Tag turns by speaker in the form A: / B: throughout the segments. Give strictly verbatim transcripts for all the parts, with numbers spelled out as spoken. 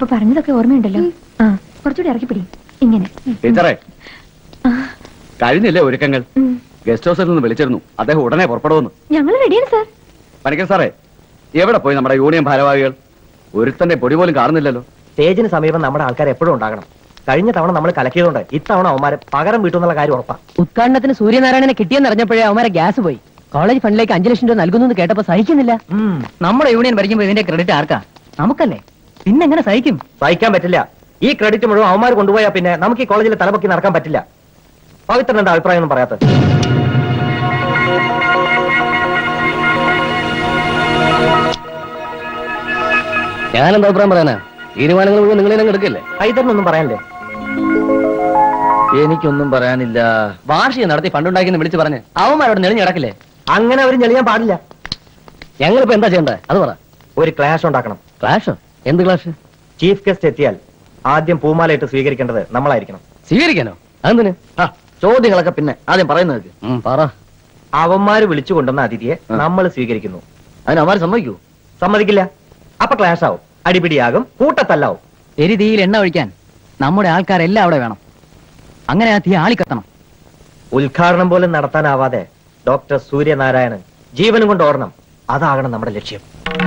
A: അപ്പൊ പറഞ്ഞതൊക്കെ ഓർമ്മയുണ്ടല്ലോ. ആ കുറച്ചുകൂടി ഇറക്കി പിടി. ഇങ്ങനെ
B: ടീച്ചറേ, കഴിഞ്ഞില്ലേ ഒരുക്കങ്ങൾ? ഗസ്റ്റ് ഹൗസിൽ നിന്ന് വിളിച്ചിരുന്നു, അദ്ദേഹം ഉടനെ പുറപ്പെടുമെന്ന്.
A: ഞങ്ങൾ റെഡിയാണ് സാർ.
B: പണിക്കർ സാറേ, എവിടെ പോയി നമ്മുടെ യൂണിയൻ ഭാരവാഹികൾ? ഒരുത്തന്റെ പൊടി പോലും കാണുന്നില്ലല്ലോ.
C: സ്റ്റേജിന് സമീപം നമ്മുടെ ആൾക്കാർ എപ്പോഴും ഉണ്ടാകണം. കഴിഞ്ഞ തവണ നമ്മൾ കലക്കിയതുകൊണ്ട് ഇത്തവണ അവന്മാരെ പകരം വീട്ടുന്നുള്ള കാര്യം ഉറപ്പാ.
D: ഉദ്ഘാടനത്തിന് സൂര്യനാരായണനെ കിട്ടിയെന്നറിഞ്ഞപ്പോഴേ അവന്മാരെ ഗ്യാസ് പോയി. കോളേജ് ഫണ്ടിലേക്ക് അഞ്ചു ലക്ഷം രൂപ നൽകുന്നു കേട്ടപ്പോ സഹിക്കുന്നില്ല. നമ്മുടെ യൂണിയൻ ഭരിക്കുമ്പോ ഇതിന്റെ ക്രെഡിറ്റ് ആർക്കാ? നമുക്കല്ലേ. പിന്നെ എങ്ങനെ സഹിക്കും?
C: സഹിക്കാൻ പറ്റില്ല. ഈ ക്രെഡിറ്റ് മുഴുവൻ അവന്മാർ കൊണ്ടുപോയാൽ പിന്നെ നമുക്ക് ഈ കോളേജിലെ തലപൊക്കി നടക്കാൻ പറ്റില്ല. പവിത്രൻ എന്താ അഭിപ്രായം ഒന്നും പറയാത്ത?
E: ഞാനെന്താ അഭിപ്രായം പറയാനാ? തീരുമാനങ്ങൾ മുഴുവൻ നിങ്ങളെ എടുക്കല്ലേ?
C: ഹൈദറിനൊന്നും പറയാനില്ലേ?
E: എനിക്കൊന്നും പറയാനില്ല. വാർഷികം നടത്തി ഫണ്ടുണ്ടാക്കി വിളിച്ച് പറഞ്ഞ് അവന്മാരോട് നെളിഞ്ഞ് കിടക്കില്ലേ?
C: അങ്ങനെ അവർ ഞെളിയാൻ പാടില്ല.
E: ഞങ്ങളിപ്പോ എന്താ ചെയ്യണ്ടേ അത് പറ.
C: ഒരു ക്ലാഷ് ഉണ്ടാക്കണം.
E: ക്ലാഷോ? എന്ത് ക്ലാഷ്?
C: ചീഫ് ഗസ്റ്റ് എത്തിയാൽ ആദ്യം പൂമാലയിട്ട് സ്വീകരിക്കേണ്ടത് നമ്മളായിരിക്കണം.
E: സ്വീകരിക്കാനോ? അതെന്തിന്? ചോദ്യങ്ങളൊക്കെ പിന്നെ ആദ്യം പറയുന്നത് പറ.
C: അവന്മാര് വിളിച്ചു കൊണ്ടുവന്ന അതിഥിയെ നമ്മൾ സ്വീകരിക്കുന്നു.
E: അതിന് അവന്മാര് സമ്മതിക്കൂ?
C: സമ്മതിക്കില്ല. അപ്പൊ ക്ലാഷ് ആവും, അടിപിടിയാകും, കൂട്ടത്തല്ലാവും.
D: എരി തീയിൽ എണ്ണ ഒഴിക്കാൻ നമ്മുടെ ആൾക്കാരെല്ലാം അവിടെ വേണം. അങ്ങനെ ആ തീ ആളിക്കത്തണം.
C: ഉദ്ഘാടനം പോലും നടത്താനാവാതെ ഡോക്ടർ സൂര്യനാരായണൻ ജീവനും കൊണ്ട് ഓടണം. അതാകണം നമ്മുടെ ലക്ഷ്യം.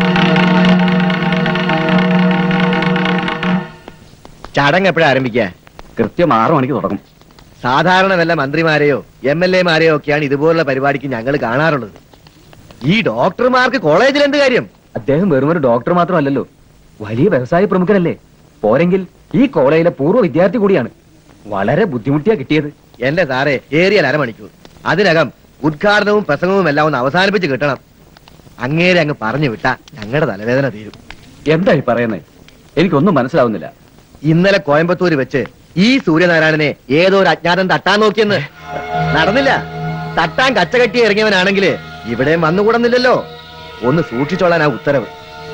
F: ചടങ്ങ് എപ്പോഴാ ആരംഭിക്കുക?
B: കൃത്യം ആറു മണിക്ക് തുടങ്ങും.
F: സാധാരണ വല്ല മന്ത്രിമാരെയോ എം എൽ എമാരെയോ ഒക്കെയാണ് ഇതുപോലുള്ള പരിപാടിക്ക് ഞങ്ങൾ കാണാറുള്ളത്. ഈ ഡോക്ടർമാർക്ക് കോളേജിൽ എന്ത് കാര്യം?
B: അദ്ദേഹം വെറും ഒരു ഡോക്ടർ മാത്രമല്ലല്ലോ, വലിയ വ്യവസായ പ്രമുഖനല്ലേ. പോരെങ്കിൽ ഈ കോളേജിലെ പൂർവ്വ വിദ്യാർത്ഥി കൂടിയാണ്. വളരെ ബുദ്ധിമുട്ടിയാ കിട്ടിയത്.
F: എന്റെ സാറേ, ഏറിയാൽ അരമണിക്കൂർ. അതിനകം ഉദ്ഘാടനവും പ്രസംഗവും എല്ലാം ഒന്ന് അവസാനിപ്പിച്ച് കിട്ടണം. അങ്ങേരെ അങ്ങ് പറഞ്ഞു വിട്ടാ ഞങ്ങളുടെ തലവേദന തീരും.
B: എന്തായി പറയുന്നേ? എനിക്കൊന്നും മനസ്സിലാവുന്നില്ല.
F: ഇന്നലെ കോയമ്പത്തൂര് വെച്ച് ഈ സൂര്യനാരായണനെ ഏതോ ഒരു അജ്ഞാതൻ തട്ടാൻ നോക്കിയെന്ന് നടന്നില്ല. തട്ടാൻ കച്ചകെട്ടി ഇറങ്ങിയവനാണെങ്കിൽ ഇവിടെയും വന്നുകൂടുന്നില്ലല്ലോ. ഒന്ന് സൂക്ഷിച്ചോളാൻ ആ ഉത്തരവ്.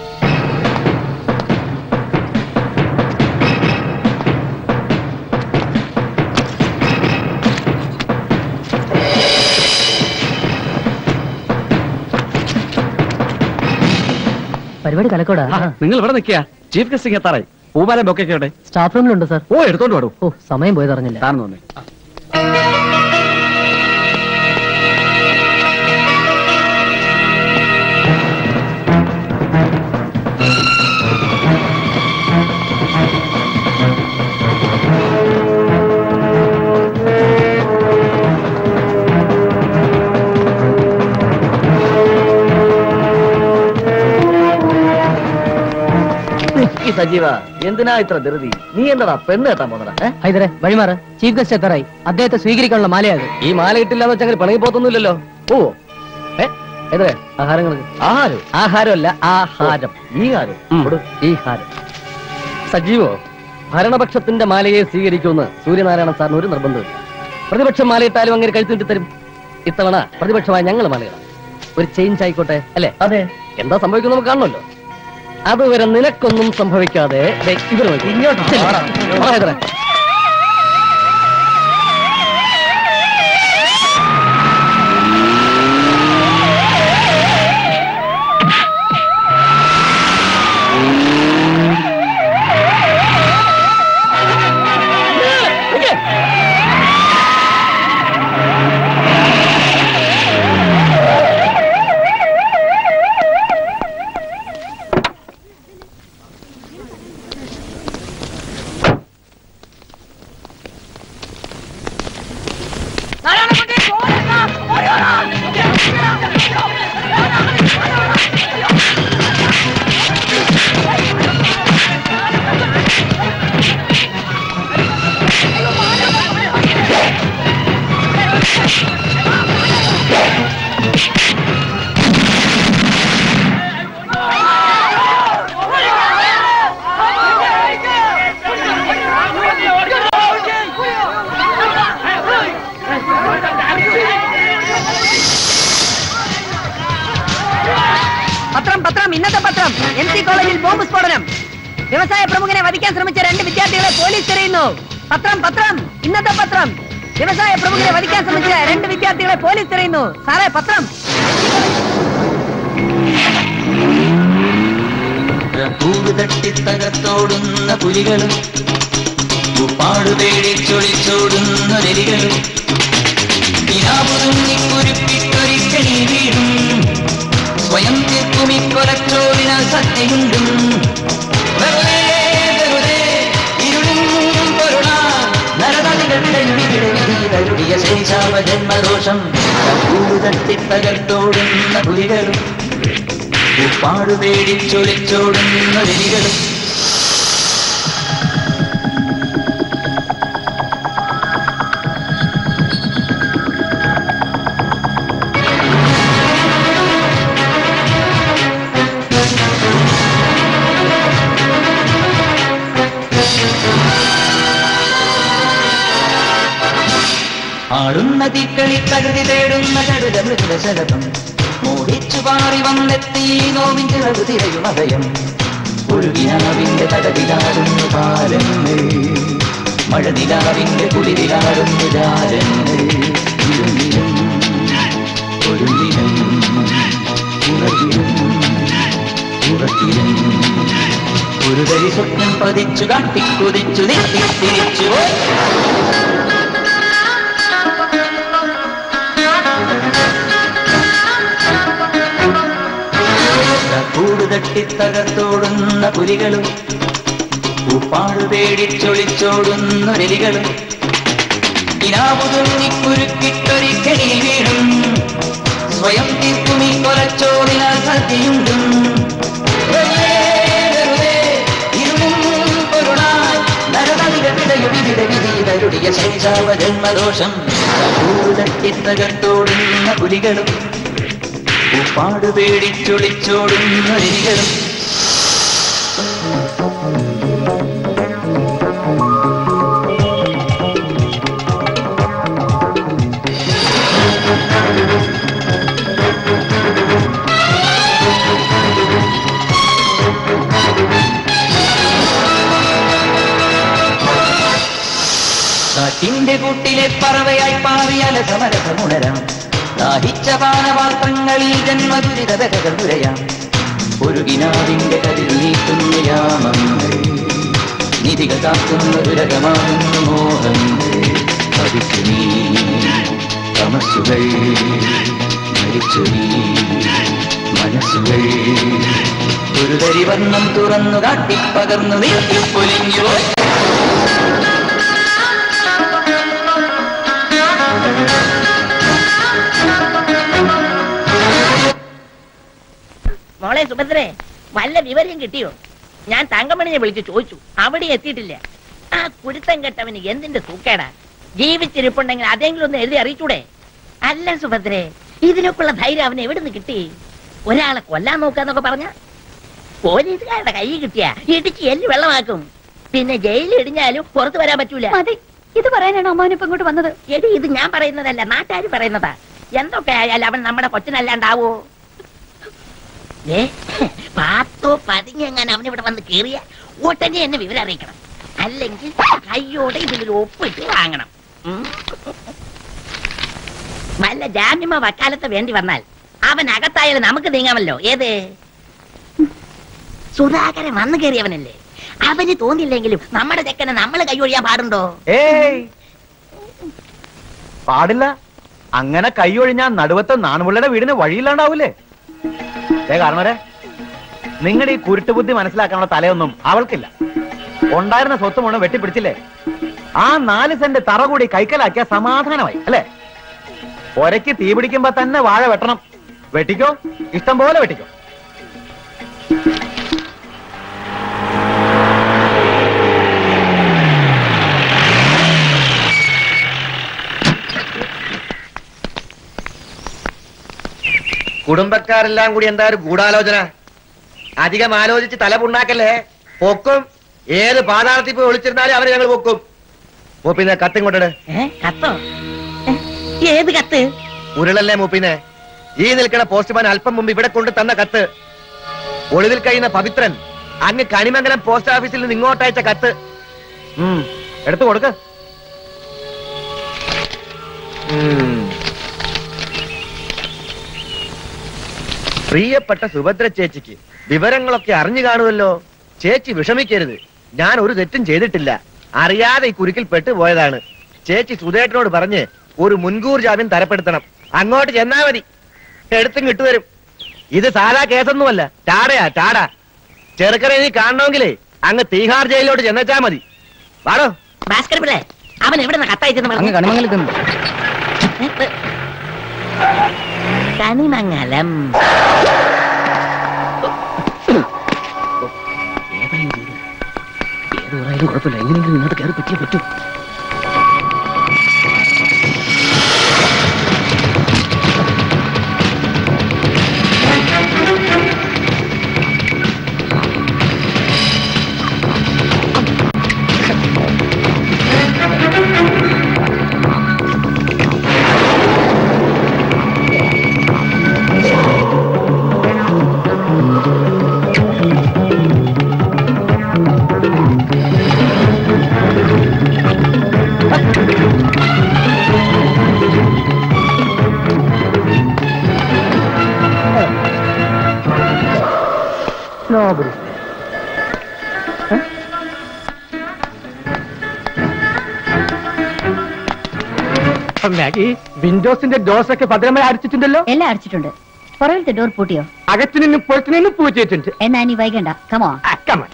D: പരിപാടി കലക്കോടാ.
B: നിങ്ങൾ ഇവിടെ നിൽക്കുക. ചീഫ് ഗസ്റ്റ് എത്താറായി. പൂമാലം ബൊക്കെ
D: സ്റ്റാഫ് റൂമിലുണ്ട് സാർ.
B: ഓ, എടുത്തോണ്ട് പാടും.
D: ഓ, സമയം പോയത് അറിഞ്ഞില്ല.
B: കാണുന്നു തോന്നി.
E: സജീവ, എന്തിനാ ഇത്ര ധൃതി? നീ എന്താ പെണ്ണ് കേട്ടാൻ പോന്നടാ?
D: ഹൈദരെ വഴിമാറ്. ചീഫ് ഗസ്റ്റ് എത്താറായി. അദ്ദേഹത്തെ സ്വീകരിക്കാനുള്ള മാലയത്.
E: ഈ മാല കിട്ടില്ലാന്ന് വെച്ചാൽ പിണങ്ങി പോത്തൊന്നുമില്ലല്ലോ. ഓ ഏതേ ആഹാരങ്ങൾ? ആഹാരം ആഹാരമല്ല, ആഹാരം. ഈ ഹാരം ഈ ഹാരം. സജീവോ, ഭരണപക്ഷത്തിന്റെ മാലയെ സ്വീകരിക്കുമെന്ന് സൂര്യനാരായണ സാറിന് ഒരു നിർബന്ധമില്ല. പ്രതിപക്ഷം മാലയിട്ടാലും അങ്ങനെ കഴുത്തിട്ട് തരും. ഇത്തവണ പ്രതിപക്ഷമായ ഞങ്ങൾ മാലയിടാം. ഒരു ചേഞ്ച് ആയിക്കോട്ടെ, അല്ലേ? അതെ. എന്താ സംഭവിക്കുന്നത് നമുക്ക് കാണണമല്ലോ. അതുവരെ നിനക്കൊന്നും സംഭവിക്കാതെ ഇവർ ഇങ്ങോട്ട്
D: പത്രം പത്രം ഇന്നത്തെ പത്രം. എം സി കോളേജിൽ ബോംബ് സ്ഫോടനം. വ്യവസായ പ്രമുഖനെ വധിക്കാൻ ശ്രമിച്ച രണ്ട് വിദ്യാർത്ഥികളെ പോലീസ് തിരയുന്നു. പത്രം പത്രം ഇന്നത്തെ പത്രം. വ്യവസായ പ്രമുഖനെ വധിക്കാൻ ശ്രമിച്ച രണ്ട് വിദ്യാർത്ഥികളെ പോലീസ് തിരയുന്നു. സാറേ, പത്രം.
G: കൂട് തട്ടിത്തകത്തോടുന്ന പുലികളും ഉപ്പാടു പേടിച്ചൊളിച്ചോടുന്ന രലികളും കുരുപ്പിട്ടൊരിക്കണി വീടും സ്വയം തീർക്കുമി കൊലച്ചോറിനാൽ സത്യയുണ്ടും ജന്മദോഷം കൂട് തട്ടിത്തകത്തോടുന്ന പുലികളും ഉപ്പാടു പേടിച്ചൊളിച്ചോടുന്ന രലികളും ആടുന്ന തീക്കളി തകൃതി തേടുന്ന കടുത മൃഗശലഭം മോടിച്ചു പാറി വന്നെത്തി നോവിൻ ചിറകു തിരയും അഭയം ഒഴുകിനാവിന്റെ തടവിലാടുന്നു പാലങ്ങൾ മഴനിലാവിന്റെ കുളിരിലാടുന്നു ജാലങ്ങൾ ഇരുന്നിലും ഒഴുകിലും ഉറകിലും ഉറക്കിലും ഒരു തരി സ്വപ്നം പതിച്ചു കാട്ടിക്കുതിച്ചു തിരിച്ചു കൂട് തട്ടിത്തകർത്തോടുന്ന പുലികളും ഉപ്പാടു പേടിച്ചൊളിച്ചോടുന്ന രലികളും ഇനാവുതുന്നിക്കുരുക്കിട്ടൊരിക്കണി വീടും സ്വയം തീർക്കുമീ കൊലച്ചോറിനാൽ സത്യയുണ്ടും ജന്മദോഷം കൂട് തട്ടിത്തകർത്തോടുന്ന പുലികളും ഉപ്പാടു പേടിച്ചൊളിച്ചോടുന്ന രലികളും കാറ്റിന്റെ കൂട്ടിലെ പറവയായി പാറിയാല സമരസമുണരാം ദാഹിച്ച പാനപാത്രങ്ങളിൽ ജന്മദുരിതകൾ തുരയാം ഒരു കിനാവിന്റെ കതിൽ നീക്കുന്ന യാമങ്ങൾ നിധികൾ കാക്കുന്ന ദുരകമാകുന്ന മോഹങ്ങൾ പതിച്ചു നീ തമസ്സുകൾ മരിച്ചു നീ മനസ്സുകൾ ഒരു തരി വർണ്ണം തുറന്നു കാട്ടിപ്പകർന്നു നീട്ടിപ്പൊലിഞ്ഞു
D: മോളെ സുഭദ്രേ, വല്ല വിവരം കിട്ടിയോ? ഞാൻ തങ്കമണിയെ വിളിച്ച് ചോദിച്ചു, അവിടെ എത്തിയിട്ടില്ല. ആ കുരുത്തം കെട്ടവന് എന്തിന്റെ സൂക്കേടാ? ജീവിച്ചിരിപ്പുണ്ടെങ്കിൽ അതെങ്കിലും ഒന്ന് എഴുതി അറിയിച്ചൂടെ? അല്ല സുഭദ്രേ, ഇതിനൊക്കെയുള്ള ധൈര്യം അവന് എവിടുന്ന് കിട്ടി? ഒരാളെ കൊല്ലാൻ നോക്കാന്നൊക്കെ പറഞ്ഞ പോലീസുകാരുടെ കൈ കിട്ടിയ ഇടിച്ച് എല്ലി വെള്ളമാക്കും. പിന്നെ ജയിലിൽ ഇടിഞ്ഞാലും പുറത്തു വരാൻ പറ്റൂല.
A: ഇത് പറയാനാണ് അമ്മാവനിപ്പോ ഇങ്ങോട്ട് വന്നത്?
D: എടി, ഇത് ഞാൻ പറയുന്നതല്ല, നാട്ടുകാർ പറയുന്നതാ. എന്തൊക്കെ ആയാലും അവൻ നമ്മുടെ കൊച്ചിനല്ലാണ്ടാവോ? ഏ പാത്തോ പതിഞ്ഞെങ്ങനെ അവനിവിടെ വന്ന് കേറിയ ഉടനെ എന്നെ വിവരം അറിയിക്കണം. അല്ലെങ്കിൽ കയ്യോടെ ഇതിലൊരു ഒപ്പിട്ട് വാങ്ങണം. വല്ല ജാമ്യമ വക്കാലത്ത് വേണ്ടി വന്നാൽ അവൻ അകത്തായാലും നമുക്ക് നീങ്ങാമല്ലോ. ഏത് സുധാകരൻ വന്നു കയറിയവനല്ലേ? അവന് തോന്നില്ലെങ്കിലും നമ്മുടെ ചെക്കനെ നമ്മൾ കൈയൊഴിയാൻ പാടുണ്ടോ?
F: ഏയ് പാടില്ല. അങ്ങനെ കൈയൊഴിഞ്ഞാ നടുവത്തെ നാണുപിള്ളയുടെ വീടിന് വഴിയില്ലാണ്ടാവൂലേ? കാരണവരെ, നിങ്ങളുടെ ഈ കുരുട്ടുബുദ്ധി മനസ്സിലാക്കാനുള്ള തലയൊന്നും അവൾക്കില്ല. ഉണ്ടായിരുന്ന സ്വത്ത് മുഴുവൻ വെട്ടിപ്പിടിച്ചില്ലേ? ആ നാല് സെന്റ് തറ കൂടി കൈക്കലാക്കിയ സമാധാനമായി അല്ലേ? ഒരയ്ക്ക് തീ പിടിക്കുമ്പോ തന്നെ വാഴ വെട്ടണം. വെട്ടിക്കോ, ഇഷ്ടം പോലെ വെട്ടിക്കോ. കുടുംബക്കാരെല്ലാം കൂടി എന്താ ഒരു ഗൂഢാലോചന? അധികം ആലോചിച്ച് തല പുണ്ണാക്കല്ലേ? പൊക്കും. ഏത് പാതാളത്തിൽ പോയി ഒളിച്ചിരുന്നാലും അവരെ ഞങ്ങൾ പൊക്കും. മൂപ്പിന്നെ കത്തിങ്ങോട്ടെ.
D: കത്തോ? ഏത് കത്ത്?
F: ഉരുളല്ലേ മൂപ്പിന്നെ? ഈ നിൽക്കുന്ന പോസ്റ്റ്മാൻ അല്പം മുമ്പ് ഇവിടെ കൊണ്ട് തന്ന കത്ത്. ഒളിവിൽ കഴിയുന്ന പവിത്രൻ അങ്ങ് കണിമംഗലം പോസ്റ്റ് ഓഫീസിൽ നിന്ന് ഇങ്ങോട്ടയച്ച കത്ത്. ഉം എടുത്തു കൊടുക്ക. പ്രിയപ്പെട്ട സുഭദ്ര ചേച്ചിക്ക് വിവരങ്ങളൊക്കെ അറിഞ്ഞു കാണുമല്ലോ. ചേച്ചി വിഷമിക്കരുത്, ഞാൻ ഒരു തെറ്റും ചെയ്തിട്ടില്ല. അറിയാതെ ഈ കുരുക്കിൽ പെട്ടുപോയതാണ്. ചേച്ചി സുധേട്ടനോട് പറഞ്ഞ് ഒരു മുൻകൂർ ജാമ്യം തരപ്പെടുത്തണം. അങ്ങോട്ട് ചെന്നാ മതി, എടുത്തും കിട്ടുവരും. ഇത് സാധാ കേസൊന്നുമല്ല, ടാടയാ ടാട. ചെറുക്കനെ നീ കാണണമെങ്കിലേ അങ്ങ് തീഹാർ ജയിലിലോട്ട് ചെന്നച്ചാ മതി. വാടോ.
D: അവൻ എവിടെ കത്തയച്ചെന്ന്
B: കണിമംഗലത്തുണ്ട്.
D: കണിമംഗലം.
E: ഏത് കുഴപ്പമില്ല, എങ്ങനെയെങ്കിലും ഇന്നത്തെ കയറി പറ്റിയേ പറ്റൂ.
B: വിൻഡോസിന്റെ ഡോസ് ഒക്കെ ഭദ്രമായി അടിച്ചിട്ടുണ്ടല്ലോ.
A: എല്ലാം അടിച്ചിട്ടുണ്ട്. പുറകിലത്തെ ഡോർ പൂട്ടിയോ?
B: അകത്തു നിന്നും പുറത്തു നിന്നും പൂച്ചിട്ടുണ്ട്.
A: എന്നാ നീ വൈകണ്ട. Come
B: come on.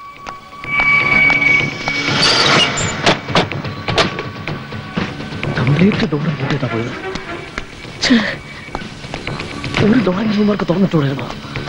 E: കംപ്ലീറ്റ് ഡോർ പൂട്ടിയിട്ടാ പോയത്. ഒരു ഡോറിന്മാർക്ക് തുറന്നിട്ടുണ്ടായിരുന്നോ?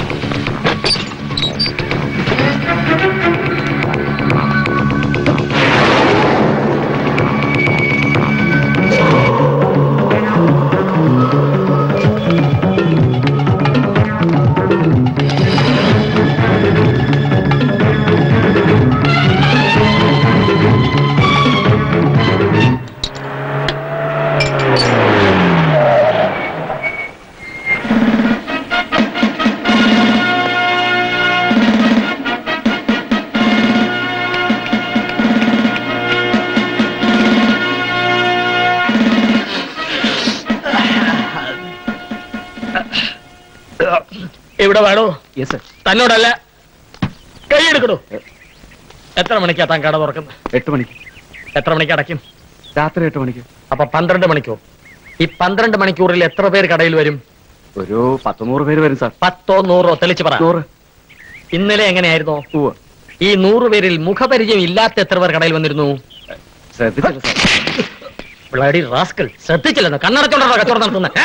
E: ഇവിടെ വേണോ? തന്നോടല്ല, കൈയെടുക്കണോ? എത്ര മണിക്കാ താൻ കട തുറക്കുന്നത്?
B: എട്ട് മണിക്ക്.
E: എത്ര മണിക്ക് അടയ്ക്കും?
B: രാത്രി എട്ട് മണിക്ക്.
E: അപ്പൊ പന്ത്രണ്ട് മണിക്കൂർ. ഈ പന്ത്രണ്ട് മണിക്കൂറിൽ എത്ര പേര് കടയിൽ വരും?
B: ഒരു പത്ത് നൂറ് പേര് വരും സാർ.
E: പത്തോ നൂറോ? തെളിച്ച് പറ.
B: നൂറ്.
E: ഇന്നലെ എങ്ങനെയായിരുന്നോ? ഈ നൂറ് പേരിൽ മുഖപരിചയം ഇല്ലാത്ത എത്ര പേർ കടയിൽ വന്നിരുന്നു?
B: ശ്രദ്ധിച്ചില്ല സാർ.
E: ബ്ലഡി റാസ്കൽ, ശ്രദ്ധിച്ചില്ലെന്നോ? കണ്ണടച്ചോണ്ടാണോ കച്ചവടം നടത്തുന്നത്?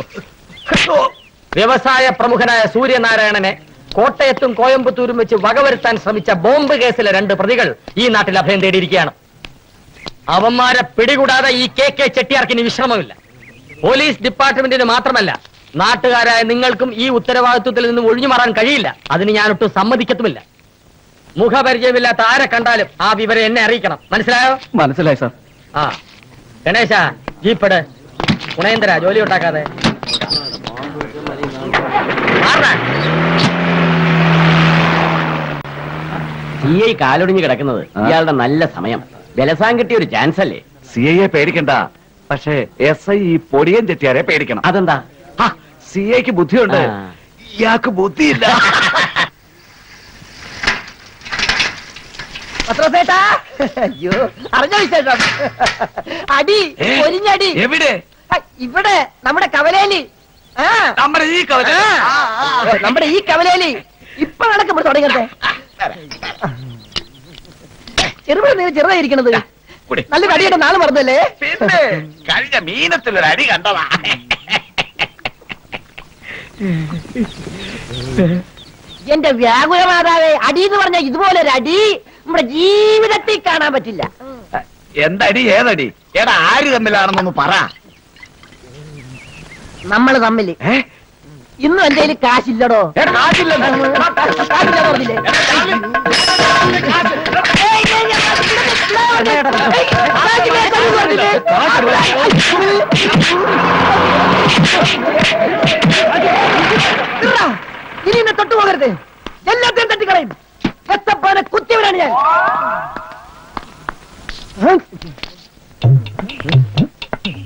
E: വ്യവസായ പ്രമുഖനായ സൂര്യനാരായണനെ കോട്ടയത്തും കോയമ്പത്തൂരും വെച്ച് വകവരുത്താൻ ശ്രമിച്ച ബോംബ് കേസിലെ രണ്ട് പ്രതികൾ ഈ നാട്ടിൽ അഭയം തേടിയിരിക്കുകയാണ്. അവന്മാരെ പിടികൂടാതെ ഈ കെ കെ ചെട്ടിയാർക്കിന് വിശ്രമമില്ല. പോലീസ് ഡിപ്പാർട്ട്മെന്റിന് മാത്രമല്ല, നാട്ടുകാരായ നിങ്ങൾക്കും ഈ ഉത്തരവാദിത്വത്തിൽ നിന്നും ഒഴിഞ്ഞു മാറാൻ കഴിയില്ല. അതിന് ഞാനൊട്ടും സമ്മതിക്കത്തുമില്ല. മുഖപരിചയമില്ലാത്ത ആരെ കണ്ടാലും ആ വിവരം എന്നെ അറിയിക്കണം. മനസ്സിലായോ?
B: മനസ്സിലായി സാർ.
E: ആ ഗണേശ, ജീപ്പട് ഗുണേന്ദ്ര, ജോലി ഉണ്ടാക്കാതെ.
H: സി ഐ കാലൊടിഞ്ഞ് കിടക്കുന്നത് ഇയാളുടെ നല്ല സമയം. ബലസാൻ കിട്ടിയ ഒരു ചാൻസ് അല്ലേ?
B: സി ഐയെ പേടിക്കണ്ട, പക്ഷേ എസ് ഐ ഈ പൊടിയൻ ചെട്ടിയാരെ പേടിക്കണം.
H: അതെന്താ?
B: സി ഐക്ക് ബുദ്ധിയുണ്ട്, ഇയാൾക്ക് ബുദ്ധിയില്ല.
D: അയ്യോ, അറിഞ്ഞ വിശേഷം? അടി, ഒരിഞ്ഞടി.
B: എവിടെ?
D: ഇവിടെ നമ്മുടെ കവലേലി.
B: നമ്മുടെ ഈ കവല,
D: നമ്മുടെ ഈ കവലേലി ഇപ്പൊ നടക്കുമ്പോൾ തുടങ്ങട്ടെ. ചെറുപഴ നീ ചെറുതായിരിക്കണത്. നല്ലൊരു അടിയുടെ നാളെ മറന്നല്ലേ?
B: പിന്നെ കഴിഞ്ഞ മീനത്തിലൊരു അടി കണ്ടതാ.
D: എന്റെ വ്യാകുലമാതാവേ, അടി എന്ന് പറഞ്ഞ ഇതുപോലെ ഒരു അടി നമ്മുടെ ജീവിതത്തിൽ കാണാൻ പറ്റില്ല.
B: എന്തടി? ഏതടി? എടാ, ആര് തമ്മിലാണെന്നൊന്ന് പറ.
D: നമ്മള് തമ്മില്. ഇന്നും എന്റെ കയ്യിൽ കാശില്ലടോ. ഇനി എന്നെ തൊട്ടുപോകരുത്, എല്ലാத்தைയും തട്ടിക്കളയും. എത്തപ്പാനെ കുത്തിയവരാണ് ഞാൻ.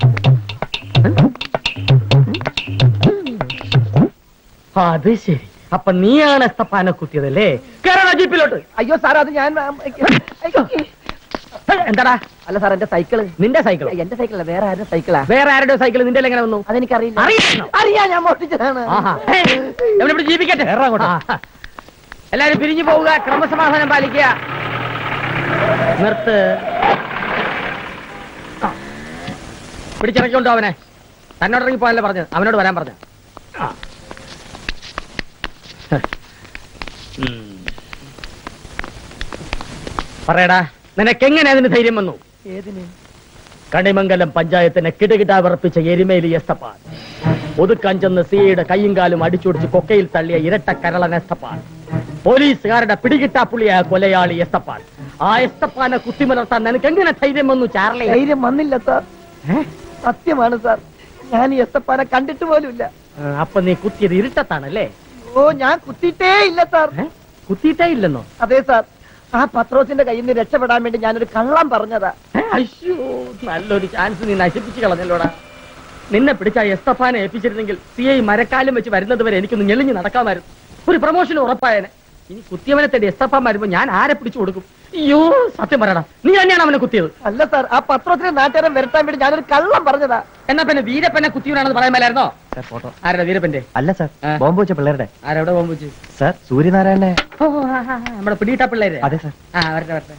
E: അത് ശരി, അപ്പൊ നീയാണ് എസ്തപ്പാനെ കുത്തിയതല്ലേ? കേരള ജീപ്പിലോട്ട്.
C: അയ്യോ സാർ, അത് ഞാൻ
E: എന്താടാ?
C: അല്ല സാർ, എന്റെ സൈക്കിള്.
E: നിന്റെ സൈക്കിൾ?
C: എന്റെ സൈക്കിളല്ല, വേറെ ആരുടെ സൈക്കിളാ.
E: വേറെ ആരുടെ സൈക്കിൾ നിന്റെ എങ്ങനെ വന്നു?
C: അതെനിക്കറിയില്ല.
E: അറിയാം,
C: അറിയാ, ഞാൻ മോഷ്ടിച്ചതാണ്.
E: ഇവിടെ ജീവിക്കട്ടെ. എല്ലാരും പിരിഞ്ഞു പോവുക, ക്രമസമാധാനം പാലിക്കുക. നിർത്ത്. പിടിച്ചിറക്കിക്കൊണ്ടോ അവനെ. തന്നോട് ഇറങ്ങി പോകാനല്ലേ പറഞ്ഞത്, അവനോട് വരാൻ പറഞ്ഞു. പറയടാ, നിനക്കെങ്ങനെ അതിന് ധൈര്യം വന്നു?
C: ഏതിന്?
E: കണിമംഗലം പഞ്ചായത്തിനെ കിടുകിടാ വിറപ്പിച്ച എരുമേലി എസ്തപ്പാൻ, ഒതുക്കാൻ ചെന്ന് സിയുടെ കൈയും കാലും അടിച്ചൊടിച്ച് കൊക്കയിൽ തള്ളിയ ഇരട്ട കരളൻ എസ്തപ്പാൻ, പോലീസുകാരുടെ പിടികിട്ടാപ്പുള്ളിയായ കൊലയാളി എസ്തപ്പാൻ. ആ എസ്തപ്പാനെ കുത്തിമലർത്താൻ നിനക്ക് എങ്ങനെ ധൈര്യം വന്നു ചാർലി?
C: ധൈര്യം വന്നില്ല സാർ, സത്യമാണ് സാർ. ഞാൻ ഈ എസ്തപ്പാനെ കണ്ടിട്ട് പോലുമില്ല.
E: അപ്പൊ നീ കുത്തിയത് ഇരുട്ടത്താണല്ലേ?
C: ഓ, ഞാൻ കുത്തിയിട്ടേ ഇല്ല സാർ.
E: കുത്തിയിട്ടേ ഇല്ലെന്നോ?
C: അതെ സാർ, ആ പത്രോസിന്റെ കയ്യിൽ നിന്ന് രക്ഷപ്പെടാൻ വേണ്ടി ഞാനൊരു കള്ളം പറഞ്ഞതാ.
E: അയ്യോ, നല്ലൊരു ചാൻസ് നീ നശിപ്പിച്ചു കളഞ്ഞല്ലോടാ. നിന്നെ പിടിച്ച എസ്തപ്പാനെ ഏൽപ്പിച്ചിരുന്നെങ്കിൽ സി ഐ മരക്കാലം വെച്ച് വരുന്നത് വരെ എനിക്കൊന്ന് ഞെളിഞ്ഞ് നടക്കാമായിരുന്നു. ഒരു പ്രൊമോഷൻ ഉറപ്പായനെ. ഇനി കുത്തിയവനെ തേടി എസ്തപ്പാൻ വരുമ്പോ ഞാൻ ആരെ പിടിച്ചു കൊടുക്കും? അയ്യോ, സത്യം പറയടാ, നീ തന്നെയാണ് അവനെ കുത്തിയത്?
C: അല്ല സാർ, ആ പത്രത്തിലെ നാട്ടുകാരൻ വരട്ടാൻ വേണ്ടി ഞാനൊരു കള്ളം പറഞ്ഞതാ.
E: എന്നാ പിന്നെ വീരപ്പനെ കുത്തിയവനാണെന്ന് പറയാൻ മേലായിരുന്നോ?
C: ഫോട്ടോ
E: ആരാ വീരപ്പന്റെ?
C: അല്ല സാർ, ബോംബ് വെച്ച പിള്ളേരുടെ.
E: ആരെവിടെ ബോംബ് വെച്ച്?
C: സാർ, സൂര്യനാരായണനെ.
E: നമ്മുടെ പിടിയിട്ട പിള്ളേര്.
C: അതെ സാർ.
E: ആ, വരട്ടെ വരട്ടെ.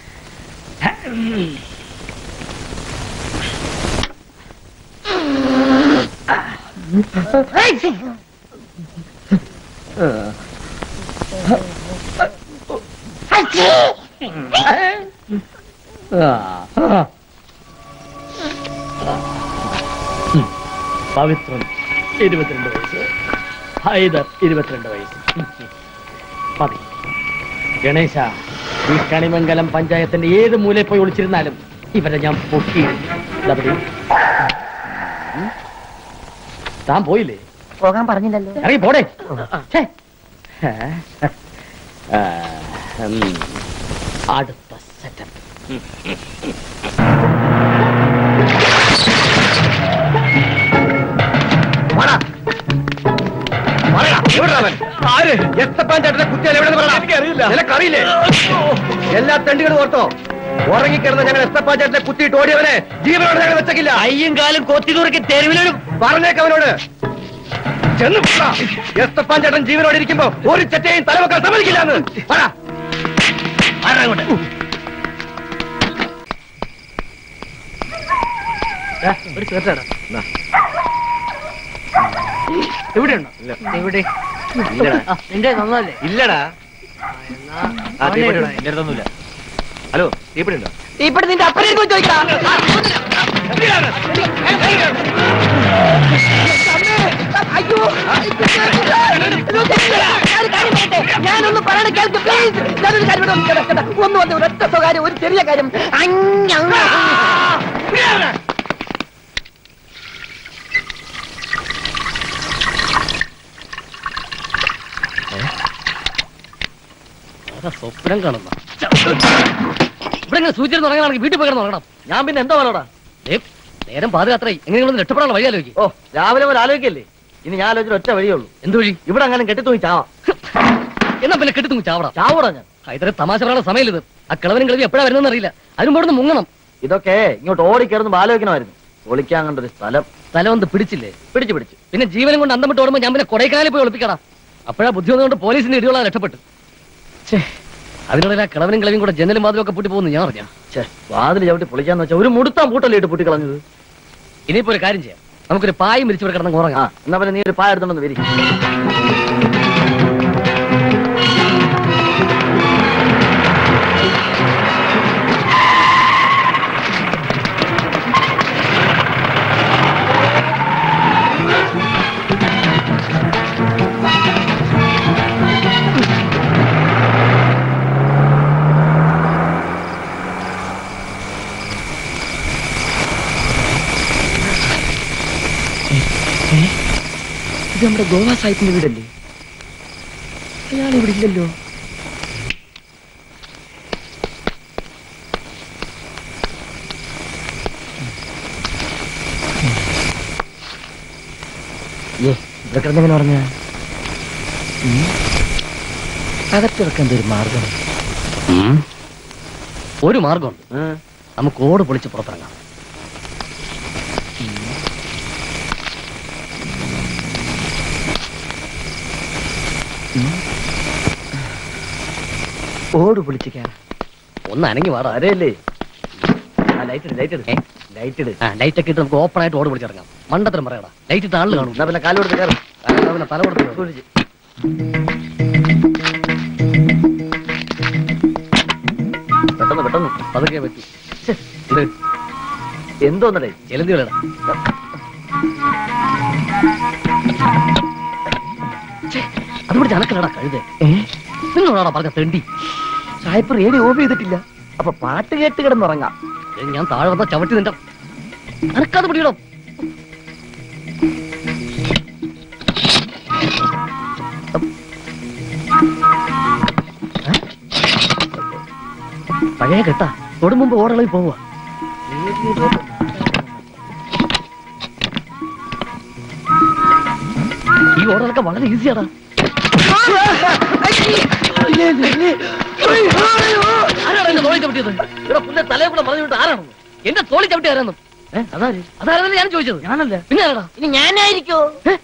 E: പവിത്രൻ ഇരുപത്തിരണ്ട് വയസ്സ്, ഹൈദർ ഇരുപത്തിരണ്ട് വയസ്സ്. മതി ഗണേശ, ഈ കണിമംഗലം പഞ്ചായത്തിന്റെ ഏത് മൂലയിൽ പോയി ഒളിച്ചിരുന്നാലും ഇവരെ ഞാൻ പൊക്കി. താൻ പോയില്ലേ?
C: പോകാൻ പറഞ്ഞില്ലല്ലോ.
E: ഇറങ്ങി പോടേ. അടുത്ത സെറ്റപ്പ്.
F: എല്ലാ തണ്ടികളും ഓർത്തോ, ഉറങ്ങിക്കിടന്ന് ഞങ്ങൾ എസ്തപ്പാൻ ചേട്ടനെ കുത്തിയിട്ട് ഓടിയവനെ ജീവനോട് ഞങ്ങൾ വെച്ചില്ല.
E: അയ്യും കാലും കൊത്തി കുറുക്കി തെരുവിലും
F: പറഞ്ഞേക്കവനോട്. ചെന്ന് എസ്തപ്പാൻ ചേട്ടൻ ജീവനോട് ഇരിക്കുമ്പോ ഒരു ചെറ്റയും തലവെക്കാൻ സമ്മതിക്കില്ലാന്ന് പറ. ആരാങ്ങോട്ട്?
E: എവിടെയുണ്ടോ? എവിടെ? നിന്റെ നന്നല്ലേ?
F: ഇല്ലടാ, എന്റെ അടുത്തൊന്നുമില്ല. ഹലോ, തീപ്പിടി ഉണ്ടോ?
C: തീപ്പിടി നിന്റെ അപ്പനെ ചോദിക്കാം. അയ്യോ, ഞാനൊന്ന് പറയണ കേൾക്ക് പ്ലീസ്. ഞാനൊരു കാര്യം ഒന്ന് വന്ന് ഒരൊറ്റ സ്വകാര്യം, ഒരു ചെറിയ കാര്യം.
E: സ്വപ്നം കാണുന്ന ഇവിടെ സൂചന തുടങ്ങുകയാണെങ്കിൽ വീട്ടിൽ പോയി തുടങ്ങണം. ഞാൻ പിന്നെ എന്താ പറയടാ? നേരം പാതയാത്രയായി, എങ്ങനെയൊന്നും രക്ഷപ്പെടാനുള്ള വഴി ആലോചിക്കും.
C: ഓ, രാവിലെ പോലെ ആലോചിക്കല്ലേ? ഇനി ഞാൻ ആലോചിച്ച ഒറ്റ വഴിയുള്ളൂ.
E: എന്ത് വഴി?
C: ഇവിടെ അങ്ങനെ കെട്ടിത്തൂങ്ങി ചാവാം.
E: എന്നാ പിന്നെ കെട്ടിത്തൂങ്ങി ചാവടാ.
C: ചാവൂടാ ഞാൻ.
E: ഇത്ര തമാശ പറയുന്ന സമയം ഇത്. ആ കിളവനും കിളവി എപ്പോഴാ വരുന്നതെന്ന് അറിയില്ല. അതിനും ഇവിടെ മുങ്ങണം.
C: ഇതൊക്കെ ഇങ്ങോട്ട് ഓടിക്കയറുന്നു ആലോചിക്കണമായിരുന്നു. ഒളിക്കാൻ കണ്ടൊരു സ്ഥലം.
E: സ്ഥലം ഒന്ന് പിടിച്ചില്ലേ?
C: പിടിച്ചു പിടിച്ചു.
E: പിന്നെ ജീവനം കൊണ്ട് അന്തം വിട്ട് ഓടുമ്പോൾ ഞാൻ പിന്നെ കൊടൈക്കനാലിൽ പോയി ഒളിപ്പിക്കടാ. അപ്പോഴാ ബുദ്ധി വന്നുകൊണ്ട് പോലീസിന്റെ ഇടിയോളാ രക്ഷപ്പെട്ടു. അതിനുള്ള ആ കിളവനും കിളവിയും കൂടെ ജനലും വാതിലും ഒക്കെ പൂട്ടി പോകുന്നു ഞാൻ അറിഞ്ഞാ.
C: വാതിൽ ചവിട്ടി പൊളിക്കാന്ന് വെച്ചാൽ ഒരു മുടുത്താൻ പൂട്ടല്ലേ ഇട്ട് പൂട്ടി കളഞ്ഞത്.
E: ഇനിയിപ്പോ ഒരു കാര്യം ചെയ്യാം, നമുക്കൊരു പായും വിരിച്ചു ഇവിടെ കിടന്ന് ഉറങ്ങാം.
C: എന്നാ പിന്നെ നീ ഒരു പായ എടുത്തോണ്ടെന്ന് വരി. ഇത് നമ്മുടെ ഗോവ സാഹിബിന്റെ വീടല്ലേ? അയാൾ ഇവിടെ ഇല്ലല്ലോ.
E: ഇവിടെ കിടന്നെങ്ങനെ പറഞ്ഞ
C: അകത്തിറക്കേണ്ട ഒരു മാർഗം.
E: ഒരു മാർഗമുണ്ട്. നമുക്ക് ഓട് പൊളിച്ച് പുറത്തിറങ്ങാം.
C: ഓട് പൊളിച്ച് കയറാം.
E: ഒന്ന് അനങ്ങി മാറാ.
C: അരയല്ലേ? ലൈറ്റ് ലൈറ്റ് ലൈറ്റ് ഇട്.
E: ലൈറ്റ് ഒക്കെ ഇട്ട് നമുക്ക് ഓപ്പൺ ആയിട്ട് ഓട് പൊളിച്ചിറങ്ങാം. മണ്ടത്തരം പറയടാ. ലൈറ്റ് ഇട്ട് ആളിൽ കാണും.
C: പിന്നെ കാല് കൊടുത്ത് കയറും.
E: പിന്നെ തല കൊടുത്ത്
C: പെട്ടെന്ന് പെട്ടെന്ന്
E: അതൊക്കെ പറ്റി.
C: എന്തോന്നടേ?
E: ചെലന്തി കളയടാ. അത് പിടിച്ച് അനക്കലടാ കഴുതേ. നിങ്ങളോടാ പറഞ്ഞ തെണ്ടി.
C: സായിപ്പ് റേഡിയോ ഓഫ് ചെയ്തിട്ടില്ല. അപ്പൊ പാട്ട് കേട്ട് കിടന്നുറങ്ങാം.
E: ഞാൻ താഴെ വന്ന ചവിട്ടി നിന്റെ അനക്കാതെ പിടിയിടോ. പഴയ കെട്ടാ തൊടു മുമ്പ് ഓടളി പോവുക. ഈ ഓർഡറൊക്കെ വളരെ ഈസിയാടാ. ആരാണ് എന്റെ തോളി ചവിട്ടിയത്? ഇവിടെ പുല്ലെ തലയെ കൂടെ പറഞ്ഞു വിട്ട് ആരാണ് എന്റെ തോളി ചവിട്ടി ആരാന്നും? അതാരല്ലേ ഞാൻ ചോദിച്ചത്? ഞാനല്ല. പിന്നെ ആരാടാ?
D: ഇനി ഞാനായിരിക്കോ?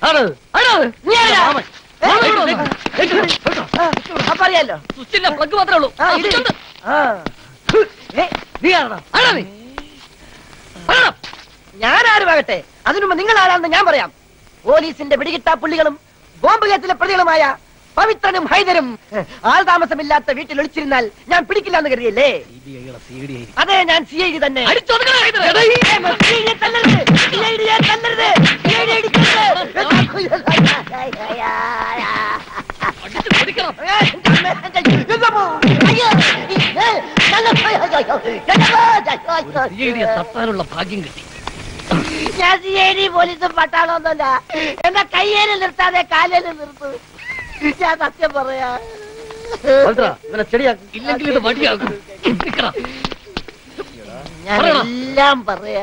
D: അറിയാലോ.
E: സ്വിച്ചിന്റെ പ്ലഗ് മാത്രമേ ഉള്ളൂ. നീ ആരാടാ? ആരാ നീ?
D: ഞാനാരുമാകട്ടെ, അതിനുമ്പ് നിങ്ങൾ ആരാണെന്ന് ഞാൻ പറയാം. പോലീസിന്റെ പിടികിട്ടാ പുള്ളികളും ബോംബ് കേസിലെ പ്രതികളുമായ പവിത്രനും ഹൈദരും ആൾ താമസമില്ലാത്ത വീട്ടിൽ ഒളിച്ചിരുന്നാൽ ഞാൻ പിടിക്കില്ല എന്ന് കരുതിയല്ലേ? അതെ, ഞാൻ സി ഐ ഡി തന്നെ.
E: തട്ടാനുള്ള ഭാഗ്യം കിട്ടി.
D: ഞാൻ സി ഐ ഡി പോലീസും പട്ടാളൊന്നുമല്ല. എന്നെ കയ്യേലും നിർത്താതെ കാലേലും നിർത്തും. ഞാൻ സത്യം പറയാ.
E: ഇല്ലെങ്കിൽ ഇത് വടിയാകും.
D: ഞാൻ എല്ലാം പറയാ.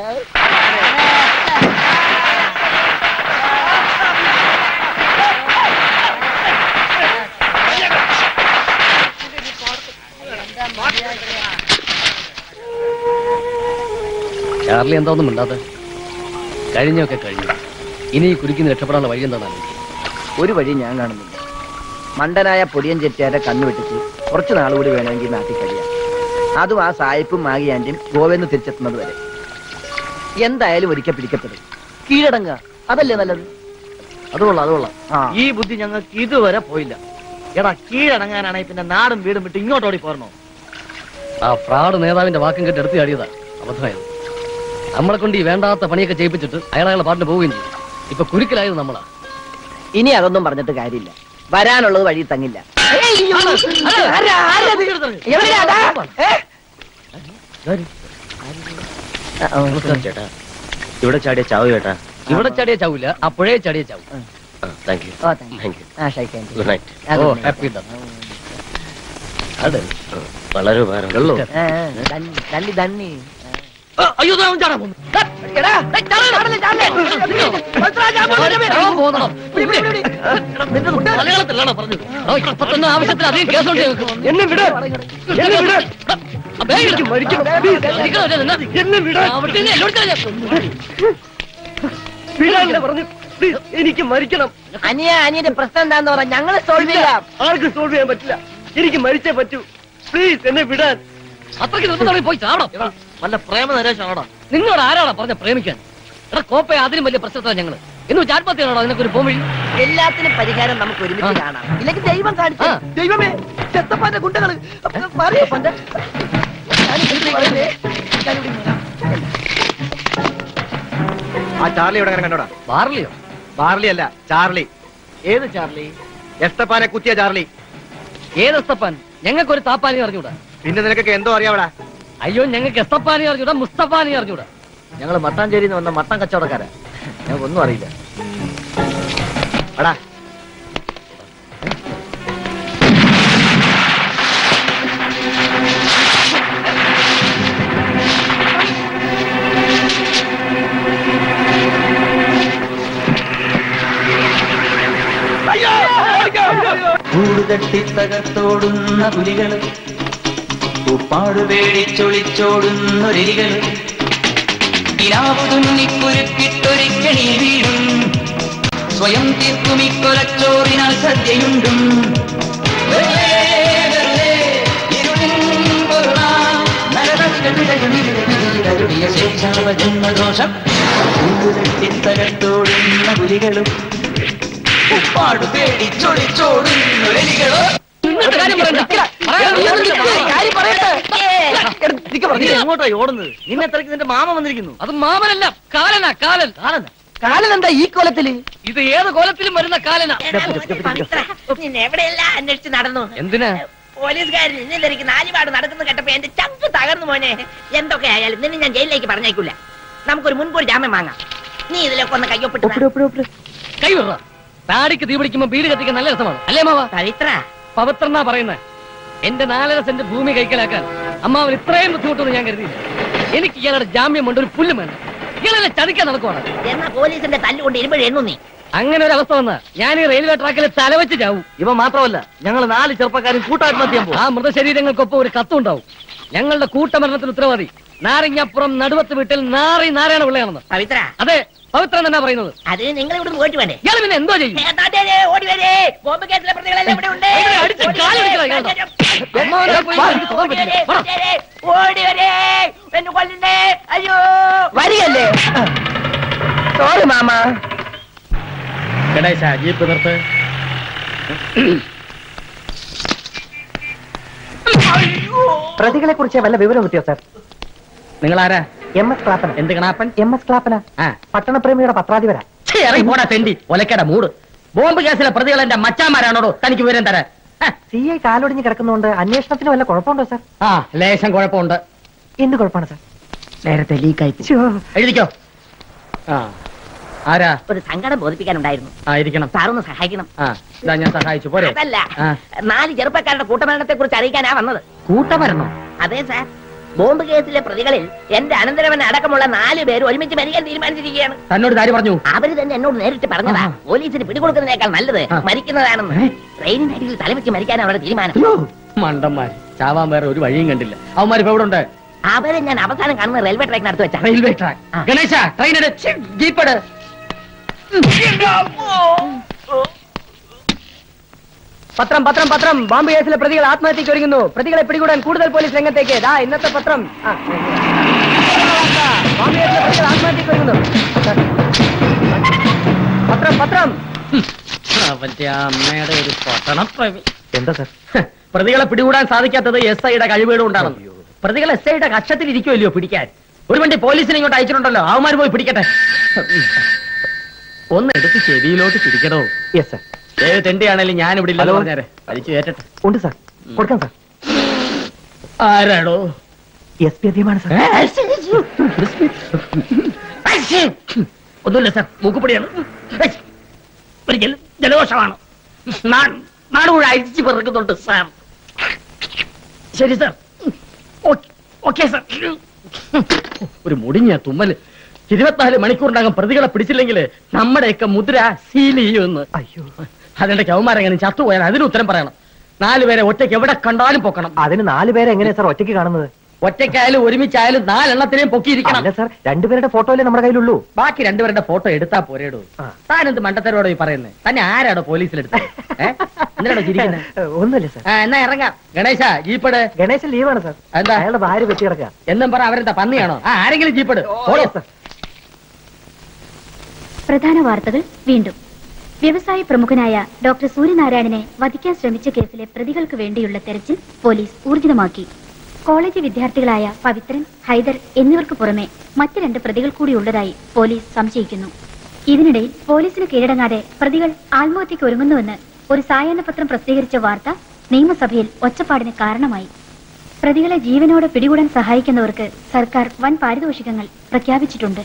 E: ചാർലി എന്താ ഒന്നും മിണ്ടാതെ? കഴിഞ്ഞൊക്കെ കഴിഞ്ഞു. ഇനി ഈ കുരുക്കിന്ന് രക്ഷപ്പെടാനുള്ള വഴി എന്താണ്?
C: ഒരു വഴി ഞാൻ കാണുന്നില്ല. മണ്ടനായ പൊടിയൻ ചെറ്റിയാരെ കണ്ണുവെട്ടിച്ച് കുറച്ചു നാളുകൂടി വേണമെങ്കിൽ നാട്ടിൽ കഴിയാം. അതും ആ സായിപ്പും മാഗിയാന്റെയും ഗോവയെന്ന് തിരിച്ചെത്തുന്നത് വരെ. എന്തായാലും ഒരിക്കൽ പിടിക്കപ്പെടും. കീഴടങ്ങ, അതല്ലേ നല്ലത്?
I: അതുകൊള്ളാം അതുകൊള്ളാം. ഈ ബുദ്ധി ഞങ്ങൾക്ക് ഇതുവരെ പോയില്ല. എടാ, കീഴടങ്ങാനാണെങ്കിൽ പിന്നെ നാടും വീടും വിട്ട് ഇങ്ങോട്ടോടി പോരണോ?
E: ആ ഫ്രാഡ് നേതാവിന്റെ വാക്കും കേട്ട് എടുത്തു ചാടിയതാ അബദ്ധമായത്. നമ്മളെ കൊണ്ട് ഈ വേണ്ടാത്ത പണിയൊക്കെ ചെയ്യിപ്പിച്ചിട്ട് അയാൾ അയാളെ പാട്ടിന് പോവുകയും ചെയ്യും. ഇപ്പൊ കുരുക്കിലായത് നമ്മളാ.
C: ഇനി അതൊന്നും പറഞ്ഞിട്ട് കാര്യമില്ല. വരാനുള്ളത് വഴി തങ്ങില്ല.
I: ചേട്ടാ, ഇവിടെ ചാടിയ ചാവ് ചേട്ടാ.
E: ഇവിടെ ചാടിയ ചാവൂല, ആ പുഴയെ ചാടിയ ചാവും.
I: Thank you. Good night.
E: ഓ ഹാപ്പി.
I: അതെ, വളരെ ഉപകാരം.
E: അയ്യോ, മലയാളത്തിലാണോ പറഞ്ഞത്? ഇപ്പൊ തന്നെ ആവശ്യത്തിന് അധികം കേസുണ്ട്.
C: എന്നെ വിട്, എന്നെ വിട്. എനിക്ക് മരിക്കണം.
D: അനിയ അനിയന്റെ പ്രശ്നം എന്താന്ന് പറഞ്ഞാൽ ഞങ്ങൾ സോൾവ് ചെയ്യാം.
C: ആർക്കും സോൾവ് ചെയ്യാൻ പറ്റില്ല. എനിക്ക് മരിച്ചേ പറ്റൂ. പ്ലീസ് എന്നെ വിടാൻ.
E: അത്രയ്ക്ക് നിർബന്ധം പോയി ചാടണം.
I: വല്ല പ്രേമ നരേശാണോടാ?
E: നിങ്ങളോട് ആരാടാ പറഞ്ഞ പ്രേമിക്കാൻ? എടാ കോപ്പയെ അതിനും വലിയ പ്രശ്നത്തിലാണ് ഞങ്ങള്. എന്ന് വെച്ചാൽ ആത്മഹത്യയാണോ അതിനൊക്കെ ഒരു പോം വഴി?
D: എല്ലാത്തിനും പരിഹാരം നമുക്ക് ഒരുമിച്ച് കാണാം. ഇല്ലെങ്കിൽ ദൈവം കാണിച്ചു.
C: ദൈവമേ, ചെത്തപ്പാന്റെ ഗുണ്ടകള്. ആ ചാർലി ഇവിടെ കണ്ടോടാ?
E: ബാർലിയോ?
C: ബാർലി അല്ല, ചാർലി.
E: ഏത് ചാർലി?
C: എസ്തപ്പാനെ കുത്തിയ ചാർലി.
E: ഏത് എസ്തപ്പാൻ? ഞങ്ങൾക്ക് ഒരു താപ്പാനി അറിഞ്ഞൂടാ.
C: പിന്നെ നിനക്കൊക്കെ എന്തോ അറിയാവടാ?
E: അയ്യോ, ഞങ്ങൾക്ക് എസ്തപ്പാനി അറിഞ്ഞൂടാ, മുസ്തഫാനി അറിഞ്ഞൂടാ.
C: ഞങ്ങള് മട്ടാഞ്ചേരിയിൽ നിന്ന് വന്ന മട്ടൻ കച്ചവടക്കാരാ. ഞങ്ങൾക്കൊന്നും അറിയില്ല. അടാ, അയ്യോ
G: തട്ടി തകർത്തോടുന്ന പുലികള് ഉപ്പാട് പേടിച്ചൊളിച്ചോടുന്നൊരികള് ഇലാവു തുന്നിക്കുരുക്കിട്ടൊരിക്കണി വീടും സ്വയം തീർക്കുമിക്കൊലച്ചോറിനാൽ സദ്യയുണ്ടും ജന്മദോഷം തകർത്തോടുന്ന പുലികളും ഉപ്പാട് പേടിച്ചൊളിച്ചോടുന്നൊരികള്
I: എങ്ങോട്ടാ ഓടുന്നത്? നിന്നെ തിരക്കി നിന്റെ മാമ വന്നിരിക്കുന്നു.
E: അത് മാമനല്ല, കാലനാ കാലൻ.
I: കാലൻ
C: കാലൻ എന്താ ഈ കോലത്തില്?
E: ഇത് ഏത് കോലത്തിലും വരുന്ന കാലനാ.
D: നിന്നെ എവിടെയെല്ലാം അന്വേഷിച്ച് നടന്നു.
E: എന്തിനാ?
D: പോലീസുകാർ നിന്നെ തിരക്കി നാലുപാട് നടക്കുന്നു കേട്ടപ്പോ എന്റെ ചങ്ക് തകർന്നു മോനെ. എന്തൊക്കെ ആയാലും നിന്നെ ഞാൻ ജയിലിലേക്ക് പറഞ്ഞേക്കൂല. നമുക്കൊരു മുൻകൂർ ജാമ്യം വാങ്ങാം. നീ ഇതിലൊക്കെ ഒന്ന് കയ്യൊപ്പിട്ട്
E: കൈ വിട. താടിക്ക് തീ പിടിക്കുമ്പോ വീട് കത്തിക്കാൻ നല്ല രസമാണ് അല്ലേ മാവ?
D: പവിത്ര
E: പവിത്രന്നാ പറയുന്നത്. എന്റെ നാലര സെന്റ് ഭൂമി കൈക്കലാക്കാൻ അമ്മാവൻ ഇത്രയും ബുദ്ധിമുട്ടൊന്നും ഞാൻ കരുതിയില്ല. എനിക്ക് ഇയാളുടെ ജാമ്യം കൊണ്ട് ഒരു പുല്ലും വേണ്ട. ഇയാളെ ചതിക്കാൻ നടക്കുവാണ്.
D: എന്നാ പോലീസിന്റെ തല്ലുകൊണ്ട് ഇരുമ്പോഴെണ്ണു നീ.
E: അങ്ങനെ ഒരു അവസ്ഥ വന്നാ ഞാൻ ഈ റെയിൽവേ ട്രാക്കിൽ തലവെച്ച് ചാവും.
I: ഇവ മാത്രമല്ല, ഞങ്ങൾ നാല് ചെറുപ്പക്കാരും കൂട്ടാത്മഹത്യ ചെയ്യാൻ പോകും.
E: ആ മൃതശരീരങ്ങൾക്കൊപ്പം ഒരു കത്തുണ്ടാവും. ഞങ്ങളുടെ കൂട്ടമരണത്തിന് ഉത്തരവാദി നാരങ്ങാപ്പുറം നടുവത്ത് വീട്ടിൽ നാറി നാരായണ പിള്ളയാണെന്ന്.
D: പവിത്ര
E: അതെ, പവിത്രൻ എന്നാ പറയുന്നത്.
D: അത് നിങ്ങൾ ഇവിടെ പോയിട്ട് വേണ്ടേ?
E: ഇയാൾ പിന്നെ എന്തോ ചെയ്യും?
D: ഓടി വരേ. ബോംബ് കേസിലെ പ്രതികളെല്ലാം ഇവിടെ ഉണ്ട്. ഓടി വരേ. എന്നെ കൊല്ലണ്ടേ. അയ്യോ
C: വരികല്ലേ? സോറി മാമ.
E: ഗണേശ, ജീപ്പ് നിർത്ത്.
C: പ്രതികളെ കുറിച്ച് വല്ല വിവരം കിട്ടിയോ സാർ?
E: നിങ്ങളാരാ?
C: M S Clappana.
E: എന്ത് കണാപ്പൻ?
C: എം എസ് ക്ലാപ്പന പട്ടണപ്രേമിയുടെ പത്രാധിപരാ.
E: ഇറങ്ങി പോടാ തെണ്ടി, ഒലക്കട മൂട്. ബോംബ് കേസിലെ പ്രതികൾ എന്റെ മച്ചാന്മാരാണോടോ? തനിക്ക് വിവരം തരാൻ.
C: സി ഐ കാലൊടിഞ്ഞ് കിടക്കുന്നതുകൊണ്ട് അന്വേഷണത്തിന് വല്ല കുഴപ്പമുണ്ടോ സാർ?
E: ആ, ലേശം കുഴപ്പമുണ്ട്.
C: എന്ത് കുഴപ്പമാണ് സാർ?
E: നേരത്തെ ലീക്കായി. എഴുതിക്കോ. ആ, ആരാ?
D: ഒരു സങ്കടം ബോധിപ്പിക്കാനുണ്ടായിരുന്നു.
E: ആ, ഇരിക്കണം.
D: സാറൊന്ന് സഹായിക്കണം.
E: ആ, ഇതാ ഞാൻ സഹായിച്ചു. പോരെ?
D: അതല്ല, നാല് ചെറുപ്പക്കാരുടെ കൂട്ടമരണത്തെ കുറിച്ച് അറിയിക്കാനാ വന്നത്.
E: കൂട്ടമരണോ?
D: അതെ സാർ. ബോംബ് കേസിലെ പ്രതികളിൽ എന്റെ അനന്തരവൻ അടക്കമുള്ള നാല് പേര് ഒരുമിച്ച് മരിക്കാൻ തീരുമാനിച്ചിരിക്കുകയാണ്.
E: തന്നോട് കാര്യം പറഞ്ഞു?
D: അവര് തന്നെ എന്നോട് നേരിട്ട് പറഞ്ഞതാ. പോലീസിന് പിടികൊടുക്കുന്നതിനേക്കാൾ നല്ലത് മരിക്കുന്നതാണെന്ന്. ട്രെയിനിനടിയിൽ തലവെച്ച് മരിക്കാൻ അവരുടെ തീരുമാനം.
E: മണ്ടന്മാർ, ചാവാൻ വേറെ ഒരു വഴിയും കണ്ടില്ല. അവന്മാർ ഇപ്പൊ എവിടെ ഉണ്ട്?
D: അവരെ ഞാൻ അവസാനം കാണുന്ന റെയിൽവേ ട്രാക്കിനടുത്ത് വെച്ചാ.
E: Railway track? ഗണേശ, ട്രെയിൻ ജീപ്പട്.
C: പത്രം പത്രം പത്രം. ബോംബ് കേസിലെ പ്രതികൾ ആത്മഹത്യക്ക് ഒരുങ്ങുന്നു. പ്രതികളെ പിടികൂടാൻ കൂടുതൽ പോലീസ് രംഗത്തേക്ക്. ദാ ഇന്നത്തെ പത്രം. ബോംബ് കേസിലെ പ്രതികൾ ആത്മഹത്യക്ക് ഒരുങ്ങുന്നു. പത്രം പത്രം.
E: അവന്റെ അമ്മയുടെ ഒരു പട്ടണപ്രേമി.
C: എന്താ സാർ?
E: പ്രതികളെ പിടികൂടാൻ സാധിക്കാത്തത് എസ് ഐയുടെ കഴിവുകൾ കൊണ്ടാണ്. പ്രതികൾ എസ് ഐയുടെ കക്ഷത്തിൽ ഇരിക്കുമല്ലോ പിടിക്കാൻ. ഒരു വണ്ടി പോലീസിനെ ഇങ്ങോട്ട് അയച്ചിട്ടുണ്ടല്ലോ, അവന്മാർ പോയി പിടിക്കട്ടെ. ഒന്ന് എടുത്ത് ചെവിയിലോട്ട് പിടിക്കണോ?
C: Yes sir.
E: ഏത് തെണ്ടിയാണേലും ഞാൻ ഇവിടെ ഇല്ലെന്ന് പറഞ്ഞാരെ വലിച്ചു കയറ്റട്ടെ.
C: ഉണ്ട് സാർ, കൊടുക്കാം സാർ.
E: ആരാടോ?
C: എസ് പി അധികമാണ് സാർ.
E: ഒന്നുമില്ല സാർ, മൂക്കുപൊടിയാണ്. ഒരിക്കലും ജലദോഷമാണ്. നാടുകൂടെ അരിച്ചു പിറക്കുന്നുണ്ട് സാർ. ശരി സാർ, ഓക്കെ സാർ. ഒരു മുടിഞ്ഞ തുമ്മല്. ഇരുപത്തിനാല് മണിക്കൂറിനകം പ്രതികളെ പിടിച്ചില്ലെങ്കിൽ നമ്മുടെയൊക്കെ മുദ്ര സീൽ ചെയ്യുമെന്ന്.
C: അയ്യോ,
E: അതിന്റെ കൗമാരെങ്ങനെ ചത്തുപോയാൽ അതിന് ഉത്തരം പറയണം. നാലുപേരെ ഒറ്റയ്ക്ക് എവിടെ കണ്ടാലും പൊക്കണം.
C: അതിന് നാലുപേരെ എങ്ങനെയാ സാർ ഒറ്റയ്ക്ക് കാണുന്നത്?
E: ഒറ്റയ്ക്കായാലും ഒരുമിച്ചായാലും നാലെണ്ണത്തിനെയും പൊക്കിയിരിക്കണം.
C: അല്ല സാർ, രണ്ടുപേരുടെ ഫോട്ടോയിലേ നമ്മുടെ കയ്യിലുള്ളൂ.
E: ബാക്കി രണ്ടുപേരുടെ ഫോട്ടോ എടുത്താ പോരേടോ. താനെന്ത് മണ്ടത്തരോടോ ഈ പറയുന്നത്? തന്നെ ആരാടോ പോലീസിലെടുത്തത്? എന്തിനാടോ ചിരിക്കുന്നത്?
C: ഒന്നുമില്ല സാർ.
E: എന്നാ ഇറങ്ങാം. ഗണേശ, ജീപ്പട്.
C: ഗണേശൻ ലീവാണ് സാർ.
E: എന്താ?
C: അയാളുടെ ഭാര്യ വെച്ച് കിടക്കുക.
E: എന്നും പറ, അവരെന്താ പന്നിയാണോ? ആ, ആരെങ്കിലും ജീപ്പട്.
A: പ്രധാന വാർത്തകൾ വീണ്ടും. വ്യവസായ പ്രമുഖനായ ഡോക്ടർ സൂര്യനാരായണനെ വധിക്കാൻ ശ്രമിച്ച കേസിലെ പ്രതികൾക്ക് വേണ്ടിയുള്ള തെരച്ചിൽ പോലീസ് ഊർജിതമാക്കി. കോളേജ് വിദ്യാർത്ഥികളായ പവിത്രൻ, ഹൈദർ എന്നിവർക്ക് പുറമെ മറ്റ് രണ്ട് പ്രതികൾ കൂടിയുള്ളതായി പോലീസ് സംശയിക്കുന്നു. ഇതിനിടയിൽ പോലീസിന് കീഴടങ്ങാതെ പ്രതികൾ ആത്മഹത്യക്ക് ഒരുങ്ങുന്നുവെന്ന് ഒരു സായാഹ്ന പത്രം പ്രസിദ്ധീകരിച്ച വാർത്ത നിയമസഭയിൽ ഒച്ചപ്പാടിന് കാരണമായി. പ്രതികളെ ജീവനോടെ പിടികൂടാൻ സഹായിക്കുന്നവർക്ക് സർക്കാർ വൻ പാരിതോഷികങ്ങൾ പ്രഖ്യാപിച്ചിട്ടുണ്ട്.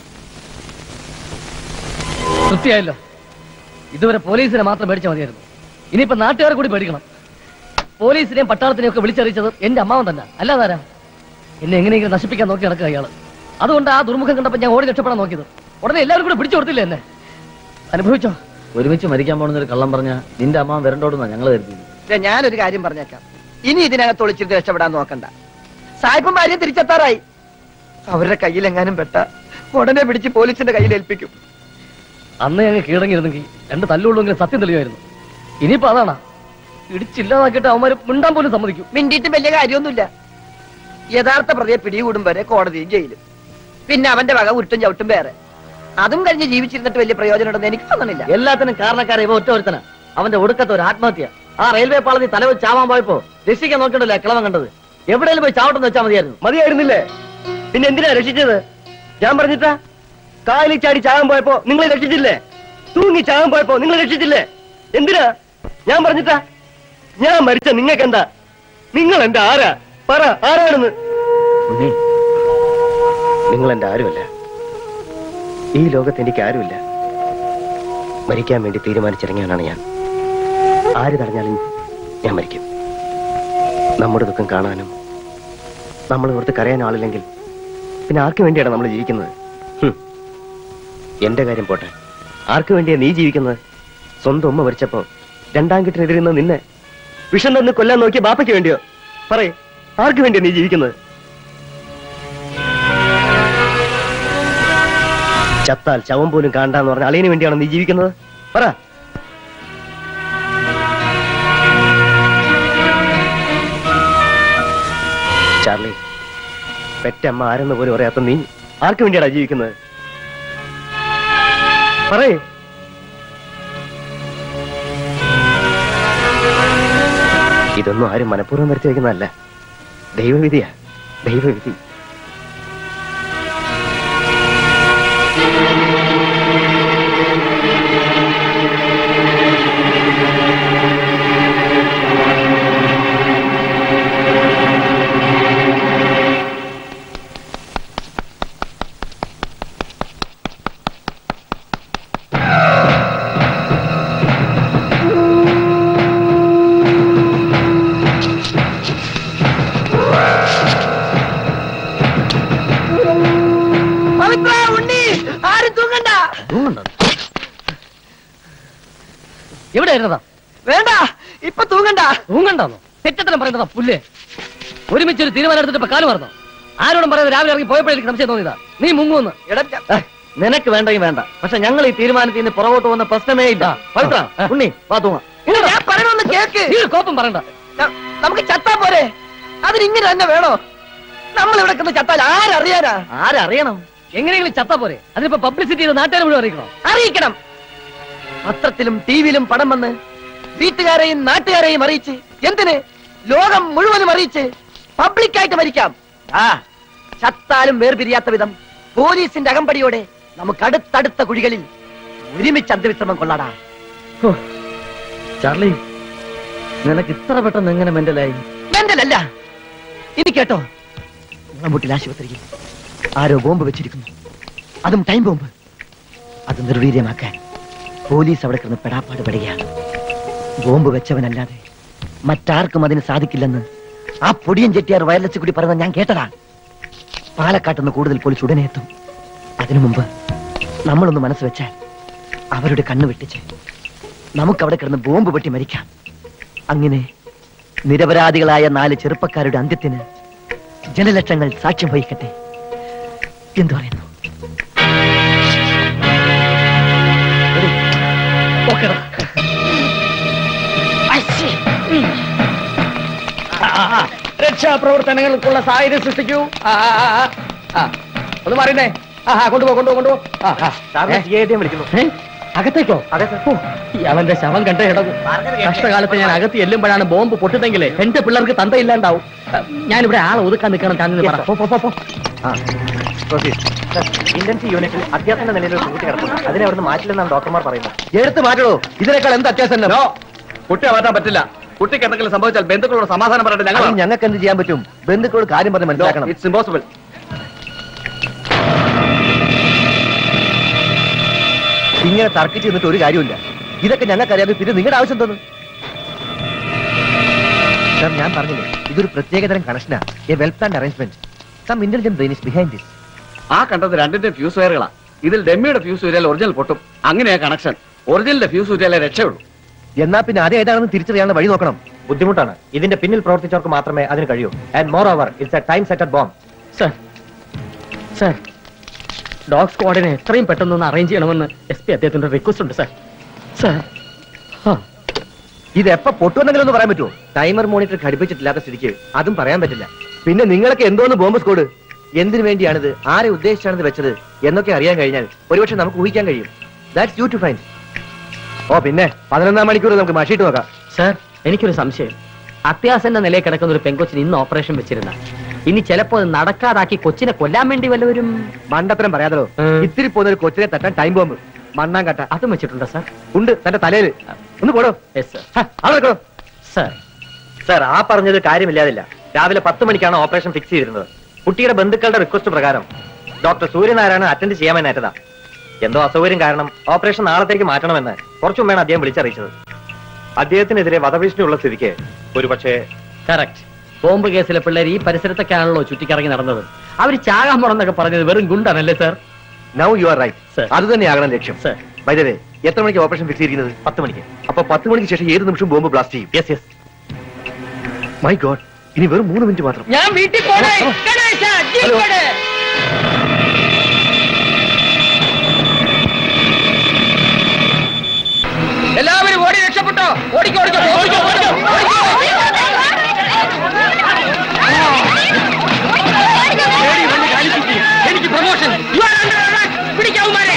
E: തൃപ്തിയായല്ലോ. ഇതുവരെ പോലീസിനെ മാത്രം പേടിച്ചാൽ മതിയായിരുന്നു. ഇനിയിപ്പോ നാട്ടുകാരെ കൂടി പേടിക്കണം. പോലീസിനെയും പട്ടാളത്തിനെയും ഒക്കെ വിളിച്ചറിയിച്ചത് എന്റെ അമ്മാവൻ തന്നെ, അല്ലാതാരാ? എന്നെ എങ്ങനെയെങ്കിലും നശിപ്പിക്കാൻ നോക്കി നടക്കുക അയാള്. അതുകൊണ്ട് ആ ദുർമുഖം കണ്ടപ്പോൾ ഞാൻ ഓടി രക്ഷപ്പെടാൻ നോക്കിയത്. ഉടനെ എല്ലാവരും കൂടെ പിടിച്ചു കൊടുത്തില്ലേ എന്നെ? അനുഭവിച്ചോ?
I: ഒരുമിച്ച് മരിക്കാൻ പോകുന്നൊരു കള്ളം പറഞ്ഞ നിന്റെ അമ്മ വരണ്ടോടുന്നാ ഞങ്ങൾ കരുതി.
C: ഞാനൊരു കാര്യം പറഞ്ഞേക്കാം, ഇനി ഇതിനകത്ത് ഒളിച്ചിട്ട് രക്ഷപ്പെടാൻ നോക്കണ്ട. സായിപ്പും ഭാര്യയും തിരിച്ചെത്താറായി. അവരുടെ കയ്യിലെങ്ങാനും പെട്ട ഉടനെ പിടിച്ച് പോലീസിന്റെ കയ്യിൽ ഏൽപ്പിക്കും.
E: അന്ന് ഞങ്ങൾ കീഴടങ്ങിയിരുന്നെങ്കിൽ രണ്ട് തല്ലുള്ളൂങ്കിലും സത്യം തെളിവായിരുന്നു. ഇനിയിപ്പോ അതാണാ, ഇടിച്ചില്ലാതാക്കിയിട്ട് അവന്മാര് മിണ്ടാൻ പോലും സമ്മതിക്കും.
C: മിണ്ടിയിട്ട് വലിയ കാര്യമൊന്നുമില്ല. യഥാർത്ഥ പ്രതിയെ പിടികൂടും വരെ കോടതിയും ജയിലും, പിന്നെ അവന്റെ വക ഉരുട്ടും ചവിട്ടും വേറെ. അതും കഴിഞ്ഞ് ജീവിച്ചിരുന്നിട്ട് വലിയ പ്രയോജനം ഉണ്ടെന്ന് എനിക്ക് തോന്നുന്നില്ല.
I: എല്ലാത്തിനും കാരണക്കാരെ ഇവ ഒറ്റ ഒരുത്തന. അവന്റെ ഒടുക്കത്തെ ഒരു ആത്മഹത്യ. ആ റെയിൽവേ പാളത്തിൽ തലവെച്ച് ചാവാൻ പോയപ്പോ രക്ഷിക്കാൻ നോക്കണ്ടല്ലോ കിളവൻ കണ്ടത്. എവിടെയെങ്കിലും പോയി ചാവട്ടെന്ന് വെച്ചാൽ മതിയായിരുന്നു.
F: മതിയായിരുന്നില്ലേ? പിന്നെ എന്തിനാ രക്ഷിച്ചത്? ഞാൻ പറഞ്ഞിട്ടാ, കായലിൽ ചാടി ചാകാൻ പോയപ്പോ നിങ്ങളെ രക്ഷിച്ചില്ലേ? തൂങ്ങി ചാകാൻ പോയപ്പോ നിങ്ങളെ രക്ഷിച്ചില്ലേ? എന്തിനാ? ഞാൻ പറഞ്ഞിട്ടാ. ഞാൻ മരിച്ച നിങ്ങൾക്കെന്താ? നിങ്ങൾ എന്റെ ആരാ? പറ, ആരാണെന്ന്. നിങ്ങൾ എന്റെ ആരുമല്ല. ഈ ലോകത്ത് എനിക്ക് ആരുമില്ല. മരിക്കാൻ വേണ്ടി തീരുമാനിച്ചിറങ്ങിയവനാണ് ഞാൻ. ആര് തടഞ്ഞാലും ഞാൻ മരിക്കും. നമ്മുടെ ദുഃഖം കാണാനും നമ്മൾ ഓർത്ത് കരയാൻ ആളില്ലെങ്കിൽ പിന്നെ ആർക്ക് വേണ്ടിയാണ് നമ്മൾ ജീവിക്കുന്നത്? എന്റെ കാര്യം പോട്ടെ, ആർക്ക് വേണ്ടിയാ നീ ജീവിക്കുന്നത്? സ്വന്തം ഉമ്മ മരിച്ചപ്പോ രണ്ടാം കെട്ടിനെതിരുന്ന നിന്നെ വിഷം തന്ന് കൊല്ലാൻ നോക്കിയ ബാപ്പയ്ക്ക് വേണ്ടിയോ? പറയേ, ആർക്ക് വേണ്ടിയാ നീ ജീവിക്കുന്നത്? ചത്താൽ ശവം പോലും കാണാന്ന് പറഞ്ഞ അളിയന് വേണ്ടിയാണോ നീ ജീവിക്കുന്നത്? പറ. ചാർലി, പെറ്റമ്മ ആരെന്ന് പോലും പറയാത്ത നീ ആർക്ക് വേണ്ടിയാടാ ജീവിക്കുന്നത്? പറയേ. ഇതൊന്നും ആരും മനഃപൂർവ്വം വരുത്തി വയ്ക്കുന്നതല്ല. ദൈവവിധിയാ, ദൈവവിധി.
E: എവിടെയായിരുന്നതാ?
C: വേണ്ട, ഇപ്പൊ തൂങ്ങണ്ട.
E: തൂങ്ങണ്ടെന്നോ? തെറ്റത്തരം പറയുന്നതാ പുല്ലേ. ഒരുമിച്ചൊരു തീരുമാനം എടുത്തിട്ട് കാല് മറന്നോ? ആരോടും പറയാതെ രാവിലെ ഇറങ്ങി പോയപ്പോഴേക്ക് സംശയം തോന്നിയതാ നീ മുങ്ങുമെന്ന്.
I: നിനക്ക് വേണ്ടെങ്കിൽ വേണ്ട, പക്ഷെ ഞങ്ങൾ ഈ തീരുമാനത്തിൽ നിന്ന് പുറകോട്ട് പോകുന്ന പ്രശ്നമേ ഇല്ല. പവിത്ര, ഉണ്ണി, വാ തൂങ്ങാം.
C: ഞാൻ പറയണമെന്ന് കേക്ക്.
E: നീ കോപ്പം പറയണ്ട.
C: നമുക്ക് ചത്താ പോരെ? അതിനിങ്ങനെ തന്നെ വേണോ? നമ്മൾ ഇവിടെ കിടന്ന് ചത്താൽ ആരറിയാനാ?
I: ആരറിയണം?
E: എങ്ങനെയെങ്കിലും ചത്താ പോരെ? അതിനിപ്പോ പബ്ലിസിറ്റി ചെയ്ത് നാട്ടുകാരെ മുഴുവൻ അറിയിക്കണം.
C: അറിയിക്കണം. പത്രത്തിലും ടിവിയിലും പടം വന്ന് വീട്ടുകാരെയും നാട്ടുകാരെയും അറിയിച്ച്, എന്തിന് ലോകം മുഴുവനും അറിയിച്ച് പബ്ലിക്കായിട്ട് മരിക്കാം. ആ ചത്താലും വേർപിരിയാത്ത വിധം പോലീസിന്റെ അകമ്പടിയോടെ നമുക്ക് അടുത്തടുത്ത കുഴികളിൽ ഒരുമിച്ച് അന്ത്യവിശ്രമം കൊള്ളാടാ.
I: ചാർലി, നിനക്ക് ഇത്ര പെട്ടെന്ന് എങ്ങനെ മെന്റലായി?
C: മെന്റലല്ല, ഇനി കേട്ടോ. മുട്ടിൽ ആശുപത്രിയിൽ ആരോ ബോംബ് വെച്ചിരിക്കുന്നു. അതും ടൈം ബോംബ്. അത് നിർവീര്യമാക്കാൻ പോലീസ് അവിടെ കിടന്ന് പെടാപ്പാട് പെടുകയാണ്. ബോംബ് വെച്ചവനല്ലാതെ മറ്റാർക്കും അതിന് സാധിക്കില്ലെന്ന് ആ പൊടിയൻ ചെട്ടിയാർ വയർലെസ് കൂടി പറയുന്നത് ഞാൻ കേട്ടതാ. പാലക്കാട്ടുനിന്ന് കൂടുതൽ പോലീസ് ഉടനെ എത്തും. അതിനു മുമ്പ് നമ്മളൊന്ന് മനസ്സ് വെച്ചാൽ അവരുടെ കണ്ണു വെട്ടിച്ച് നമുക്കവിടെ കിടന്ന് ബോംബ് വെട്ടി മരിക്കാം. അങ്ങനെ നിരപരാധികളായ നാല് ചെറുപ്പക്കാരുടെ അന്ത്യത്തിന് ജനലക്ഷങ്ങൾ സാക്ഷ്യം വഹിക്കട്ടെ. എന്തു പറയുന്നു?
E: രക്ഷാപ്രവർത്തനങ്ങൾക്കുള്ള സാഹചര്യം സൃഷ്ടിക്കൂ. ഒന്ന് പറയുന്നേ. ആഹാ, കൊണ്ടുപോ കൊണ്ടുപോ കൊണ്ടുപോ. അകത്തേക്കോ? അവന്റെ ശവം കണ്ടേ ഇടവും. കഷ്ടകാലത്ത് ഞാൻ അകത്ത് ചെല്ലുമ്പോഴാണ് ബോംബ് പൊട്ടുന്നെങ്കിലേ എന്റെ പിള്ളേർക്ക് തന്തയില്ലാണ്ടാവും. ഞാനിവിടെ ആളെ ഒതുക്കാൻ നിൽക്കണം. താങ്കൾ
F: ഇന്റൻസീവ് യൂണിറ്റിൽ അത്യാസന്ന നിലയിൽ ഒരു കുട്ടി കിടക്കുന്നു. അതിനെ അവിടുന്ന് മാറ്റില്ലെന്നാണ് ഡോക്ടർമാർ പറയുന്നത്. എടുത്ത് മാറ്റണോ? ഇതിനേക്കാൾ എന്ത് അത്യാസന്നോ?
B: കുട്ടിയെ മാറ്റാൻ പറ്റില്ല. കുട്ടിക്ക് എന്തെങ്കിലും സംഭവിച്ചാൽ ബന്ധുക്കളോട് സമാധാനം പറയട്ടെ. ഞങ്ങൾ
F: ഞങ്ങൾക്ക് എന്ത് ചെയ്യാൻ പറ്റും? ബന്ധുക്കളോട് കാര്യം പറഞ്ഞ് മനസ്സിലാക്കണം.
B: It's impossible.
F: ഇങ്ങനെ തർക്കിച്ച് നിന്നിട്ട് ഒരു കാര്യമില്ല. ഇതൊക്കെ ഞങ്ങൾക്കറിയാതെ പിന്നെ നിങ്ങളുടെ ആവശ്യം തോന്നും. സാർ, ഞാൻ പറഞ്ഞില്ലേ, ഇതൊരു പ്രത്യേകതരം കണക്ഷനാ. A well planned arrangement. Some intelligent brain is behind this.
B: ആ കണ്ടത് രണ്ടിന്റെ ഫ്യൂസ് വയറുകളാ. ഇതിൽ ഡെമ്മിയുടെ ഫ്യൂസ് ഊരിയാൽ ഒറിജിനൽ പൊട്ടും. അങ്ങനെയാ കണക്ഷൻ. ഒറിജിനലിന്റെ ഫ്യൂസ് ഊരിയാലേ രക്ഷയുള്ളൂ.
F: എന്നാ പിന്നെ അത് ഏതാണെന്ന് തിരിച്ചറിയാനുള്ള വഴി നോക്കണം.
B: ബുദ്ധിമുട്ടാണ്. ഇതിന്റെ പിന്നിൽ പ്രവർത്തിച്ചവർക്ക് മാത്രമേ അതിന് കഴിയൂ. And moreover it's a time setted bomb.
E: Sir sir dog സ്ക്വാഡിനെ എത്രയും പെട്ടെന്ന് അറേഞ്ച് ചെയ്യണമെന്ന് എസ് പി അദ്ദേഹത്തിന്റെ റിക്വസ്റ്റ് ഉണ്ട് സർ. സർ
F: ഇത് എപ്പോ പൊട്ടുവെന്നെങ്കിലും ഒന്ന് പറയാൻ പറ്റുമോ? ടൈമർ മോണിറ്റർ ഘടിപ്പിച്ചിട്ടില്ലാത്ത സ്ഥിതിക്ക് അതും പറയാൻ പറ്റില്ല. പിന്നെ നിങ്ങളൊക്കെ എന്തോന്ന് ബോംബ് സ്ക്വാഡ്, എന്തിനു വേണ്ടിയാണിത്, ആരെ ഉദ്ദേശിച്ചാണിത് വെച്ചത് എന്നൊക്കെ അറിയാൻ കഴിഞ്ഞാൽ ഒരുപക്ഷെ നമുക്ക് ഊഹിക്കാൻ കഴിയും. That's you to find. ഓ പിന്നെ പതിനൊന്നാം മണിക്കൂർ നമുക്ക് മഷിയിട്ട് നോക്കാം.
E: സർ എനിക്കൊരു സംശയം. അത്യാസന്ന നിലയിൽ കിടക്കുന്ന ഒരു പെങ്കൊച്ചിന് ഇന്ന് ഓപ്പറേഷൻ വെച്ചിരുന്ന ഇനി ചിലപ്പോ നടക്കാതാക്കി കൊച്ചിനെ കൊല്ലാൻ വേണ്ടി വല്ലവരും
F: മണ്ടത്തരം പറയാതോ. ഇത്തിരി പോകുന്ന ഒരു കൊച്ചിനെ തട്ടാൻ ടൈം ബോംബ് മണ്ണാൻ കട്ട
E: അതും വെച്ചിട്ടുണ്ടോ സാർ?
F: ഉണ്ട്, തന്റെ തലയിൽ. ഒന്ന് പോടോ. അവിടെ
E: സാർ
B: സർ ആ പറഞ്ഞത് കാര്യമില്ലാതില്ല. രാവിലെ പത്ത് മണിക്കാണ് ഓപ്പറേഷൻ ഫിക്സ് ചെയ്തിരുന്നത്. കുട്ടിയുടെ ബന്ധുക്കളുടെ റിക്വസ്റ്റ് പ്രകാരം ഡോക്ടർ സൂര്യനാരായണൻ അറ്റൻഡ് ചെയ്യാമെന്നേറ്റതാ. എന്തോ അസൗകര്യം കാരണം ഓപ്പറേഷൻ നാളത്തേക്ക് മാറ്റണമെന്ന് കുറച്ചു മുമ്പാണ് അദ്ദേഹം വിളിച്ചറിയിച്ചത്. അദ്ദേഹത്തിനെതിരെ വധഭീഷണിയുള്ള സ്ഥിതിക്ക് ഒരുപക്ഷേ.
E: കറക്റ്റ്. ബോംബ് കേസിലെ പിള്ളേർ ഈ പരിസരത്തൊക്കെയാണല്ലോ ചുറ്റിക്കറങ്ങി നടന്നത്. അവർ ചാകാൻ പോണെന്നൊക്കെ പറഞ്ഞത് വെറും ഗുണ്ടാണല്ലേ sir?
F: Now you are right. അത് തന്നെയാകണം ലക്ഷ്യം.
E: സർ
F: ബൈ ദ വേ, എത്ര മണിക്ക് ഓപ്പറേഷൻ ഫിക്സ് ചെയ്തിരിക്കുന്നത്?
B: പത്ത് മണിക്ക്.
F: അപ്പൊ പത്ത് മണിക്ക് ശേഷം ഏത് നിമിഷം ബോംബ് ബ്ലാസ്റ്റ് ചെയ്യും.
B: Yes yes.
F: മൈ ഗോഡ്, ഇനി വെറും മൂന്ന് മിനിറ്റ് മാത്രം.
D: ഞാൻ വീട്ടിൽ പോണേ. എല്ലാവരും ഓടി രക്ഷപ്പെട്ടോ. ഓടിക്കോ ഓടിക്കോ ഓടിക്കോ ഓടിക്കോ എനിക്ക് പ്രൊമോഷൻ. പിടിക്കാവുമാരെ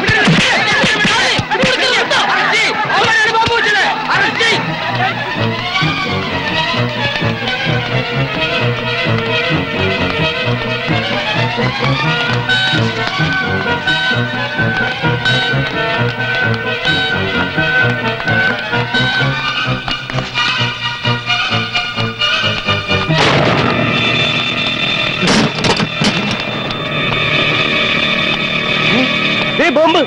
F: ബോംബ്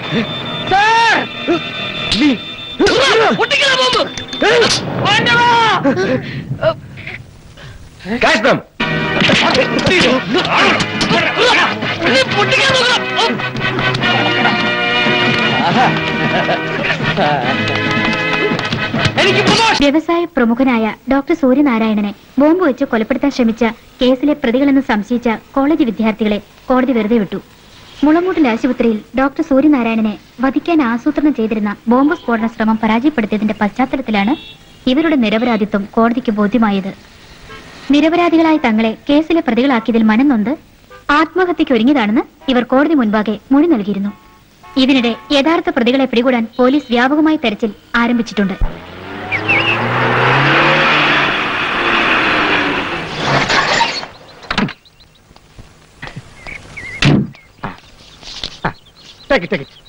A: വ്യവസായ പ്രമുഖനായ ഡോക്ടർ സൂര്യനാരായണനെ ബോംബ് വെച്ച് കൊലപ്പെടുത്താൻ ശ്രമിച്ച കേസിലെ പ്രതികളെന്ന് സംശയിച്ച കോളേജ് വിദ്യാർത്ഥികളെ കോടതി വെറുതെ വിട്ടു. മുളമൂട്ടിൽ ആശുപത്രിയിൽ ഡോക്ടർ സൂര്യനാരായണനെ വധിക്കാൻ ആസൂത്രണം ചെയ്തിരുന്ന ബോംബ് സ്ഫോടന ശ്രമം പരാജയപ്പെടുത്തിയതിന്റെ പശ്ചാത്തലത്തിലാണ് ഇവരുടെ നിരപരാധിത്വം കോടതിക്ക് ബോധ്യമായത്. നിരപരാധികളായ തങ്ങളെ കേസിലെ പ്രതികളാക്കിയതിൽ മനംനൊന്ത് ആത്മഹത്യയ്ക്ക് ഒരുങ്ങിയതാണെന്ന് ഇവർ കോടതി മുൻപാകെ മൊഴി നൽകിയിരുന്നു. ഇതിനിടെ യഥാർത്ഥ പ്രതികളെ പിടികൂടാൻ പോലീസ് വ്യാപകമായി തെരച്ചിൽ ആരംഭിച്ചിട്ടുണ്ട്.
E: Take it, take it.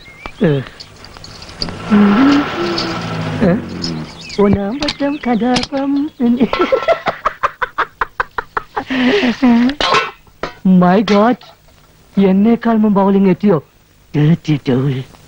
E: ഒന്നാമ്പറ്റം കഥാപം. മൈ ഗോഡ്, എന്നേക്കാൾ മുമ്പ് ബൗളിംഗ് എത്തിയോ? എത്തിട്ടോ.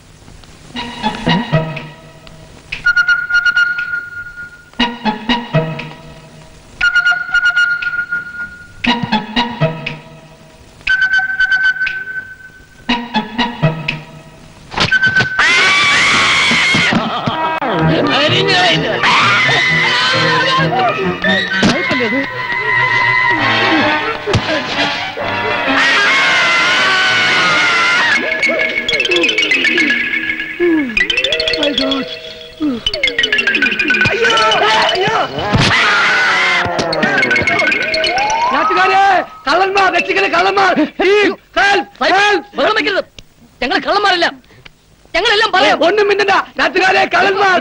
E: ഞങ്ങൾ കള്ളന്മാരല്ല, ഞങ്ങളെല്ലാം പറയാം. ഒന്നും മിണ്ടണ്ട നാട്ടുകാരെ, കള്ളന്മാർ.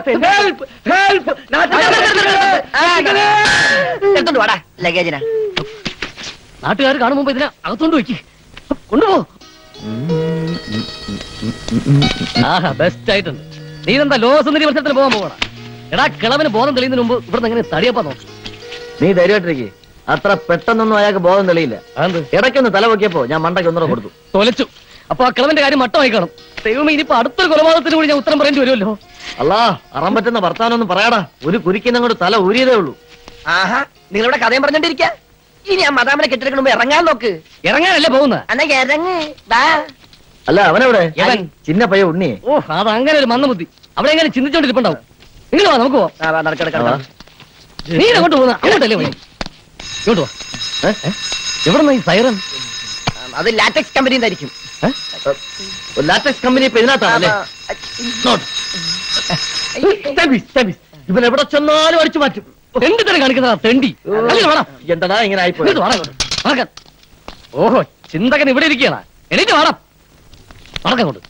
E: നാട്ടുകാർ കാണുമ്പോ ഇതിനെ അകത്തോണ്ട് വെക്ക്, കൊണ്ടുപോ. ആഹാ, ബെസ്റ്റ് ആയിട്ടുണ്ട്. നീ എന്താ ലോകസുന്ദരി മത്സരത്തിന് പോകാൻ പോകണം? എടാ, കിളവന് ബോധം തെളിയുന്നതിന് മുമ്പ് ഇവിടുന്ന് എങ്ങനെ തടിയപ്പാ നോക്ക്.
I: നീ ധൈര്യമായിട്ടിരിക്കേ, അത്ര പെട്ടെന്നൊന്നും അയാൾക്ക് ബോധം തെളിയില്ല. ഇടയ്ക്കൊന്ന് തല പൊക്കിയപ്പോ ഞാൻ മണ്ടയ്ക്ക് ഒന്നുകൂടെ കൊടുത്തു,
E: തൊലച്ചു. അപ്പൊ ആ കിളവന്റെ കാര്യം മട്ടമായി കാണും. ദൈവമേ, ഇനിയിപ്പോ അടുത്തൊരു കൊലപാതകത്തിന് കൂടി ഞാൻ ഉത്തരം പറയേണ്ടി വരുമല്ലോ.
I: അല്ലാ, അറം പറ്റുന്ന വർത്താനൊന്നും പറയടാ. ഒരു കുരിക്കുന്നങ്ങോട്ട് തല ഊരിയതേ ഉള്ളൂ.
C: ആഹാ, നിങ്ങളിവിടെ കഥയും പറഞ്ഞോണ്ടിരിക്ക. ഇനി ആ മദാമനെ കെട്ടിടക്കണ മുമ്പ് ഇറങ്ങാൻ നോക്ക്.
E: ഇറങ്ങാനല്ലേ പോകുന്നത്?
C: അല്ല ഇറങ്ങ്.
I: അല്ല, അവനെവിടെ? ചിന്ന പയ്യ ഉണ്ണിയെ.
E: ഓ, അത് അങ്ങനെ ഒരു മന്ദബുദ്ധി. അവിടെ എങ്ങനെ ചിന്തിച്ചോണ്ടിരിപ്പുണ്ടാവും. നിങ്ങൾ വാ, നമുക്ക് പോവാം. നീ അങ്ങോട്ട് പോകുന്ന അങ്ങോട്ടല്ലേ പോയി ഇങ്ങോട്ട് വാ. എവിടെ ഈ സൈറൻ?
C: അത് ലാറ്റക്സ് കമ്പനിന്നായിരിക്കും.
E: ലാറ്റക്സ് കമ്പനി ഇപ്പൊ ഇതിനകത്താണല്ലേ? ഇവൻ എവിടെ ചെന്നാലും അടിച്ചു മാറ്റും. എന്ത് തന്നെ കാണിക്കുന്നതാ തെണ്ടി?
F: എന്താ ഇങ്ങനെ ആയിപ്പോയി?
E: ഓഹോ, ചിന്തകൻ ഇവിടെ ഇരിക്കുകയാണ്. എനിക്ക് വേണം നടക്കങ്ങോട്ട്.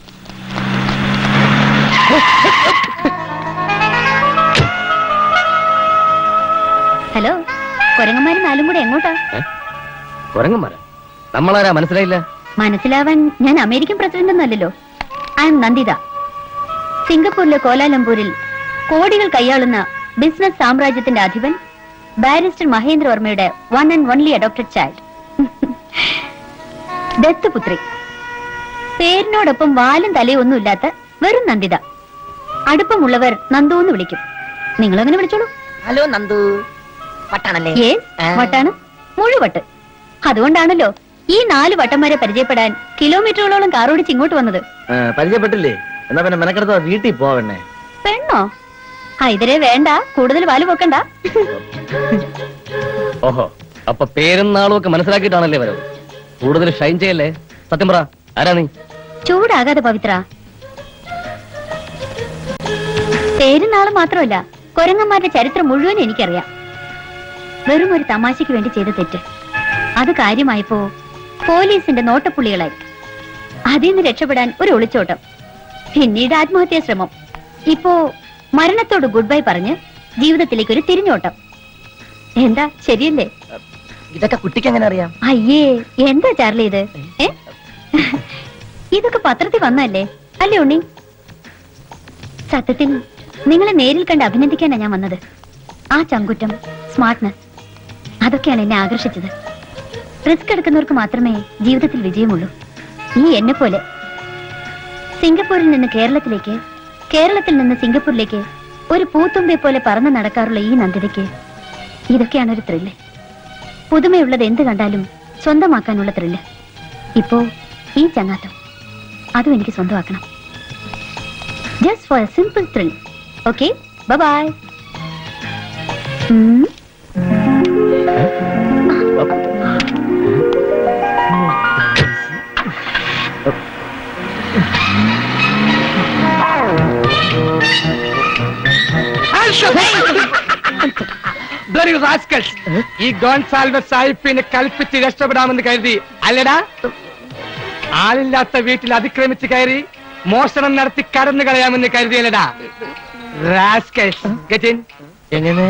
A: ഹലോ, കൊരങ്ങന്മാര് നാലും കൂടെ എങ്ങോട്ടാ?
E: കൊരങ്ങന്മാരാ? നമ്മളാരാ മനസ്സിലായില്ല?
A: മനസ്സിലാവാൻ ഞാൻ അമേരിക്കൻ പ്രസിഡന്റ് ഒന്നല്ലല്ലോ. I am Nanditha. സിംഗപ്പൂരിലെ കോലാലംപൂരിൽ കോടികൾ കൈയാളുന്ന ബിസിനസ് സാമ്രാജ്യത്തിന്റെ അധിപൻ ബാരിസ്റ്റർ മഹേന്ദ്രവർമ്മയുടെ one and only adopted child, ദത്തുപുത്രി. പേരിനോടൊപ്പം വാലും തലയും ഒന്നുമില്ലാത്ത വെറും നന്ദിത. അടുപ്പമുള്ളവർ നന്ദു എന്ന് വിളിക്കും. നിങ്ങളങ്ങനെ വിളിച്ചോളൂ.
D: ഹലോ നന്ദു. വട്ടാണല്ലേ?
A: വട്ടാണ്, മുഴുവട്ട്. അതുകൊണ്ടാണല്ലോ ഈ നാല് വട്ടന്മാരെ പരിചയപ്പെടാൻ കിലോമീറ്ററുകളോളം കാറോടിച്ച് ഇങ്ങോട്ട് വന്നത്.
F: പരിചയപ്പെട്ടില്ലേ? എന്നാ പിന്നെ മെനക്കെടുത്ത വീട്ടിൽ പോവണ്ണേ.
A: പെണ്ണോ? ആ ഇതിരെ വേണ്ട, കൂടുതൽ വാല് പൊക്കണ്ട.
E: ഓഹോ, അപ്പൊ പേരും നാളും ഒക്കെ മനസ്സിലാക്കിയിട്ടാണല്ലേ വരവ്. കൂടുതൽ ഷൈൻ ചെയ്യല്ലേ. സത്യം പറ, ആരാ നീ?
A: ചൂടാകാതെ പവിത്ര. പേരും നാളും മാത്രമല്ല, കൊരങ്ങന്മാരുടെ ചരിത്രം മുഴുവൻ എനിക്കറിയാം. വെറും ഒരു തമാശയ്ക്ക് വേണ്ടി ചെയ്ത തെറ്റ് അത് കാര്യമായപ്പോ പോലീസിന്റെ നോട്ടപ്പുള്ളികളായി. അതിൽ നിന്ന് രക്ഷപ്പെടാൻ ഒരു ഒളിച്ചോട്ടം, പിന്നീട് ആത്മഹത്യാ ശ്രമം, ഇപ്പോ മരണത്തോട് ഗുഡ് ബൈ പറഞ്ഞ് ജീവിതത്തിലേക്ക് ഒരു തിരിഞ്ഞോട്ടം. എന്താ ശരിയല്ലേ?
C: ഇതൊക്കെ കുട്ടിക്ക് എങ്ങനെ അറിയാം?
A: അയ്യേ, എന്താ ചാർലി ഇത്? ഏ ഇതൊക്കെ പത്രത്തിൽ വന്നല്ലേ അല്ലേ ഉണ്ണി? സത്യത്തിൽ നിങ്ങളെ നേരിൽ കണ്ട് അഭിനന്ദിക്കാനാ ഞാൻ വന്നത്. ആ ചങ്കുറ്റം, സ്മാർട്ട്നെസ്, അതൊക്കെയാണ് എന്നെ ആകർഷിച്ചത്. റിസ്ക് എടുക്കുന്നവർക്ക് മാത്രമേ ജീവിതത്തിൽ വിജയമുള്ളൂ. ഈ എന്നെ പോലെ സിംഗപ്പൂരിൽ നിന്ന് കേരളത്തിലേക്ക്, കേരളത്തിൽ നിന്ന് സിംഗപ്പൂരിലേക്ക് ഒരു പൂത്തുമ്പിയെ പോലെ പറന്ന് നടക്കാറുള്ള ഈ നന്ദിതയ്ക്ക് ഇതൊക്കെയാണ് ഒരു ത്രില്ല്. പുതുമയുള്ളത് എന്ത് കണ്ടാലും സ്വന്തമാക്കാനുള്ള ത്രില്ല്. ഇപ്പോ ഈ ചങ്ങാത്തം, അതും എനിക്ക് സ്വന്തമാക്കണം. Just for a simple thrill. Okay, bye bye.
J: ഈ ഗോൺസാൽവസ് സാഹിബിനെ കൽപ്പിച്ച് രക്ഷപ്പെടാമെന്ന് കരുതി അല്ലടാ ആളില്ലാത്ത വീട്ടിൽ അതിക്രമിച്ച് കയറി മോഷണം നടത്തി കടന്നു കളയാമെന്ന് കരുതിയല്ലടാ.
F: എങ്ങനെ?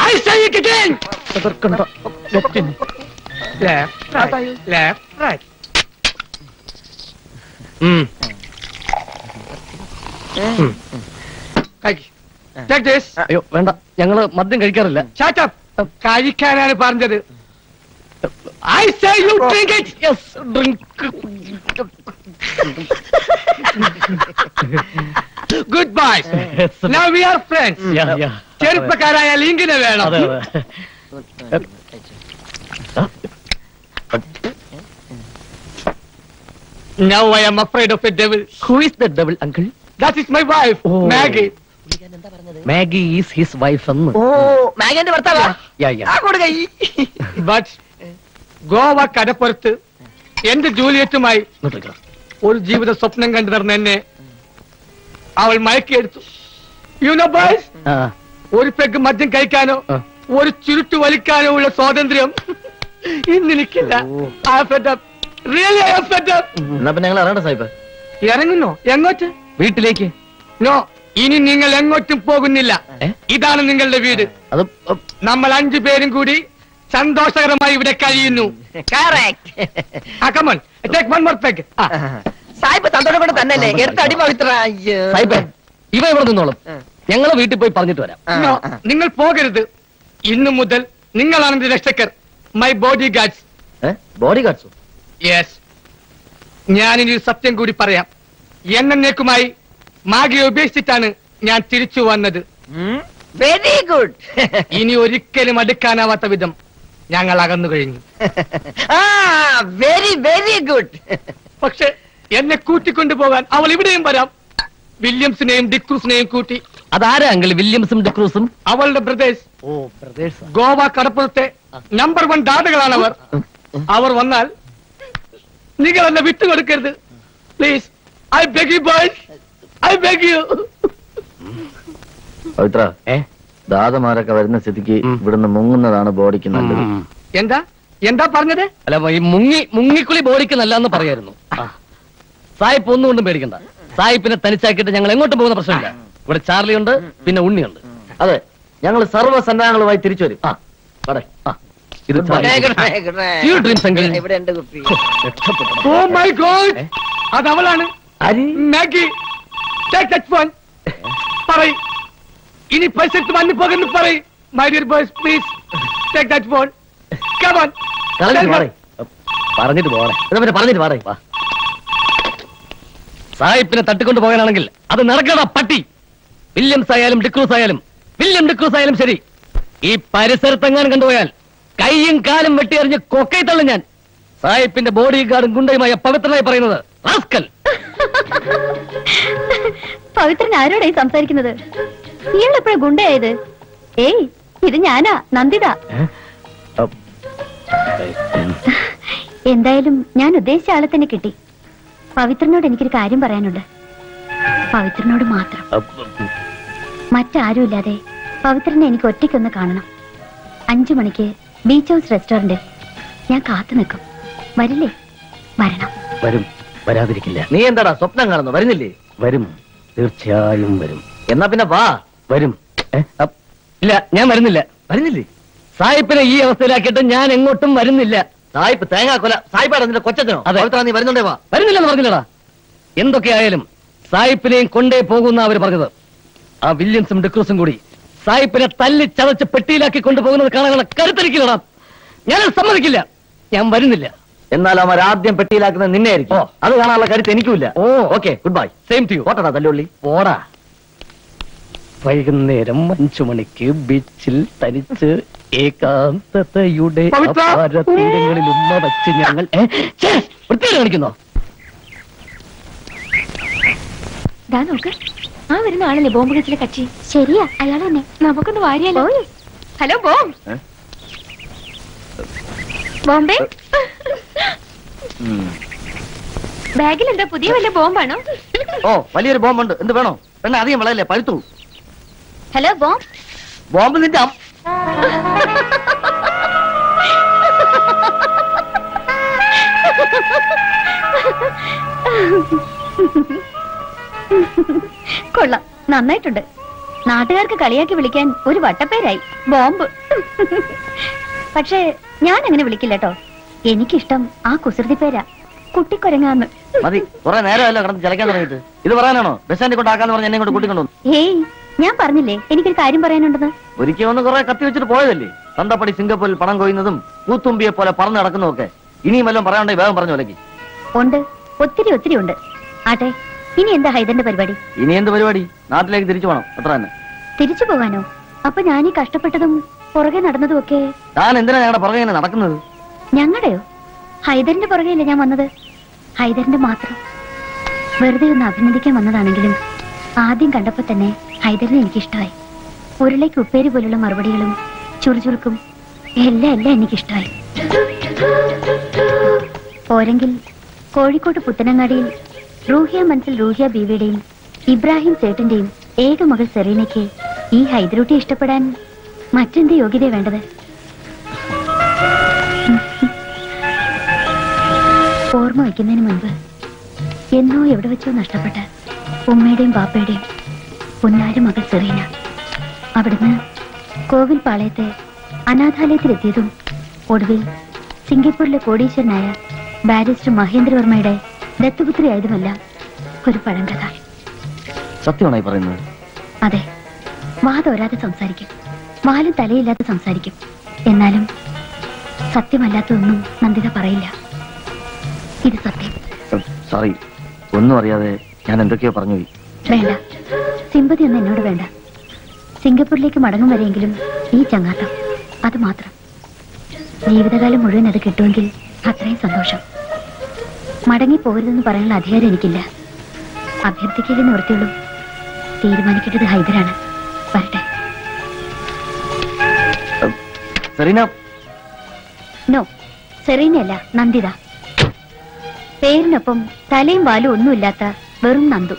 E: അയ്യോ വേണ്ട, ഞങ്ങള് മദ്യം കഴിക്കാറില്ല.
J: കഴിക്കാനാണ് പറഞ്ഞത്. I say you drink it.
E: Yes, drink.
J: Good boys. Now we are friends.
E: Yeah, yeah.
J: ചെറുപ്പക്കാരായ ലിങ്കിനെ വേണം.
E: അതെ അതെ.
J: Now I am afraid of a devil.
E: Who is the devil, uncle?
J: That is my wife,
E: Oh.
J: Maggie.
E: Maggie is his wife.
C: Oh, മാഗിന്റെ ഭർത്താവാ?
E: Yeah, yeah.
C: ആ കൊടുക്ക.
J: But Goa കടപ്പുറത്ത് എന്റെ ജൂലിയറ്റുമായി ഒരു ജീവിത സ്വപ്നം കണ്ടു നടന്ന എന്നെ അവൾ മയക്കിയെടുത്തു. യു നോ ബോയ്സ്, ഒരു പെഗ് മദ്യം കഴിക്കാനോ ഒരു ചുരുട്ട് വലിക്കാനോ ഉള്ള സ്വാതന്ത്ര്യം ഇന്നെനിക്കില്ല.
F: എന്നാ പിന്നെ ഞങ്ങൾ ഇറങ്ങണ്ട സാഹിബ്.
J: ഇറങ്ങുന്നോ? എങ്ങോട്ട്?
E: വീട്ടിലേക്ക്.
J: നോ, ഇനി നിങ്ങൾ എങ്ങോട്ടും പോകുന്നില്ല. ഇതാണ് നിങ്ങളുടെ വീട്.
E: അത്
J: നമ്മൾ അഞ്ചു പേരും കൂടി സന്തോഷകരമായി ഇവിടെ കഴിയുന്നു.
C: സാഹിബ് സന്തോഷപ്പെട്ട് തന്നെയല്ലേ എടുത്തടി പവിത്ര.
E: സാഹിബേ, ഇവ ഇവിടെ നിന്നോളും. ഞങ്ങളെ വീട്ടിൽ പോയി പറഞ്ഞിട്ട് വരാം.
J: നിങ്ങൾ പോകരുത്. ഇന്നു മുതൽ നിങ്ങളാണ് എന്റെ രക്ഷകർ, മൈ ബോഡി ഗാർഡ്സ്.
F: ബോഡി ഗാർഡ്സോ?
J: യെസ്. ഞാനിനി ഒരു സത്യം കൂടി പറയാം. എന്നേക്കുമായി മാഗിയെ ഉപേക്ഷിച്ചിട്ടാണ് ഞാൻ തിരിച്ചു വന്നത്.
C: Very good.
J: ഇനി ഒരിക്കലും അടുക്കാനാവാത്ത വിധം ഞങ്ങൾ അകന്നു കഴിഞ്ഞു.
C: Very very good.
J: പക്ഷെ എന്നെ കൂട്ടിക്കൊണ്ടുപോകാൻ അവൾ ഇവിടെയും വരാം. വില്യംസിനെയും ഡിക്രൂസിനെയും കൂട്ടി
E: അതാരാ അങ്കിൾ വില്യംസും ഡിക്രൂസും?
J: അവളുടെ ബ്രദേഴ്സ്.
E: ഓ ബ്രദേഴ്സ്.
J: ഗോവ കടപ്പുറത്തെ നമ്പർ വൺ ദാതകളാണ് അവർ. അവർ വന്നാൽ നിങ്ങൾ എന്നെ വിട്ടുകൊടുക്കരുത് please. I beg you boys, I beg you.
F: Pavithra, ദാതമാരൊക്കെ വരുന്ന സ്ഥിതിക്ക് ഇവിടുന്ന് മുങ്ങുന്നതാണ് ബോഡിക്ക് നല്ലത്.
J: എന്താ എന്താ പറഞ്ഞത്?
E: അല്ല, ഈ മുങ്ങി മുങ്ങിക്കുളി ബോഡിക്ക് നല്ലതെന്ന് പറയായിരുന്നു. സായിപ്പ് ഒന്നും കൊണ്ടും പേടിക്കണ്ട. സായിപ്പിനെ തനിച്ചാക്കിയിട്ട് ഞങ്ങൾ എങ്ങോട്ടും പോകുന്ന പ്രശ്നമില്ല. ഇവിടെ ചാർലി ഉണ്ട്, പിന്നെ ഉണ്ണിയുണ്ട്.
F: അതെ, ഞങ്ങൾ സർവ്വസന്നാഹങ്ങളുമായി തിരിച്ചു വരും.
E: ആ വടേ. ആ ഇത്
C: ഇവിടെ ഉണ്ട് കുപ്പി.
J: ഓ മൈ ഗോഡ്, അത് അവളാണ് മാഗി. Take that phone. പറയ്, ഇനി പൈസ എടുത്ത് വന്നു പോകുന്നു പറയ്. My dear boys please take that phone. Come on.
E: പറഞ്ഞിട്ട് പോണേ. പിന്നെ പറഞ്ഞിട്ട് പാടേ. വാ. സായിപ്പിനെ തട്ടിക്കൊണ്ട് പോകാനാണെങ്കിൽ അത് നടക്കണ പട്ടി. വില്യംസ് ആയാലും ഡിക്രൂസ് ആയാലും വില്യം ഡിക്രൂസ് ആയാലും ശരി, ഈ പരിസരത്തെങ്ങാനും കണ്ടുപോയാൽ കൈയും കാലും വെട്ടിയെറിഞ്ഞ് കൊക്കൈ തള്ളും ഞാൻ. സായിപ്പിന്റെ ബോഡി ഗാർഡും ഗുണ്ടയുമായ പവിത്രനായി പറയുന്നത് റാസ്കൽ.
A: പവിത്രൻ ആരോടായി സംസാരിക്കുന്നത്? ഇയാളെപ്പോഴാ ഗുണ്ടയായത്? ഏയ്, ഇത് ഞാനാ, നന്ദിത. എന്തായാലും ഞാൻ ഉദ്ദേശിച്ച ആളെ തന്നെ കിട്ടി. പവിത്രനോട് എനിക്കൊരു കാര്യം പറയാനുണ്ട്. പവിത്രനോട് മാത്രം, മറ്റാരുമില്ലാതെ പവിത്രനെ എനിക്ക് ഒറ്റയ്ക്കൊന്ന് കാണണം. അഞ്ചു മണിക്ക് ബീച്ച് ഹൗസ് റെസ്റ്റോറന്റ്. ഞാൻ കാത്തു നിൽക്കും. വരില്ലേ? വരണം.
E: വരും, വരാതിരിക്കില്ല.
F: നീ എന്താടാ സ്വപ്നം കാണുന്നു? വരുന്നില്ലേ?
E: വരും, തീർച്ചയായും വരും.
F: എന്നാ പിന്നെ വാ.
E: വരും. ഇല്ല, ഞാൻ വരുന്നില്ല.
F: വരുന്നില്ലേ?
E: സായിപ്പിനെ ഈ അവസ്ഥയിലാക്കിയിട്ട് ഞാൻ എങ്ങോട്ടും വരുന്നില്ല.
F: സായിപ്പ് തേങ്ങാക്കൊല. സായിപ്പാടാ നിന്റെ കൊച്ചത്തിനോ? പവിത്ര, നീ വരുന്നുണ്ടേ വാ.
E: വരുന്നില്ലെന്ന് പറഞ്ഞില്ലടാ. എന്തൊക്കെയായാലും സായിപ്പിനെയും കൊണ്ടേ പോകുന്ന അവർ പറഞ്ഞത്. ആ വില്യംസും ഡിക്രൂസും കൂടി സായിപ്പിനെ തല്ലി ചതച്ച് പെട്ടിയിലാക്കി കൊണ്ടുപോകുന്നത് കാണാനുള്ള കരുത്തരിക്കില്ലടാ. ഞാനത് സമ്മതിക്കില്ല. ഞാൻ വരുന്നില്ല.
F: എന്നാൽ അവർ ആദ്യം പെട്ടിയിലാക്കുന്നത് നിന്നെ ആയിരിക്കും. അത് കാണാനുള്ള കരുത്ത് എനിക്കുമില്ല.
E: ഓ
F: okay, goodbye.
E: Same to you.
F: ഓട്ടടാ തല്ലുള്ളി.
E: ഓടാ. വൈകുന്നേരം അഞ്ചു മണിക്ക് ബീച്ചിൽ തനിച്ച് ഏകാന്തതയുടെ തീരങ്ങളിൽ ഉമ്മ വച്ച് ഞങ്ങൾ വൃത്തിയോടെ കാണിക്കുന്നോ?
A: നോക്ക്, ആ വരുന്ന ആളല്ലേ ബോംബ് കച്ചിലെ കക്ഷി. ശരിയാ, അയാൾ തന്നെ. നമുക്കൊന്ന് വാരിയാലോ? ഹലോ ബോം. ബോംബെ, ബാഗിൽ എന്താ പുതിയ വല്ല ബോംബാണോ?
F: ഓ, വലിയൊരു ബോംബുണ്ട്. എന്ത് വേണോ? പെണ്ണ അധികം വളയല്ലേ, പഴുത്തു.
A: ഹലോ ബോം.
F: ബോംബ് നിന്റെ
A: കൊള്ളാം, നന്നായിട്ടുണ്ട്. നാട്ടുകാർക്ക് കളിയാക്കി വിളിക്കാൻ ഒരു വട്ടപ്പേരായി ബോംബ്. പക്ഷേ ഞാൻ അങ്ങനെ വിളിക്കില്ല കേട്ടോ. എനിക്കിഷ്ടം ആ കുസൃതി പേരാ, കുട്ടിക്കൊരങ്ങാന്ന്.
F: മതി, കുറെ നേരമല്ലോ കിടന്ന് ചിലക്കാൻ തുടങ്ങിയിട്ട്. ഇത് പറയാനാണോ ബസ് സ്റ്റാൻഡിൽ കൊണ്ടാക്കാന്ന് പറഞ്ഞ് എന്നെ കൊണ്ട് കൂട്ടിക്കൊണ്ടു?
A: ഏയ്, ഞാൻ പറഞ്ഞില്ലേ എനിക്കൊരു കാര്യം പറയാനുണ്ടെന്ന്.
F: ഒരിക്കൽ ഒന്ന് കുറെ കത്തി വെച്ചിട്ട് പോയതല്ലേ? തന്തപ്പടി സിംഗപ്പൂരിൽ പണം കൊയ്യുന്നതും പൂത്തുമ്പിയെ പോലെ പറന്ന് നടക്കുന്നതൊക്കെ. ഇനിയും വല്ലതും പറയാണ്ടേ വേഗം പറഞ്ഞു വിലക്കി.
A: ഉണ്ട്, ഒത്തിരി ഒത്തിരി ഉണ്ട്. ആട്ടെ, ഇനി എന്താ ഹൈദറിന്റെ പരിപാടി?
F: ഇനി എന്ത് പരിപാടി? നാട്ടിലേക്ക് തിരിച്ചു പോകണം, അത്ര തന്നെ.
A: തിരിച്ചു പോകാനോ? അപ്പൊ ഞാനീ കഷ്ടപ്പെട്ടതും പുറകെ നടന്നതും ഒക്കെ
F: താൻ എന്തിനാ ഞങ്ങളുടെ പുറകെ നടക്കുന്നത്?
A: ഞങ്ങളുടെയോ? ഹൈദറിന്റെ പുറകെയല്ലേ ഞാൻ വന്നത്. ഹൈദറിന്റെ മാത്രം. വെറുതെ ഒന്ന് അഭിനന്ദിക്കാൻ വന്നതാണെങ്കിലും ആദ്യം കണ്ടപ്പോ തന്നെ ഹൈദറിനെ എനിക്കിഷ്ടമായി. ഉരുളയ്ക്ക് ഉപ്പേരി പോലുള്ള മറുപടികളും ചുറുചുറുക്കും എല്ലാം എല്ലാം എനിക്കിഷ്ടമായി. പോരെങ്കിൽ കോഴിക്കോട് പുത്തനങ്ങാടിയിൽ റൂഹിയ മനസ്സിൽ റൂഹിയ ബീവിയുടെയും ഇബ്രാഹിം ചേട്ടന്റെയും ഏക മകൾ സെറീനയ്ക്ക് ഈ ഹൈദരൂട്ടി ഇഷ്ടപ്പെടാൻ മറ്റെന്ത് യോഗ്യത വേണ്ടത്? ഓർമ്മ വയ്ക്കുന്നതിന് മുൻപ് എന്നോ എവിടെ വെച്ചോ നഷ്ടപ്പെട്ട ഉമ്മയുടെയും ബാപ്പയുടെയും പൊന്നാര മകൾ സെറീന അവിടുന്ന് കോവിൽ പാളയത്തെ അനാഥാലയത്തിലെത്തിയതും ഒടുവിൽ സിംഗപ്പൂരിലെ കോടീശ്വരനായ ബാരിസ്റ്റർ മഹേന്ദ്രവർമ്മയുടെ ദത്തുപുത്രിയായതുമെല്ലാം ഒരു പഴങ്കഥ.
F: സത്യമാണോ പറയുന്നത്?
A: അതെ, വാതോരാതെ സംസാരിക്കും, വാലും തലയില്ലാതെ സംസാരിക്കും. എന്നാലും സത്യമല്ലാത്തതൊന്നും നന്ദിത പറയില്ല. ഇത് സത്യം.
F: സോറി, ഒന്നും അറിയാതെ ഞാൻ എന്തൊക്കെയോ പറഞ്ഞു പോയി.
A: വേണ്ട, സിമ്പതി ഒന്നും എന്നോട് വേണ്ട. സിംഗപ്പൂരിലേക്ക് മടങ്ങും വരെയെങ്കിലും ഈ ചങ്ങാത്തം, അത് മാത്രം. ജീവിതകാലം മുഴുവൻ അത് കിട്ടുമെങ്കിൽ അത്രയും സന്തോഷം. മടങ്ങി പോകരുതെന്ന് പറയാനുള്ള അധികാരം എനിക്കില്ല. അഭ്യർത്ഥിക്കലേ നിവൃത്തിയുള്ളൂ. തീരുമാനിക്കേണ്ടത് ഹൈദരാണ്. വരട്ടെ.
B: സെറീന.
A: നോ, സെറീനയല്ല, നന്ദിത. പേരിനൊപ്പം തലയും വാലും ഒന്നുമില്ലാത്ത വെറും നന്ദു.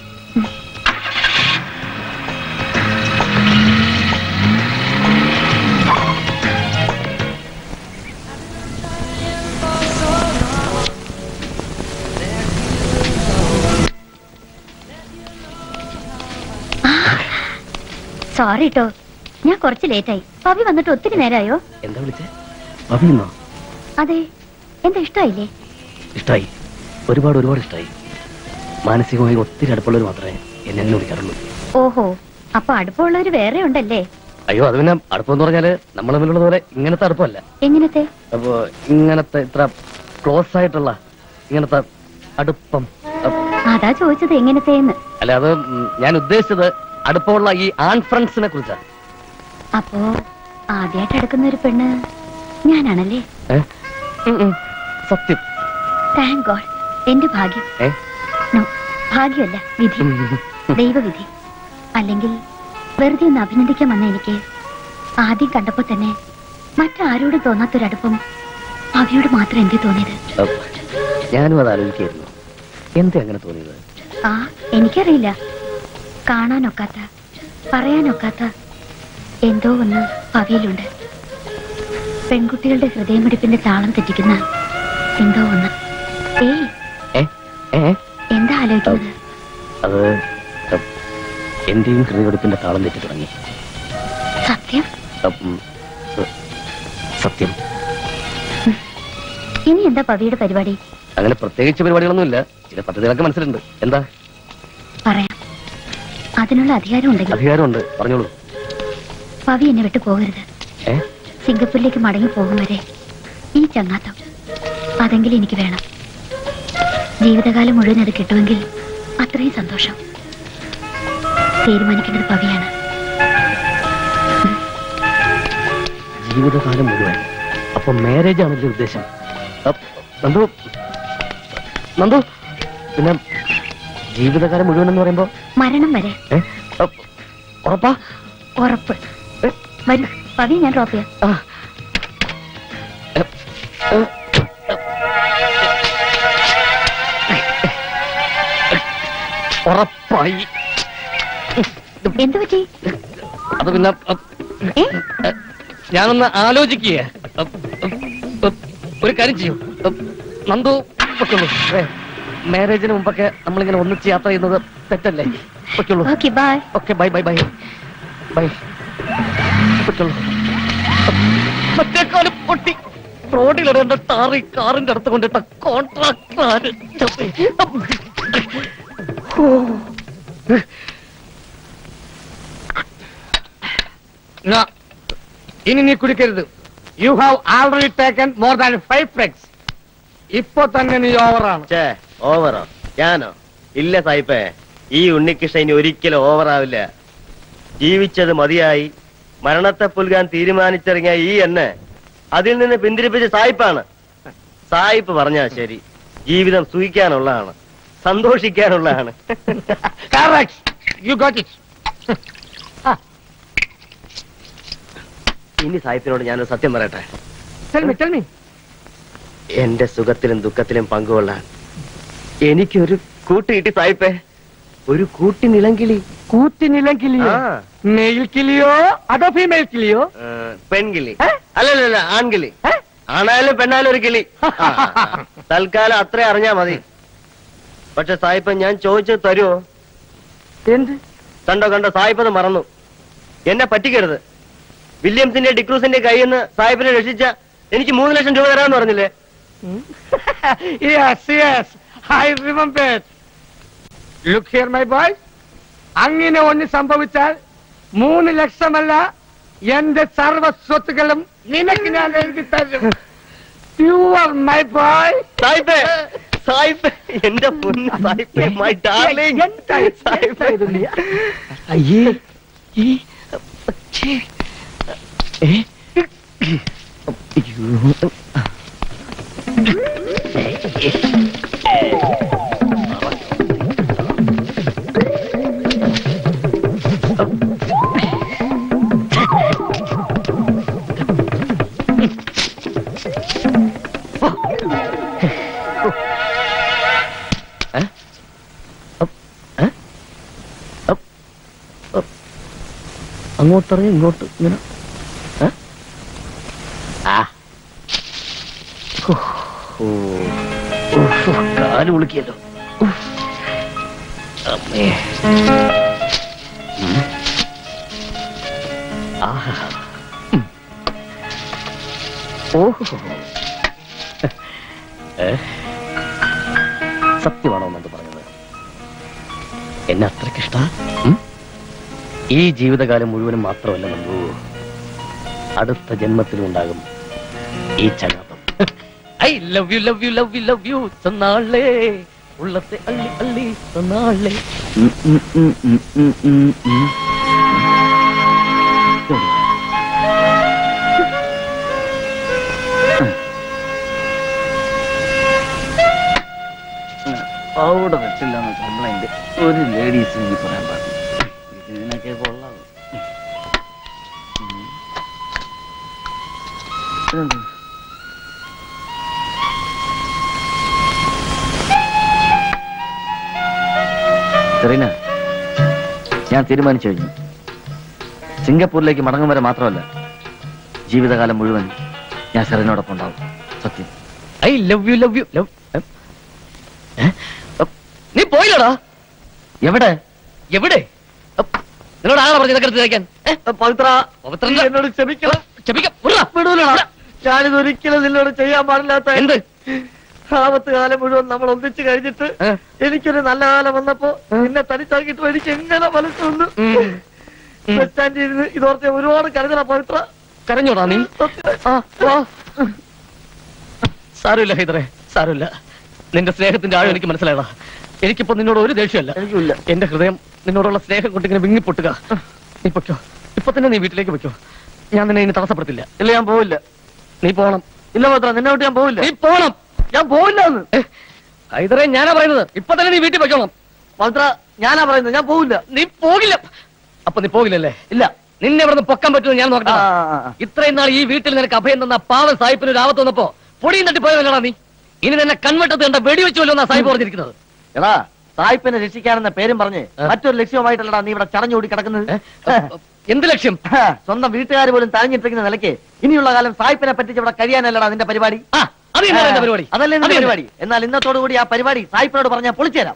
A: സോറി കേട്ടോ, ഞാൻ കുറച്ച് ലേറ്റായി. പവി വന്നിട്ട് ഒത്തിരി നേരമായോ?
E: എന്താ വിളിച്ചേ? പവിന്നോ?
A: അതെ. എന്താ ഇഷ്ടായില്ലേ?
E: ഇഷ്ടായി, ഒരുപാട് ഒരുപാട് ഇഷ്ടായി. മാനസികമായി ഒത്തിരി അടുപ്പുള്ളവർ മാത്രമേ എന്നെ അങ്ങനെ വിളിക്കാറുള്ളൂ.
A: ഓഹോ, അപ്പൊ അടുപ്പമുള്ളവര് വേറെ ഉണ്ടല്ലേ?
E: അയ്യോ, അത് പിന്നെ അടുപ്പം പറഞ്ഞാല് നമ്മൾ തമ്മിലുള്ളത് പോലെ ഇങ്ങനത്തെ അടുപ്പമല്ല.
A: എങ്ങനത്തെ?
E: അപ്പൊ ഇങ്ങനത്തെ ഇത്ര ക്ലോസ് ആയിട്ടുള്ള ഇങ്ങനത്തെ അടുപ്പം.
A: അതാ ചോദിച്ചത് എങ്ങനത്തെന്ന്.
E: അല്ല, അത് ഞാൻ ഉദ്ദേശിച്ചത് അടുപ്പമുള്ള ഈ ആൺ ഫ്രണ്ട്സിനെ കുറിച്ചാണ്.
A: അപ്പോ ആദ്യമായിട്ട് എടുക്കുന്ന ഒരു പെണ്ണ് ഞാനാണല്ലേ?
E: സത്യം.
A: Thank God. എന്റെ ഭാഗ്യം. നോ, ഭാഗ്യമല്ല, വിധി. ദൈവവിധി. അല്ലെങ്കിൽ വെറുതെ ഒന്ന് അഭിനന്ദിക്കാൻ വന്ന എനിക്ക് ആദ്യം കണ്ടപ്പോ തന്നെ മറ്റാരോടും തോന്നാത്തൊരടുപ്പം അവയോട് മാത്രം എന്തേ തോന്നിയത്?
E: ഞാനും അത് ആലോചിക്കായിരുന്നു, എന്തേ അങ്ങനെ തോന്നിയത്.
A: ആ, എനിക്കറിയില്ല. കാണാനൊക്കാത്ത, പറയാനൊക്കാത്ത എന്തോ ഒന്ന് പവിയിലുണ്ട്. പെൺകുട്ടികളുടെ ഹൃദയമിടിപ്പിന്റെ താളം തെറ്റിക്കുന്ന എന്തോ ഒന്ന്. ഏയ്, എന്താ ആലോചിക്കുന്നത്?
E: അത് എന്റെയും ഹൃദയമിടിപ്പിന്റെ താളം തെറ്റി തുടങ്ങി.
A: സത്യം?
E: സത്യം.
A: ഇനി എന്താ പവിയുടെ പരിപാടി?
E: അങ്ങനെ പ്രത്യേകിച്ച് പരിപാടികളൊന്നുമില്ല, ചില പദ്ധതികളൊക്കെ മനസ്സിലുണ്ട്. എന്താ
A: പറയാം. അതിനുള്ള അധികാരം ഉണ്ടെങ്കിൽ.
E: അധികാരമുണ്ട്, പറഞ്ഞോളൂ.
A: പവി എന്നെ വിട്ടു പോകരുത്. സിംഗപ്പൂരിലേക്ക് മടങ്ങി പോകും വരെ ഈ ചങ്ങാത്തം അതെങ്കിലും എനിക്ക് വേണം. ജീവിതകാലം മുഴുവൻ അത് കിട്ടുമെങ്കിൽ അത്രയും സന്തോഷം. തീരുമാനിക്കേണ്ടത് പവിയാണ്.
E: ജീവിതകാലം മുഴുവൻ? അപ്പൊ മാരേജ് ആണല്ലേ ഉദ്ദേശം? നന്ദു, നന്ദു, പിന്നെ ജീവിതകാലം മുഴുവൻ എന്ന് പറയുമ്പോ
A: മരണം വരെ.
E: ഉറപ്പാ?
A: ഉറപ്പ്. വരൂ, പവി ഞാൻ ഡ്രോപ്പ് ചെയ്യാം.
E: ഉറപ്പായി.
A: എന്തു പറ്റി?
E: അത് പിന്നെ ഞാനൊന്ന് ആലോചിക്കുക. ഒരു കാര്യം ചെയ്യൂ, നന്ദു പൊയ്ക്കുള്ളൂ. മാരേജിന് മുമ്പൊക്കെ നമ്മളിങ്ങനെ ഒന്നിച്ച് യാത്ര ചെയ്യുന്നത് തെറ്റല്ലേ? പൊയ്ക്കുള്ളൂ.
A: Okay, bye.
E: Okay, bye bye bye bye. പൊയ്ക്കുള്ളൂ. മറ്റേ കാലം പൊട്ടി റോഡിലിടേണ്ട ടാറി കാറിന്റെ അടുത്ത് കൊണ്ടിട്ട കോൺട്രാക്ടർ.
J: ഇനി നീ കുടിക്കരുത്. You have already taken more than five pegs. ഇപ്പൊ തന്നെ നീ ഓവറാണ്.
F: ഓവറോ? ഞാനോ? ഇല്ല സായിപ്പേ, ഈ ഉണ്ണികൃഷ്ണ ഇനി ഒരിക്കലും ഓവറാവില്ല. ജീവിച്ചത് മതിയായി, മരണത്തെ പുൽകാൻ തീരുമാനിച്ചിറങ്ങിയ ഈ എന്നെ അതിൽ നിന്ന് പിന്തിരിപ്പിച്ച സായിപ്പാണ്. സായിപ്പ് പറഞ്ഞാ ശരി, ജീവിതം സുഖിക്കാനുള്ളതാണ്, സന്തോഷിക്കാനുള്ളതാണ്. ഇനി സായിപ്പിനോട് ഞാനൊരു സത്യം പറയട്ടെ. എന്റെ സുഖത്തിലും ദുഃഖത്തിലും പങ്കുകൊള്ളാൻ എനിക്കൊരു കൂട്ട് കിട്ടി സായിപ്പേ. ഒരു കൂട്ടിനിളങ്കിളി.
J: കൂട്ടിനിളങ്കിളിയോ? മെയിൽ കിളിയോ അതോ ഫീമെയിൽ കിളിയോ?
F: പെൺകിളി. അല്ലല്ല, ആൺകിളി. ആണായാലും പെണ്ണായാലും ഒരു കിളി. തൽക്കാലം അത്ര അറിഞ്ഞാ മതി. പക്ഷെ സായിപ്പ ഞാൻ ചോദിച്ചത് തരുമോ?
J: എന്ത്?
F: കണ്ടോ കണ്ടോ, സായിപ്പത് മറന്നു. എന്നെ പറ്റിക്കരുത്. വില്യംസിന്റെ ഡിക്രൂസിന്റെ കയ്യിൽ നിന്ന് സായിപ്പിനെ രക്ഷിച്ച എനിക്ക് മൂന്ന് ലക്ഷം രൂപ തരാമെന്ന് പറഞ്ഞില്ലേ?
J: Yes, yes, I remember. Look here, my boy. അങ്ങനെ ഒന്ന് സംഭവിച്ചാൽ മൂന്ന് ലക്ഷമല്ല, എന്റെ സർവ സ്വത്തുക്കളും നിനക്ക് ഞാൻ എഴുതി തരും. You are my boy.
F: സായിപ്പേ, സായിപ്പേ, എന്റെ പൊന്ന് സായിപ്പേ, my darling.
E: അയ്യേ, ഈ അങ്ങോട്ടിറങ്ങി ഇങ്ങോട്ട് ഇങ്ങനെ കാല് വിളിക്കല്ലോ. അമ്മേ ഓഹോ സത്യമാണോ എന്നത് പറഞ്ഞത്? എന്നെ അത്രയ്ക്കിഷ്ട? ഈ ജീവിതകാലം മുഴുവനും മാത്രമല്ല നമ്പൂ, അടുത്ത ജന്മത്തിലും ഉണ്ടാകും ഈ ചങ്ങാത്തം. I love you love you love you love you തന്നാളേ, ഉള്ളത്തെ അള്ളി അള്ളി തന്നാളേ. അവിടെ വെച്ചില്ല എന്ന് കംപ്ലൈന്റ് ഒരു ലേഡീസ് എനിക്ക് പറയാൻ പാടില്ല. ഇതിനൊക്കെ കൊള്ളാം. സെറീന, ഞാൻ തീരുമാനിച്ചു കഴിഞ്ഞു. സിംഗപ്പൂരിലേക്ക് മടങ്ങും വരെ മാത്രമല്ല, ജീവിതകാലം മുഴുവൻ ഞാൻ സെറീനോടൊപ്പം ഉണ്ടാവും. സത്യം. I love you love you love. നീ പോയില്ലടാ? എവിടെ എവിടെ? നിന്നോട് ആരാ പറഞ്ഞു ഇതൊക്കെ എടുത്ത് പവിത്ര? എന്നോട് ക്ഷമിക്കണം. ക്ഷമിക്കാം. ഞാനിത് ഒരിക്കലും നിന്നോട് ചെയ്യാൻ പാടില്ലാത്ത എന്ത് ആപത്ത് കാലം മുഴുവൻ നമ്മൾ ഒന്നിച്ച് കഴിഞ്ഞിട്ട് എനിക്കൊരു നല്ല കാലം വന്നപ്പോ നിന്നെ തനിച്ചാക്കിട്ട് എനിക്ക് എങ്ങനെ മനസ്സൊന്ന് ബസ് സ്റ്റാൻഡിൽ ഇരുന്ന് ഇതോർത്തെ ഒരുപാട് കരഞ്ഞടാ പവിത്ര. കരഞ്ഞോടാ നീ? സാരമില്ല ഹൈദറെ, സാരമില്ല. നിന്റെ സ്നേഹത്തിന്റെ ആഴം എനിക്ക് മനസ്സിലായതാ. എനിക്കിപ്പോ നിന്നോട് ഒരു ദേഷ്യമല്ല. എനിക്കില്ല. എന്റെ ഹൃദയം നിന്നോടുള്ള സ്നേഹം കൊണ്ട് ഇങ്ങനെ വിങ്ങിപ്പൊട്ടുക. നീ പൊയ്ക്കോ, ഇപ്പൊ തന്നെ നീ വീട്ടിലേക്ക് പൊയ്ക്കോ. ഞാൻ നിന്നെ ഇനി തടസ്സപ്പെടുത്തില്ല. ഇല്ല, ഞാൻ പോവില്ല. നീ പോണം. ഇല്ല പവിത്ര, നിന്നെ വിട്ട് ഞാൻ പോവില്ല. നീ പോണം. ഞാൻ പോവില്ല എന്ന് ഹൈദറെ, ഞാനാ പറയുന്നത്. ഇപ്പൊ തന്നെ നീ വീട്ടിൽ പൊയ്ക്കോണം. പവിത്ര, ഞാനാ പറയുന്നത്. ഞാൻ പോവില്ല. നീ പോകില്ല. അപ്പൊ നീ പോകില്ലല്ലേ? ഇല്ല. നിന്നെ ഇവിടെ നിന്ന് പൊക്കാൻ പറ്റുമെന്ന് ഞാൻ നോക്കട്ടെ. ഇത്രയും നാൾ ഈ വീട്ടിൽ നിനക്ക് അഭയം തന്ന പാവൻ സാഹിബിന് ഒരു ആപത്ത് വന്നപ്പോ പൊടിയും തട്ടി പോയതല്ലടാ നീ. ഇനി തന്നെ കൺവെട്ടത്ത് കണ്ട വെടിവെച്ചുമല്ലോ എന്നാ സാഹിബ് പറഞ്ഞിരിക്കുന്നത്. എടാ, സായിപ്പിനെ രക്ഷിക്കാനെന്ന പേരും പറഞ്ഞ് മറ്റൊരു ലക്ഷ്യമായിട്ടല്ലടാ നീ ഇവിടെ ചടഞ്ഞുകൂടി കിടക്കുന്നത്. എന്ത് ലക്ഷ്യം? സ്വന്തം വീട്ടുകാർ പോലും തഴഞ്ഞിട്ടിരിക്കുന്ന നിലയ്ക്ക് ഇനിയുള്ള കാലം സായിപ്പിനെ പറ്റിച്ച് ഇവിടെ കഴിയാനല്ലടാ നിന്റെ പരിപാടി. പരിപാടി അതല്ലേ നിന്റെ പരിപാടി? എന്നാൽ ഇന്നത്തോടു കൂടി ആ പരിപാടി സായിപ്പിനോട് പറഞ്ഞാൽ പൊളിച്ചുതരാം.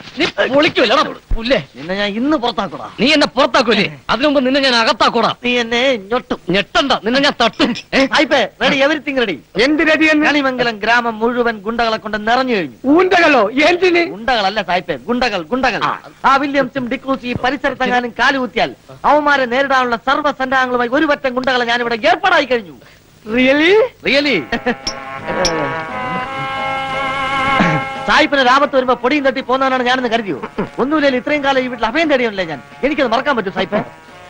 E: നിന്നെ ഞാൻ ഇന്ന് പുറത്താക്കൂടാ. നീ എന്നെ പുറത്താക്കൂലേ? അതിനു മുമ്പ് നിന്നെ ഞാൻ അകത്താക്കൂടാ. നീ എന്നെ ഞൊട്ടും. ഞെട്ടണ്ട, നിന്നെ ഞാൻ തട്ടും. സായിപ്പേ, റെഡി, എവരിത്തിങ് റെഡി. എന്ത് റെഡി? കളിമംഗലം ഗ്രാമം മുഴുവൻ ഗുണ്ടകളെ കൊണ്ട് നിറഞ്ഞു കഴിഞ്ഞു. ഗുണ്ടകളോ? എന്തിന്? ഗുണ്ടകളല്ല സായിപ്പേ, ഗുണ്ടകൾ ഗുണ്ടകൾ. ആ വില്യംസും ഡിക്രൂസ് ഈ പരിസരത്തെങ്ങാനും കാലുകുത്തിയാൽ അവന്മാരെ നേരിടാനുള്ള സർവ്വസന്നാഹങ്ങളുമായി ഒരു പറ്റം ഗുണ്ടകളെ ഞാനിവിടെ ഏർപ്പാടായി കഴിഞ്ഞു. റിയലി? റിയലി. സായിപ്പിന് രാപത്ത് വരുമ്പോ പൊടിയും തട്ടി പോന്നാണ് ഞാനെന്ന് കരുതിയോ? ഒന്നുമില്ല, ഇത്രയും കാലം ഈ വീട്ടിൽ അഭയം തേടിയല്ലേ ഞാൻ. എനിക്കത് മറക്കാൻ പറ്റൂ സായിപ്പ്?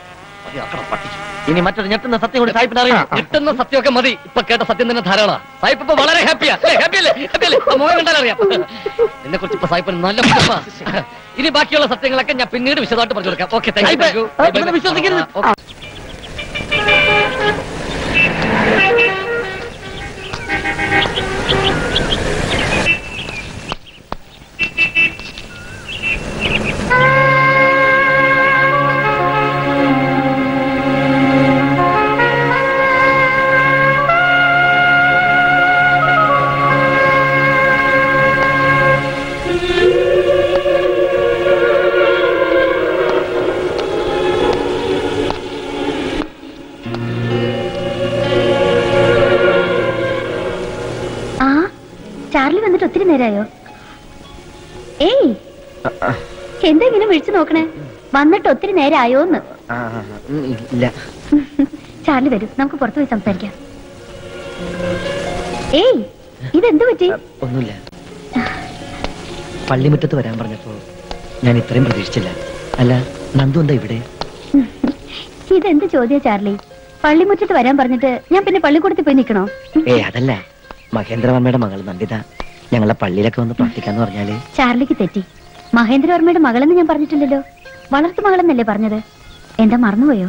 E: ഇനി മറ്റൊരു ഞെട്ടുന്ന സത്യം കൂടി സായിപ്പിന് അറിയാം. ഞെട്ടുന്ന സത്യമൊക്കെ മതി. ഇപ്പൊ കേട്ട സത്യം തന്നെ ധാരാളം. സായിപ്പ് ഇപ്പൊ വളരെ ഹാപ്പിയാ. ഹാപ്പിയല്ലേ? ഹാപ്പിയല്ലേ? മോഹൻ കണ്ടാലറിയാം. എന്നെ കുറിച്ച് ഇപ്പൊ സായിപ്പിന് നല്ല മുഖമാ. ഇനി ബാക്കിയുള്ള സത്യങ്ങളൊക്കെ ഞാൻ പിന്നീട് വിശദമായിട്ട് പറഞ്ഞു കൊടുക്കാം. Okay, thank you. വിശ്വസിക്കരുത്.
A: ചാർലി വന്നിട്ട് ഒത്തിരി നേരമായോ? ഏയ്, എന്താ ഇങ്ങനെ വിളിച്ചു നോക്കണേ? വന്നിട്ട് ഒത്തിരി നേരമായോന്ന്? ചാർലി വരൂ, നമുക്ക് പുറത്തു പോയി സംസാരിക്കാം. ഏയ്, ഇതെന്ത് പറ്റി?
C: ഒന്നുമില്ല. പള്ളിമുറ്റത്ത് വരാൻ പറഞ്ഞപ്പോ ഞാൻ ഇത്രയും പ്രതീക്ഷിച്ചില്ല. അല്ല, നന്ദു എന്താ ഇവിടെ?
A: ഇതെന്ത് ചോദ്യ ചാർലി? പള്ളിമുറ്റത്ത് വരാൻ പറഞ്ഞിട്ട് ഞാൻ പിന്നെ പള്ളിക്കൂടത്തിൽ പോയി നിൽക്കണോ?
C: ഏ അതല്ല, മഹേന്ദ്രവർമ്മയുടെ മകൾ നന്ദിത ഞങ്ങളെ പള്ളിയിലൊക്കെ വന്ന് പ്രാർത്ഥിക്കാന്ന് പറഞ്ഞാല്.
A: ചാർലിക്ക് തെറ്റി. മഹേന്ദ്രവർമ്മയുടെ മകളെന്ന് ഞാൻ പറഞ്ഞിട്ടില്ലല്ലോ. വളർത്തു മകളെന്നല്ലേ പറഞ്ഞത്? എന്താ മറന്നുപോയോ?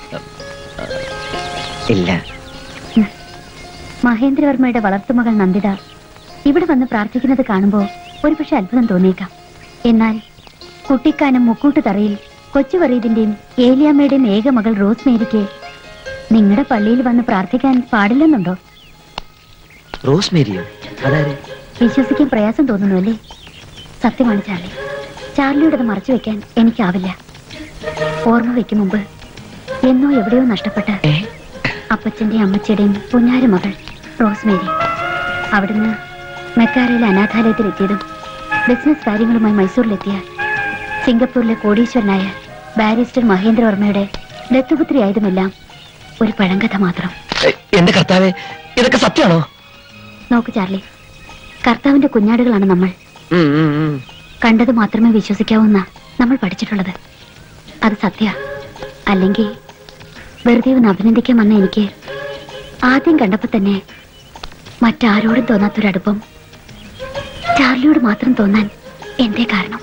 C: ഇല്ല.
A: മഹേന്ദ്രവർമ്മയുടെ വളർത്തുമകൾ നന്ദിത ഇവിടെ വന്ന് പ്രാർത്ഥിക്കുന്നത് കാണുമ്പോ ഒരുപക്ഷെ അത്ഭുതം തോന്നിയേക്കാം. എന്നാൽ കുട്ടിക്കാനം മുക്കൂട്ട് തറയിൽ കൊച്ചു വറീദിന്റെയും ഏലിയാമ്മയുടെയും ഏക മകൾ റോസ് മേരിക്ക് നിങ്ങളുടെ പള്ളിയിൽ വന്ന് പ്രാർത്ഥിക്കാൻ പാടില്ലെന്നുണ്ടോ?
F: റോസ് മേരിയോ? അതായത്
A: വിശ്വസിക്കാൻ പ്രയാസം തോന്നുന്നു അല്ലേ? സത്യമാണ് ചാർലി. ചാർലിയോടത് മറച്ചു വെക്കാൻ എനിക്കാവില്ല. ഓർമ്മ വെക്കും മുമ്പ് എന്നോ എവിടെയോ നഷ്ടപ്പെട്ട അപ്പച്ചന്റെയും അമ്മച്ചിയുടെയും പുഞ്ഞാര മകൾ റോസ് മേരി അവിടുന്ന് മെക്കാരയിലെ അനാഥാലയത്തിലെത്തിയതും ബിസിനസ് കാര്യങ്ങളുമായി മൈസൂരിലെത്തിയ സിംഗപ്പൂരിലെ കോടീശ്വരനായ ബാരിസ്റ്റർ മഹേന്ദ്രവർമ്മയുടെ ദത്തുപുത്രിയായതുമെല്ലാം ഒരു പഴങ്കഥ മാത്രം.
F: എന്റെ കർത്താവേ, ഇതൊക്കെ സത്യമാണോ?
A: നോക്ക് ചാർലി, കർത്താവിന്റെ കുഞ്ഞാടുകളാണ് നമ്മൾ. കണ്ടത് മാത്രമേ വിശ്വസിക്കാവൂന്ന നമ്മൾ പഠിച്ചിട്ടുള്ളത്. അത് സത്യ. അല്ലെങ്കിൽ വെറുതെ ഒന്ന് അഭിനന്ദിക്കാൻ വന്ന എനിക്ക് ആദ്യം കണ്ടപ്പോ തന്നെ മറ്റാരോടും തോന്നാത്തൊരടുപ്പം ചാർലിയോട് മാത്രം തോന്നാൻ എന്തേ കാരണം?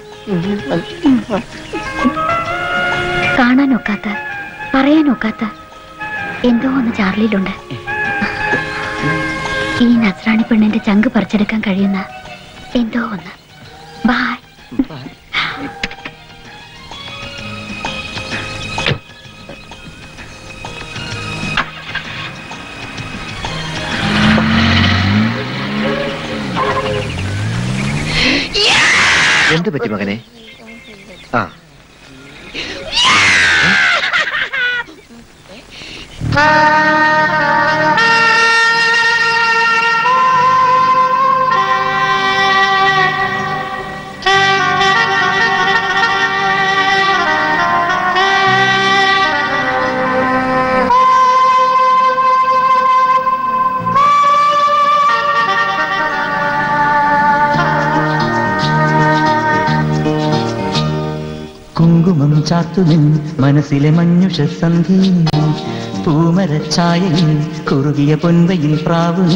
A: കാണാനൊക്കാത്ത, പറയാനൊക്കാത്ത എന്തോ ഒന്ന് ചാർലിയിലുണ്ട്. ഈ നസ്രാണി പെണ്ണിന്റെ ചങ്ക് പറിച്ചെടുക്കാൻ കഴിയുന്ന എന്തോ ഒന്ന്. ബായ്.
F: എന്ത് പറ്റി മകനെ? ആ
G: കുങ്കുമം ചാത്തുമിൻ മനസ്സിലെ മഞ്ഞുഷ സന്ധി പൂമരച്ചായയിൽ കുറുകിയ പൊൻവയിൽ പ്രാവ്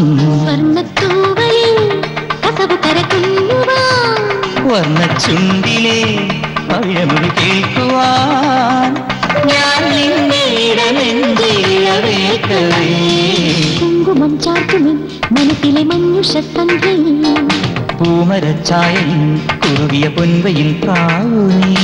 G: വർണ്ണച്ചുണ്ടിലെ പഴമൊഴി കേൾക്കുവാൻ ഞാൻ കുങ്കുമം ചാത്തുമിൻ മനസ്സിലെ മഞ്ഞുഷ സന്ധി പൂമരച്ചായയിൽ കുറുകിയ പൊൻവയിൽ പ്രാവ്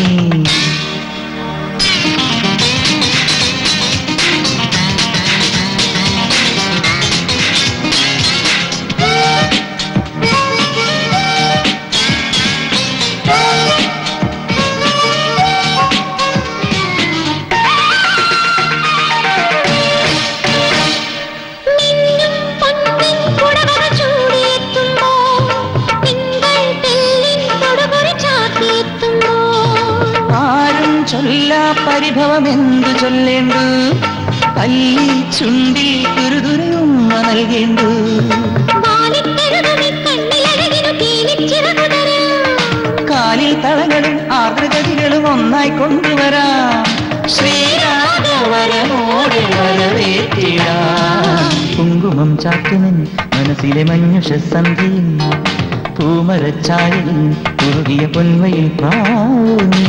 G: പരിഭവമെന്തു ചൊല്ലേണ്ടു പല്ലി ചുണ്ടിൽ തുരുതുരുമ്മ നൽകേണ്ടു കാലിൽ തളകളും ആർദ്രഗതികളും ഒന്നായി കൊണ്ടുവരാം ശ്രീരാഘവരമോടെ വരവേറ്റിടാം കുങ്കുമം ചാത്തുമൻ മനസ്സിലെ മഞ്ഞുഷ സന്ധിയിൽ പൂമരച്ചായയിൽ കുറുകിയ പൊൻവയിൽ പ്രാവി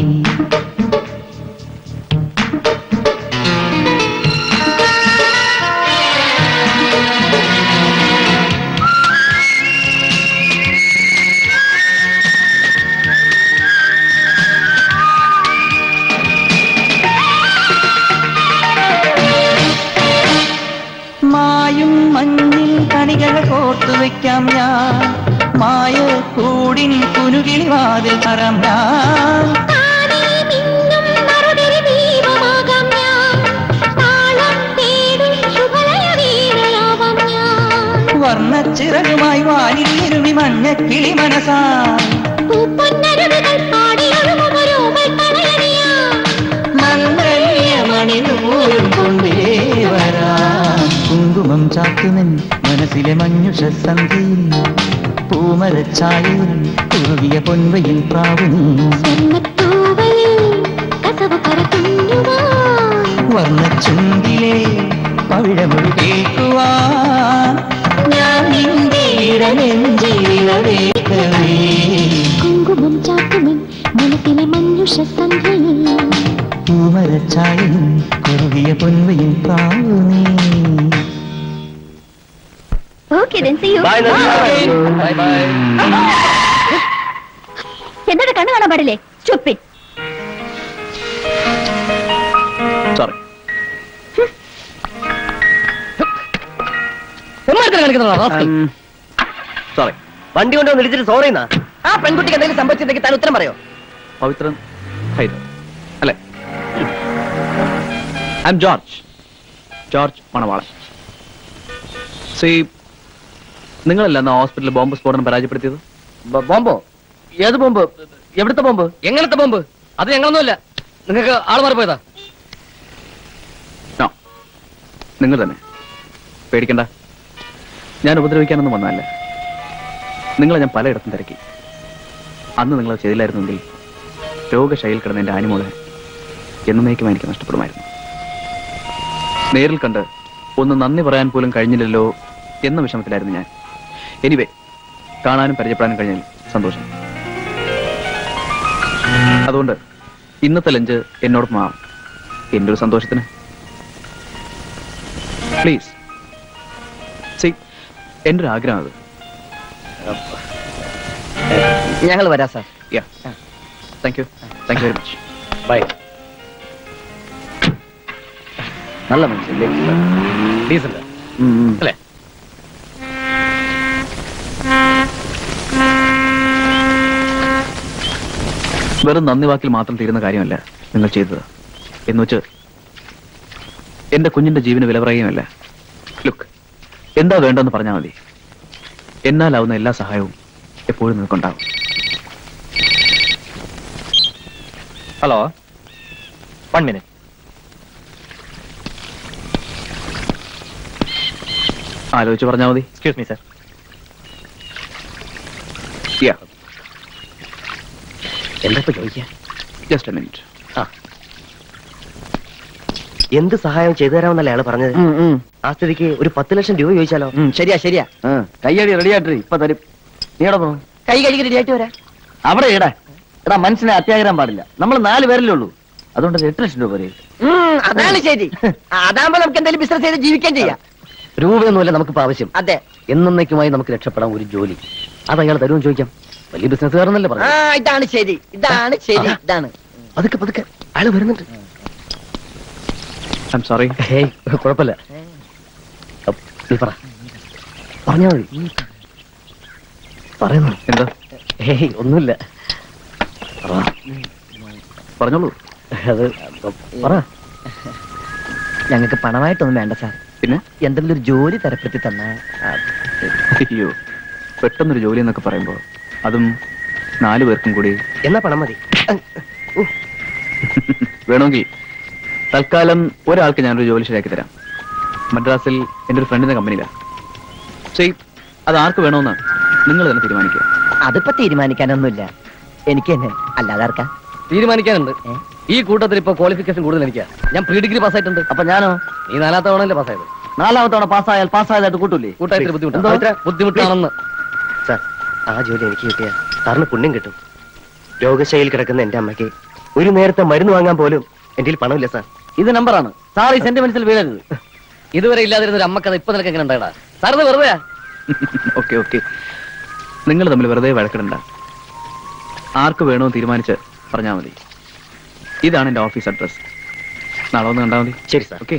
G: കോട്ടുവയ്ക്കാം ഞാൻ മായ കൂടിൻ കുനുകിളി വാതിൽ തരം ഞാൻ വർണ്ണച്ചിറകുമായി വാനിൽ ഇരുമി മഞ്ഞക്കിളി മനസാ മംഗല്യമണിനൂറും കൊണ്ടേ വരാ കുങ്കുമം ചാത്തുമൻ മനസ്സിലെ മഞ്ഞുഷ സന്ധിയിൽ പൂമരച്ചായയിൽ കുറുകിയ പൊൻവയിൽ പ്രാവിനി വർണ്ണച്ചുണ്ടിലെ പവിഴമൊഴി കേൾക്കുവാൻ ഞാൻ കുങ്കുമം ചാത്തുമൻ മനസ്സിലെ മഞ്ഞുഷ സന്ധിയിൽ പൂമരച്ചായയിൽ കുറുകിയ പൊൻവയിൽ പ്രാവിനി
A: എന്നോട് കണ്ണു കാണാൻ പാടില്ലേ? ചുപ്പി
K: സോറി. സോറി.
C: വണ്ടി കൊണ്ടുവന്ന് വിളിച്ചിട്ട് സോറി എന്നാ. ആ പെൺകുട്ടിക്ക് എന്തെങ്കിലും സംഭവിച്ചിട്ടുണ്ടെങ്കിൽ താൻ ഉത്തരം പറയോ?
K: പവിത്രൻ ഹൈദർ അല്ലേ? I am George George Manavalan. See, നിങ്ങളല്ല എന്നാ ഹോസ്പിറ്റലിൽ ബോംബ് സ്ഫോടനം പരാജയപ്പെടുത്തിയത്?
E: ബോംബോ? ഏത് ബോംബ്? എവിടുത്തെ ബോംബ്? എങ്ങനത്തെ ബോംബ്? അത് ഞങ്ങളൊന്നുമല്ല. നിങ്ങൾക്ക് ആൾ മാറിപ്പോയതാ?
K: നോ, നിങ്ങൾ തന്നെ. പേടിക്കണ്ട, ഞാൻ ഉപദ്രവിക്കാനൊന്നും വന്നതല്ല. നിങ്ങളെ ഞാൻ പലയിടത്തും തിരക്കി. അന്ന് നിങ്ങൾ ചെയ്തില്ലായിരുന്നെങ്കിൽ രോഗശൈലിയിൽ കിടന്ന എൻ്റെ ആനിമോളെ എന്നേക്കും എനിക്ക് നഷ്ടപ്പെടുമായിരുന്നു. നേരിൽ കണ്ട് ഒന്ന് നന്ദി പറയാൻ പോലും കഴിഞ്ഞില്ലല്ലോ എന്ന വിഷമത്തിലായിരുന്നു ഞാൻ. എനിവേ, കാണാനും പരിചയപ്പെടാനും കഴിഞ്ഞാൽ സന്തോഷം. അതുകൊണ്ട് ഇന്നത്തെ ലഞ്ച് എന്നോടൊപ്പം ആവാം, എൻ്റെ ഒരു സന്തോഷത്തിന്. പ്ലീസ്. സി, എൻ്റെ ഒരു ആഗ്രഹം അത്.
C: ഞങ്ങൾ വരാം sir.
K: Yeah, thank you thank you very much.
E: Bye. നല്ല മനുഷ്യല്ലേ, ഡീസന്റ് അല്ലേ?
K: വെറും നന്ദി വാക്കിൽ മാത്രം തീരുന്ന കാര്യമല്ല നിങ്ങൾ ചെയ്തത്. എന്ന് വെച്ച് എന്റെ കുഞ്ഞിന്റെ ജീവന് വില പറയുകയുമല്ല. ലുക്ക്, എന്താ വേണ്ടെന്ന് പറഞ്ഞാൽ മതി. എന്നാലാവുന്ന എല്ലാ സഹായവും എപ്പോഴും നിങ്ങൾക്കുണ്ടാവും.
B: Hello, one minute.
K: ആലോചിച്ച് പറഞ്ഞാൽ മതി.
B: Excuse me sir.
K: യാ,
C: എന്താ ഇപ്പൊ ചോദിക്കാ?
K: Just a minute.
C: ആ, എന്ത് സഹായം ചെയ്തു തരാമെന്നല്ലേ അയാൾ പറഞ്ഞത്? ആ സ്ഥിതിക്ക് ഒരു പത്ത് ലക്ഷം രൂപ ചോദിച്ചാലോ? ശരിയാ ശരിയാ.
E: കയ്യടി റെഡി ആയിട്ട് ഇപ്പൊ തരും. നീ എവിടെ പോകും?
C: കൈ കഴുകി റെഡി ആയിട്ട് വരാം.
E: അവിടെ ഇടാ. എടാ, മനസ്സിനെ അത്യാഗ്രഹം പാടില്ല. നമ്മൾ നാല് പേരല്ലേ ഉള്ളൂ. അതുകൊണ്ട് എട്ട് ലക്ഷം രൂപ വരെ.
C: അതാണ് ശരി. അതാകുമ്പോ നമുക്ക് എന്തെങ്കിലും ബിസിനസ് ചെയ്ത് ജീവിക്കാൻ ചെയ്യാം.
E: രൂപയൊന്നുമല്ല നമുക്കിപ്പോ ആവശ്യം.
C: അതെ,
E: എന്നേക്കുമായി നമുക്ക് രക്ഷപ്പെടാൻ ഒരു ജോലി. അത് അയാൾ തരുമെന്ന് ചോദിക്കാം. വലിയ ബിസിനസ്സുകാരെന്നല്ലേ
C: ആ
E: പറഞ്ഞു.
C: ഇതാണ് ശരി, ഇതാണ് ശരി, ഇതാണ്.
E: പതുക്കെ പതുക്കെ അയാൾ വരുന്നുണ്ട്.
K: I am sorry.
E: ഹേയ്, കുഴപ്പമില്ല. നീ പറ, പറഞ്ഞാ മതി. പറയുന്നു.
K: എന്താ?
E: ഹേയ്, ഒന്നുമില്ല.
K: പറഞ്ഞോളൂ.
E: അത് പറ.
C: ഞങ്ങൾക്ക് പണമായിട്ടൊന്നും വേണ്ട സാർ.
K: പിന്നെ
C: എന്തെങ്കിലും ഒരു ജോലി തരപ്പെടുത്തി തന്നാ.
K: അയ്യോ, പെട്ടെന്നൊരു ജോലി എന്നൊക്കെ പറയുമ്പോ അതും നാലു പേർക്കും കൂടി.
C: എന്നാ പണം മതി.
K: വേണമെങ്കിൽ തൽക്കാലം ഒരാൾക്ക് ഞാനൊരു ജോലി ശരിയാക്കി തരാം. മദ്രാസിൽ എൻ്റെ ഒരു ഫ്രണ്ടിന്റെ കമ്പനിയിലാണ്. ശരി, അത് ആർക്ക് വേണമെന്ന് നിങ്ങൾ തന്നെ തീരുമാനിക്കുക.
C: അതിപ്പോ തീരുമാനിക്കാനൊന്നുമില്ല. എനിക്ക് തന്നെ, അല്ലാതെ ആർക്കാ
E: തീരുമാനിക്കാനുണ്ട്. ഈ കൂട്ടത്തിൽ ഇപ്പൊ ക്വാളിഫിക്കേഷൻ കൂടുതൽ എനിക്കാ. ഞാൻ പ്രീ ഡിഗ്രി പാസ്സായിട്ടുണ്ട്. അപ്പൊ ഞാനോ? നീ നാലാമത്തെ തവണയല്ലേ പാസ്സായത്? നാലാമത്തെ തവണ പാസ്സായാൽ പാസ്സായതായിട്ട് കൂട്ടൂലേ? കൂട്ടായിട്ട് ബുദ്ധിമുട്ട് ബുദ്ധിമുട്ടാണെന്ന്.
C: സാർ, ആ ജോലി എനിക്ക് കിട്ടിയ സാറിന് പുണ്യം കിട്ടും. രോഗശൈലിയിൽ കിടക്കുന്ന എന്റെ അമ്മയ്ക്ക് ഒരു നേരത്തെ മരുന്ന് വാങ്ങാൻ പോലും എന്റെ കയ്യിൽ പണമില്ല സാർ.
E: ഇത് നമ്പറാണ് സാർ. ഈ സെന്റിമെന്റ്സിൽ വീഴരുത്. ഇതുവരെ ഇല്ലാതിരുന്ന ഒരു അമ്മക്കഥ ഇപ്പൊ നിനക്ക് എങ്ങനെ ഉണ്ടായടാ? സാർ ഇത് വെറുതെ.
K: ഓക്കെ ഓക്കെ, നിങ്ങൾ തമ്മിൽ വെറുതെ വഴക്കിടണ്ട. ആർക്ക് വേണോ തീരുമാനിച്ച് പറഞ്ഞാൽ മതി. ഇതാണ് എന്റെ ഓഫീസ് അഡ്രസ്. നാളെ ഒന്ന് കണ്ടാൽ മതി.
C: ശരി സാർ.
K: ഓക്കെ,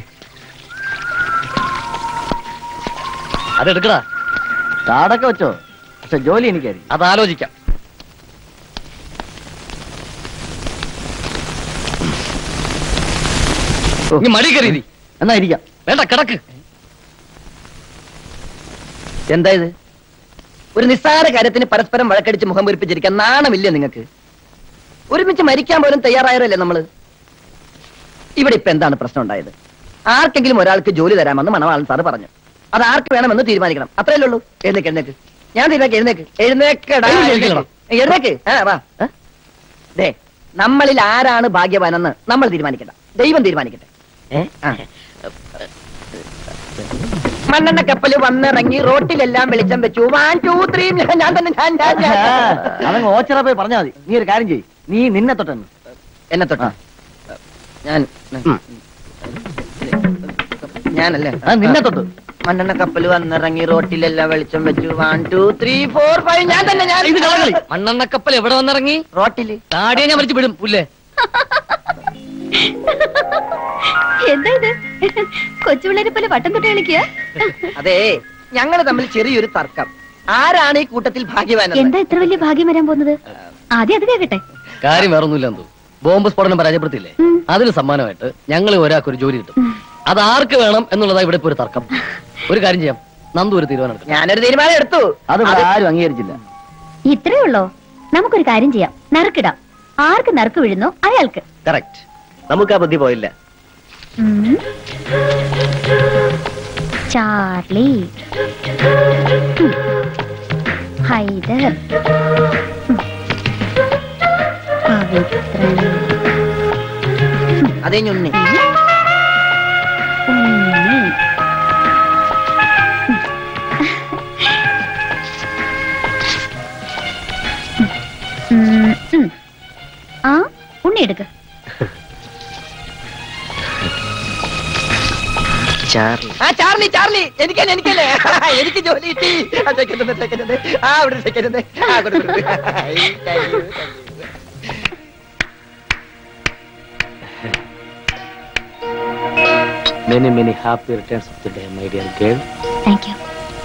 E: അതെടുക്കടാ. കാടൊക്കെ വെച്ചോ, പക്ഷെ ജോലി എനിക്കായിരിക്കും. അത് ആലോചിക്കാം. നീ മടി കയറി എന്നാ ഇരിക്കാം. വേണ്ട, കിടക്ക്.
C: എന്താ ഇത്? ഒരു നിസ്സാര കാര്യത്തിന് പരസ്പരം വഴക്കടിച്ച് മുഖം വീർപ്പിച്ചിരിക്കാൻ നാണമില്ലേ നിങ്ങൾക്ക്? ഒരുമിച്ച് മരിക്കാൻ പോലും തയ്യാറായവരല്ലേ നമ്മള്. ഇവിടെ ഇപ്പൊ എന്താണ് പ്രശ്നം ഉണ്ടായത്? ആർക്കെങ്കിലും ഒരാൾക്ക് ജോലി തരാമെന്ന് മണവാളൻ സാറ് പറഞ്ഞു. അത് ആർക്ക് വേണമെന്ന് തീരുമാനിക്കണം. അത്രയല്ലേ ഉള്ളൂ. എഴുന്നേക്ക് എഴുന്നേക്ക്. ഞാൻ തീരുമാനിക്കാം. എഴുന്നേക്ക് എഴുന്നേക്കടാ. എഴുന്നേക്ക്. ആ വാ. ദേ, നമ്മളിൽ ആരാണ് ഭാഗ്യവാനെന്ന് നമ്മൾ തീരുമാനിക്കണ്ട, ദൈവം തീരുമാനിക്കട്ടെ. മണ്ണെണ്ണ കപ്പല് വന്നിറങ്ങി റോട്ടിലെല്ലാം വെളിച്ചം വെച്ചു. One two three. ഞാൻ തന്നെ ഞാൻ
E: അതങ്ങ് ഓച്ചറ പോയി പറഞ്ഞാൽ മതി. നീ ഒരു കാര്യം ചെയ്യ്, നീ നിന്നെ തൊട്ടെന്ന്.
C: എന്നെ തൊട്ടാ? ഞാൻ ഞാനല്ലേ?
E: നിന്നെ തൊട്ട്.
C: മണ്ണെണ്ണ കപ്പല് വന്നിറങ്ങി റോട്ടിലെല്ലാം വെളിച്ചം വെച്ചു. One two three four five. ഞാൻ തന്നെ ഞാൻ.
E: ഇത് കളകളി. മണ്ണെണ്ണ കപ്പൽ എവിടെ വന്നിറങ്ങി?
C: റോട്ടില്.
E: താടിയെ ഞാൻ വലിച്ചു വിടും പുല്ലേ.
A: എന്താ ഇത്? കൊച്ചുപിള്ളേരെ പോലെ വട്ടം തൊട്ട് കളിക്കുക.
C: അതെ, ഞങ്ങൾ തമ്മിൽ ചെറിയൊരു തർക്കം. ആരാണ് ഈ കൂട്ടത്തിൽ ഭാഗ്യവാൻ?
A: എന്താ ഇത്ര വലിയ ഭാഗ്യം വരാൻ പോകുന്നത്? ആദ്യം അത് കേൾക്കട്ടെ.
E: കാര്യം വേറൊന്നുമില്ല. എന്തോ ബോംബ് സ്ഫോടനം പരാജയപ്പെടുത്തിയില്ലേ, അതിന് സമ്മാനമായിട്ട് ഞങ്ങൾ ഒരാൾക്ക് ഒരു ജോലി കിട്ടും. അത് ആർക്ക് വേണം എന്നുള്ളതാ ഇവിടെ ഇപ്പൊ ഒരു തർക്കം. ഒരു കാര്യം ചെയ്യാം, നന്ദു ഒരു തീരുമാനം എടുക്കും.
C: ഞാനൊരു തീരുമാനം എടുത്തു.
E: അത് ആരും അംഗീകരിച്ചില്ല.
A: ഇത്രേ ഉള്ളോ? നമുക്കൊരു കാര്യം ചെയ്യാം, നറുക്കിടാം. ആർക്ക് നറുക്ക് വീഴുന്നോ അയാൾക്ക്.
B: കറക്റ്റ്. നമുക്ക് ആ ബുദ്ധി പോയില്ല.
A: ചാർലി, ഹൈദർ, പവിത്രൻ,
C: അതേ ഞുണ്ണി,
A: ഉണ്ണി. ആ ഉണ്ണി എടുക്ക.
C: ചാർലി, ആ ചാർലി ചാർലി എനിക്കല്ലേ എനിക്കല്ലേ എനിക്ക് ജോലി കിട്ടി. ആ അവിടെ സെക്കൻഡ്. ആ കൊടുത്തു.
H: Many many happy returns of the day, my dear girl.
A: Thank you.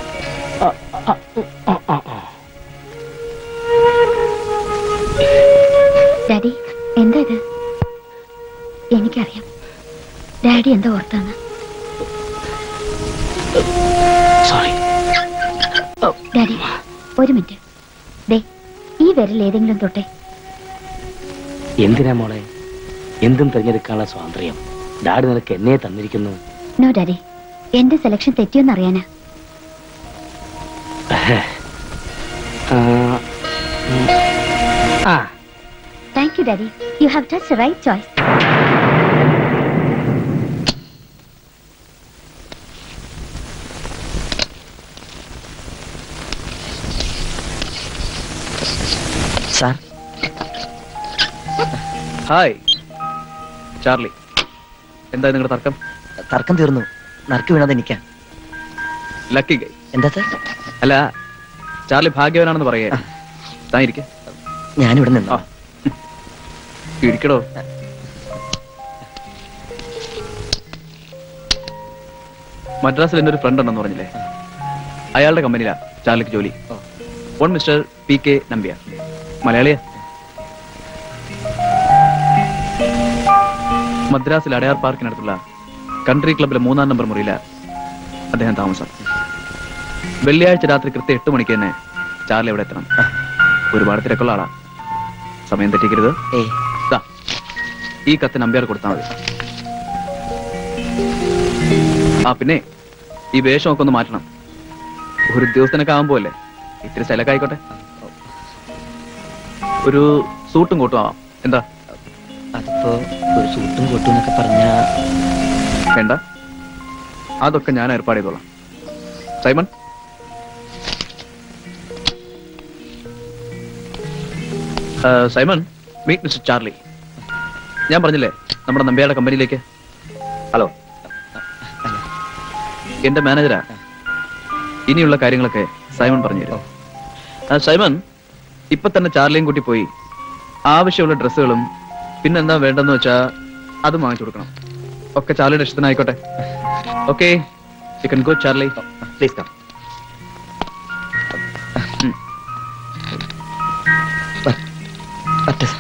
A: Daddy, എന്താ ഇത്? എനിക്കറിയാം ഡാഡി എന്താ ഓർത്താണ്.
H: Sorry.
A: ഡാഡി ഒരു മിനിറ്റ്. ദേ ഈ വിരൽ ഏതെങ്കിലും തൊട്ടെ.
H: എന്തിനാ മോളെ? എന്തും തിരഞ്ഞെടുക്കാനുള്ള സ്വാതന്ത്ര്യം ഡാഡി നിനക്ക് എന്നെ തന്നിരിക്കുന്നു.
A: നോ ഡാഡി, എന്റെ സെലക്ഷൻ തെറ്റിയെന്ന് അറിയാനാ. Thank you daddy, you have touch the right choice.
C: Sir.
K: Hi Charlie, എന്താ നിങ്ങളുടെ തർക്കം?
C: തർക്കം തീർന്നു. നറുക്ക് വീണത് എനിക്കാ.
K: Lucky guy.
C: എന്താ സാർ?
K: അല്ല, ചാർലി ഭാഗ്യവാനാണെന്ന് പറയേ. താൻ ഇരിക്ക.
C: ഞാനിവിടെ നിന്നോ?
K: ഇരിക്കടോ. മദ്രാസിൽ എൻ്റെ ഒരു ഫ്രണ്ട് ഉണ്ടെന്ന് പറഞ്ഞില്ലേ, അയാളുടെ കമ്പനിയിലാ ചാർലിക്ക് ജോലി. One mister P K Nambiar, മലയാളിയാ. മദ്രാസിൽ അടയാർ പാർക്കിനടുത്തുള്ള കൺട്രി ക്ലബിലെ മൂന്നാം നമ്പർ മുറിയില അദ്ദേഹം താമസം. വെള്ളിയാഴ്ച രാത്രി കൃത്യം എട്ട് മണിക്ക് തന്നെ ചാർലി എവിടെ എത്തണം. ഒരുപാട് തിരക്കുള്ള ആളാ, സമയം തെറ്റിക്കരുത്. ഈ കത്ത് നമ്പ്യാർ കൊടുത്താൽ മതി. ആ പിന്നെ ഈ വേഷമൊക്കെ ഒന്ന് മാറ്റണം. ഒരു ഉദ്യോഗസ്ഥനൊക്കെ ആകുമ്പോ അല്ലേ, ഇത്തിരി സ്ഥലമൊക്കെ ആയിക്കോട്ടെ. ഒരു സൂട്ടും കോട്ടും ആവാം. എന്താ?
C: അതിപ്പോ ഒരു സൂട്ടും കോട്ടും എന്നൊക്കെ പറഞ്ഞ
K: വേണ്ട, അതൊക്കെ ഞാൻ ഏർപ്പാട് ചെയ്തോളാം. Simon, Simon, meet mister Charlie. ഞാൻ പറഞ്ഞില്ലേ നമ്മുടെ നമ്പ്യാരുടെ കമ്പനിയിലേക്ക്.
B: ഹലോ,
K: എന്റെ മാനേജരാ. ഇനിയുള്ള കാര്യങ്ങളൊക്കെ സൈമൺ പറഞ്ഞു തരും. സൈമൺ, ഇപ്പൊ തന്നെ ചാർലിയും കൂട്ടി പോയി ആവശ്യമുള്ള ഡ്രസ്സുകളും പിന്നെന്താ വേണ്ടെന്ന് വെച്ചാ അത് വാങ്ങിച്ചു കൊടുക്കണം. ഒക്കെ ചാർലിയുടെ ഇഷ്ടത്തിനായിക്കോട്ടെ. Okay, you can go Charlie.
B: Please come.
C: പറ്റ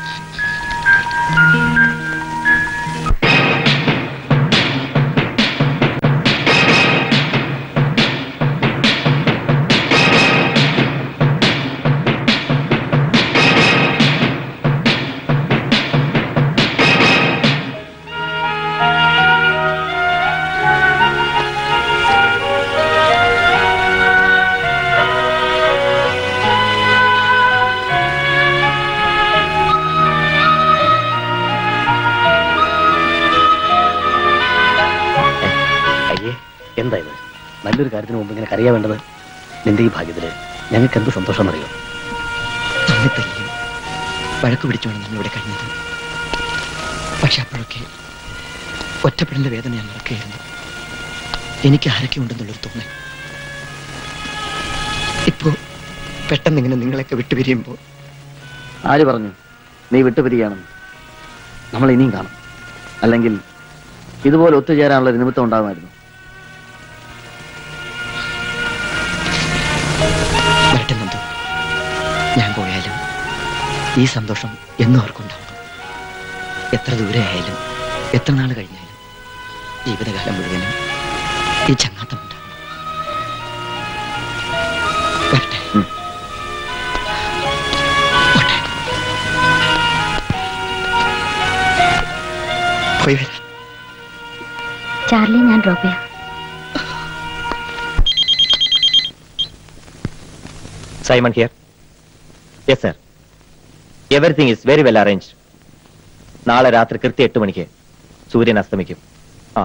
E: എന്താ ഇത്? നല്ലൊരു കാര്യത്തിന് മുമ്പ് ഇങ്ങനെ കറിയാ വേണ്ടത്. നിന്റെ ഈ ഭാഗ്യത്തില് ഞങ്ങൾക്ക് എന്ത് സന്തോഷം അറിയോ?
C: വഴക്ക് പിടിച്ചോണ്ട് നമ്മൾ ഇവിടെ കഴിഞ്ഞത്. പക്ഷെ അപ്പോഴൊക്കെ ഒറ്റപ്പെടേണ്ട വേദന ഞാൻ മറക്കുകയായിരുന്നു. എനിക്ക് ആരൊക്കെ ഉണ്ടെന്നുള്ളൊരു തോന്നൽ. ഇപ്പോ പെട്ടെന്ന് ഇങ്ങനെ നിങ്ങളൊക്കെ വിട്ടുപിരിയുമ്പോ.
E: ആര് പറഞ്ഞു നീ വിട്ടുപിരിയാണെന്ന്? നമ്മൾ ഇനിയും കാണും.
K: അല്ലെങ്കിൽ ഇതുപോലെ ഒത്തുചേരാനുള്ള ഒരു നിമിത്തം ഉണ്ടാകുമായിരുന്നു.
L: വരട്ടെന്നു ഞാൻ പോയാലും ഈ സന്തോഷം എന്നും അവർക്കുണ്ടാവും. എത്ര ദൂരെ ആയാലും എത്ര നാൾ കഴിഞ്ഞാലും ജീവിതകാലം മുഴുവനും ഈ ചങ്ങാത്തം ഉണ്ടാവും. വരട്ടെ. പോയി വരാം.
A: ചാർലി, ഞാൻ ഡ്രോപ്പ് ചെയ്യാം.
B: Simon here. Yes, sir. Everything is very well arranged. നാളെ രാത്രി കൃത്യം എട്ട് മണിക്ക് സൂര്യൻ അസ്തമിക്കും. ആ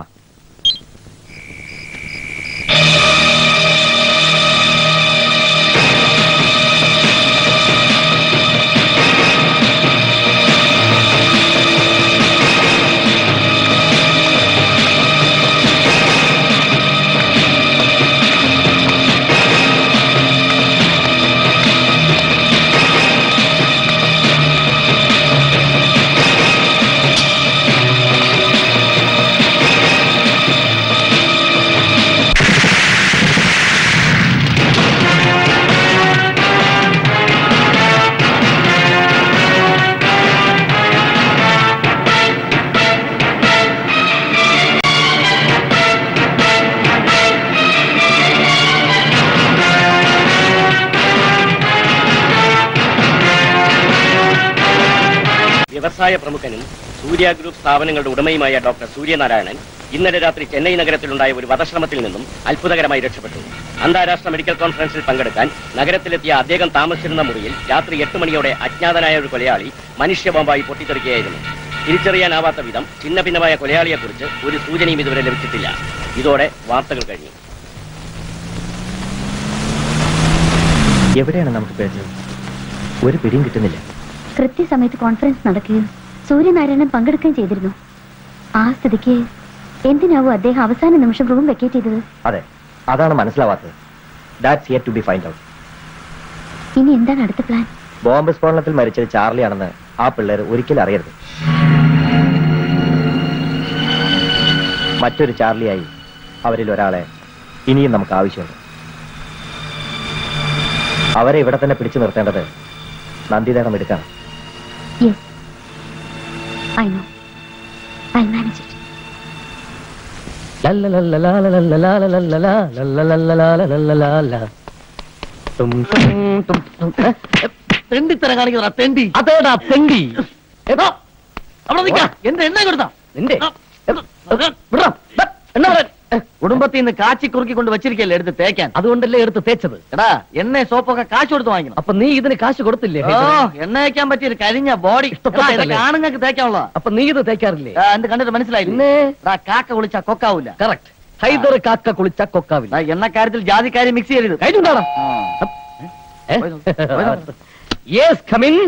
H: വ്യവസായ പ്രമുഖനും സൂര്യ ഗ്രൂപ്പ് സ്ഥാപനങ്ങളുടെ ഉടമയുമായ ഡോക്ടർ സൂര്യനാരായണൻ ഇന്നലെ രാത്രി ചെന്നൈ നഗരത്തിലുണ്ടായ ഒരു വധശ്രമത്തിൽ നിന്നും അത്ഭുതകരമായി രക്ഷപ്പെട്ടു. അന്താരാഷ്ട്ര മെഡിക്കൽ കോൺഫറൻസിൽ പങ്കെടുക്കാൻ നഗരത്തിലെത്തിയ അദ്ദേഹം താമസിച്ചിരുന്ന മുറിയിൽ രാത്രി എട്ട് മണിയോടെ അജ്ഞാതനായ ഒരു കൊലയാളി മനുഷ്യബോംബായി പൊട്ടിത്തെറിക്കുകയായിരുന്നു. തിരിച്ചറിയാനാവാത്ത വിധം ഛിന്ന ഭിന്നമായ കൊലയാളിയെക്കുറിച്ച് ഒരു സൂചനയും ഇതുവരെ ലഭിച്ചിട്ടില്ല. ഇതോടെ വാർത്തകൾ കഴിഞ്ഞു.
B: എവിടെയാണ് നമുക്ക് പേച്ചത്? ഒരു പിടിയും കിട്ടുന്നില്ല.
A: കൃത്യസമയത്ത് കോൺഫറൻസ് നടക്കുകയും സൂര്യനാരായണൻ പങ്കെടുക്കുകയും ചെയ്തിരുന്നു. ആ സ്ഥിതിക്ക് എന്തിനാവും അദ്ദേഹം അവസാന നിമിഷം റൂം വെക്കേറ്റ് ചെയ്തത്?
B: അതെ, അതാണ് മനസ്സിലാവാത്തത്. That's yet to be find out.
A: ഇനി എന്താണ് അടുത്ത പ്ലാൻ?
B: ബോംബ് സ്ഫോടനത്തിൽ മരിച്ചത് ചാർലി ആണെന്ന് ആ പിള്ളേർ ഒരിക്കലും അറിയരുത്. മറ്റൊരു ചാർലിയായി അവരിൽ ഒരാളെ ഇനിയും നമുക്ക് ആവശ്യമുണ്ട്. അവരെ ഇവിടെ തന്നെ പിടിച്ചു നിർത്തേണ്ടത് നന്ദിതേടം എടുക്കണം.
A: Yes, I know. I'll manage it.
E: La la la la la la la la la la la la la la la la la la la. tum tum tum tum. തെണ്ടിത്തരം കാണിക്കുന്ന തെണ്ടി. അതേടാ തെണ്ടി. ഏതോ അവിടെ നിൽക്കാം. എന്റെ എണ്ണ കൊടുത്താ നിന്റെ എണ്ണ
C: കുടുംബത്തിൽ നിന്ന് കാച്ചി കുറുക്കി കൊണ്ട് വെച്ചിരിക്കല്ലേ എടുത്ത് തേക്കാൻ.
E: അതുകൊണ്ടല്ലേ എടുത്ത് തേച്ചത്.
C: എടാ എണ്ണ സോപ്പൊക്കെ കാശ് കൊടുത്ത് വാങ്ങിക്കണം.
E: അപ്പൊ നീ ഇതിന് കാശ് കൊടുത്തില്ലേ?
C: ഓ എണ്ണ തേക്കാൻ പറ്റിയ ഒരു കരിഞ്ഞ ബോഡി ആണുങ്ങൾക്ക് തേക്കാനുള്ള.
E: അപ്പൊ നീ ഇത് തേക്കാറില്ലേ?
C: എന്ത് കണ്ടിട്ട് മനസ്സിലായില്ലേ? കാക്ക കുളിച്ചാ കൊക്കാവൂല.
E: കറക്റ്റ്. ഹൈദർ കാക്ക കുളിച്ചാ കൊക്കാവില്ല.
C: എണ്ണക്കാര്യത്തിൽ ജാതിക്കാരി മിക്സ് ചെയ്യരുത്.
E: കഴിഞ്ഞുണ്ടാടാ. Yes come in.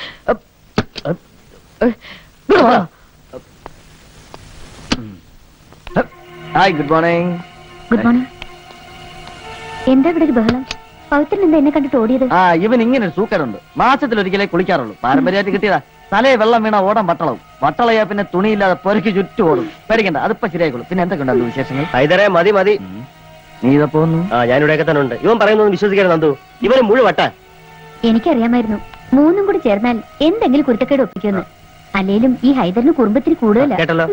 C: Hi, good morning.
A: Good morning. എന്താ ഇവിടെ ഒരു ബഹളം? പവിത്രൻ എന്താ എന്നെ കണ്ടിട്ട് ഓടിയത്?
C: ആ ഇവൻ ഇങ്ങനെ ഒരു സൂക്കറുണ്ട്. മാസത്തിൽ ഒരിക്കലേ കുളിക്കാറുള്ളൂ. പാരമ്പര്യമായിട്ട് കിട്ടിയതാ. തലേ വെള്ളം വീണ ഓടാൻ വട്ടളവും. വട്ടളയാ പിന്നെ തുണിയില്ലാതെ പൊരക്ക് ചുറ്റും ഓടും. പേടിക്കണ്ട, അതിപ്പോ ശരിയായിക്കോളൂ. പിന്നെ എന്തൊക്കെ ഉണ്ടായിരുന്നു വിശേഷങ്ങൾ?
B: ഹൈദരെ മതി മതി.
C: നീ ഇതാ പോകുന്നു?
B: ആ ഞാനിവിടെയൊക്കെ തന്നെ ഉണ്ട്. ഇവൻ പറയുന്നൊന്നും വിശ്വസിക്കണം നന്ദു. ഇവന് മുഴുവട്ട.
A: എനിക്കറിയാമായിരുന്നു മൂന്നും കൂടി ചേർന്നാൽ എന്തെങ്കിലും കുരുത്തക്കേട് ഒപ്പിക്കുമെന്ന്. അല്ലേലും ഈ ഹൈദറിന് കുടുംബത്തിന് കൂടുതലാ.
B: കേട്ടല്ലോ.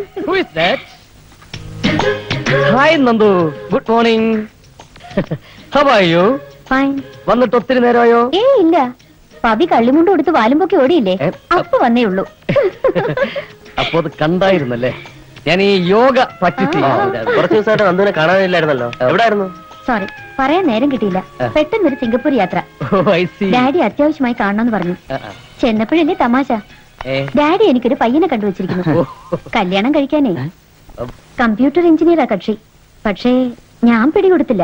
E: Hi Nandu, good morning. How are you?
A: Fine.
E: വന്നിട്ട് ഒത്തിരി നേരമായോ?
A: ഏ ഇല്ല, പവി കള്ളിമുണ്ട് കൊടുത്ത് വാലും പൊക്കി ഓടിയില്ലേ, അപ്പൊ വന്നേ ഉള്ളൂ.
E: അപ്പൊ അത് കണ്ടായിരുന്നല്ലേ? ഞാൻ ഈ യോഗ പ്രാക്ടീസ്
B: കുറച്ച് ദിവസമായിട്ട് നന്ദുവിനെ കാണാനില്ലായിരുന്നല്ലോ. എവിടെയായിരുന്നു?
A: സോറി, പറയാൻ നേരം കിട്ടിയില്ല. പെട്ടെന്നൊരു സിംഗപ്പൂർ യാത്ര. ഡാഡി അത്യാവശ്യമായി കാണണമെന്ന് പറഞ്ഞു. ചെന്നപ്പോഴല്ലേ തമാശ. ഡാഡി എനിക്കൊരു പയ്യനെ കണ്ടുവച്ചിരിക്കുന്നു. കല്യാണം കഴിക്കാനേ. കമ്പ്യൂട്ടർ എഞ്ചിനീയറാ കക്ഷി. പക്ഷേ ഞാൻ പിടികൊടുത്തില്ല.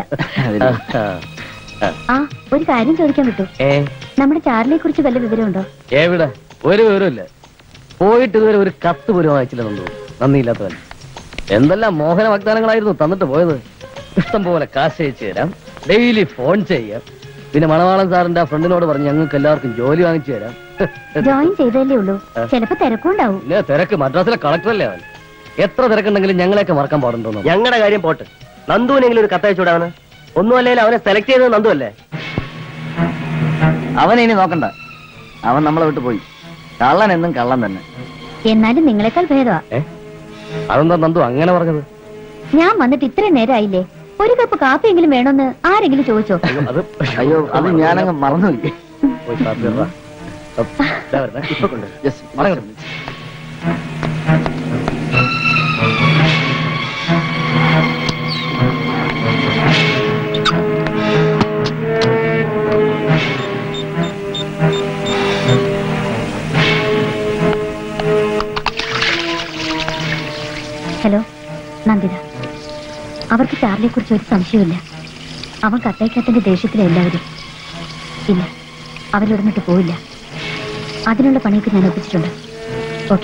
A: ആ ഒരു കാര്യം ചോദിക്കാൻ പറ്റൂ? നമ്മുടെ ചാർലിയെ കുറിച്ച് വല്ല വിവരമുണ്ടോ?
E: എവിടെ? ഒരു വിവരമില്ല. പോയിട്ട് ഇതുവരെ ഒരു കത്ത് പോലും വായിച്ചില്ല നന്ദു. നന്ദിയില്ലാത്തവൻ. എന്തെല്ലാം മോഹന വാഗ്ദാനങ്ങളായിരുന്നു തന്നിട്ട് പോയത്. ഇഷ്ടം പോലെ കാശ് അയച്ചു തരാം, ഡെയിലി ഫോൺ ചെയ്യാം, പിന്നെ മണവാളൻ സാറിന്റെ ആ ഫ്രണ്ടിനോട് പറഞ്ഞ് ഞങ്ങൾക്ക് എല്ലാവർക്കും ജോലി വാങ്ങിച്ചു തരാം.
A: ജോയിൻ ചെയ്തല്ലേ ഉള്ളൂ, ചിലപ്പോ തിരക്കുണ്ടാവും.
E: ഇല്ല, തിരക്ക്. മദ്രാസിലെ കളക്ടറല്ലേ അവൻ. എത്ര തിരക്കുണ്ടെങ്കിലും ഞങ്ങളെയൊക്കെ മറക്കാൻ പാടുണ്ടോ?
B: ഞങ്ങളുടെ കാര്യം പോട്ട്, നന്ദുവിനെങ്കിലും ഒരു കത്തയച്ചൂടാവന്. ഒന്നും അല്ലെങ്കിൽ അവനെ സെലക്ട് ചെയ്തത് നന്ദു അല്ലേ?
C: അവനെ ഇനി നോക്കണ്ട, അവൻ നമ്മളെ വിട്ടു പോയി. കള്ളൻ എന്നും കള്ളൻ തന്നെ.
A: എന്നാലും നിങ്ങളെക്കാൾ ഭേദമാ.
E: അതെന്താ നന്ദു അങ്ങനെ പറഞ്ഞത്?
A: ഞാൻ വന്നിട്ട് ഇത്രയും നേരമായില്ലേ, ഒരു കപ്പ് കാപ്പിയെങ്കിലും വേണമെന്ന് ആരെങ്കിലും ചോദിച്ചോ?
E: അത്
C: അയ്യോ, അത് ഞാനങ്ങ് മറന്നുപോയി.
E: ഇപ്പൊ കൊണ്ട്
A: ഹലോ നന്ദിത, അവർക്ക് ചാർലിയെ കുറിച്ച് ഒരു സംശയമില്ല. അവൻ കത്തയക്കാത്തന്റെ ദേഷ്യത്തിലെ എല്ലാവരും. ഇല്ല, അവരിടന്നിട്ട് പോയില്ല. അതിനുള്ള പണിയൊക്കെ ഞാൻ ഒപ്പിച്ചിട്ടുണ്ട്. ഓക്കെ.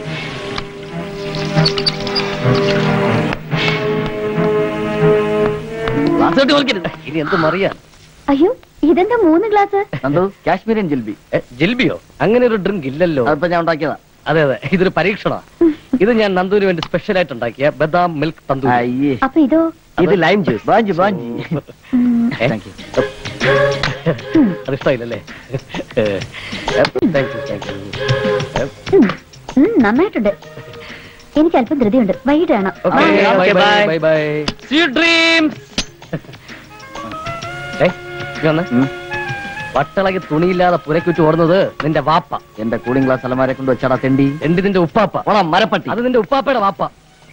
E: ഇനി എന്തും അറിയാം.
A: അയ്യോ, ഇതെന്താ മൂന്ന് ഗ്ലാസ്?
C: നന്ദു, കാശ്മീരിയൻ ജിൽബി.
E: ജിൽബിയോ? അങ്ങനെ ഒരു ഡ്രിങ്ക് ഇല്ലല്ലോ.
C: അതിപ്പോ ഞാൻ ഉണ്ടാക്കിയതാ.
E: അതെ അതെ, ഇതൊരു പരീക്ഷണ. ഇത് ഞാൻ നന്ദുവിന് വേണ്ടി സ്പെഷ്യൽ ആയിട്ട് ഉണ്ടാക്കിയ ബദാം മിൽക്ക് തന്തൂരി.
A: അപ്പൊ ഇതോ?
E: ഇത് ലൈം ജ്യൂസ്.
C: ബാഞ്ചി ബാഞ്ചി.
E: അതിഷ്ടമായില്ലേ?
A: നന്നായിട്ടുണ്ട്. എനിക്ക് അല്പം ധൃതിയുണ്ട്, വൈകിട്ട് കാണാം.
E: വട്ടളകി തുണിയില്ലാതെ പുരക്കുറ്റി ഓടുന്നത് നിന്റെ വാപ്പ.
C: എന്റെ കൂളിംഗ് ഗ്ലാസ് അലമാരെ കൊണ്ട് വെച്ചാടാ തെണ്ടി.
E: എന്റെ നിന്റെ ഉപ്പാപ്പ ഓണം മരപ്പട്ടി. അത് നിന്റെ ഉപ്പാപ്പയുടെ വാപ്പ.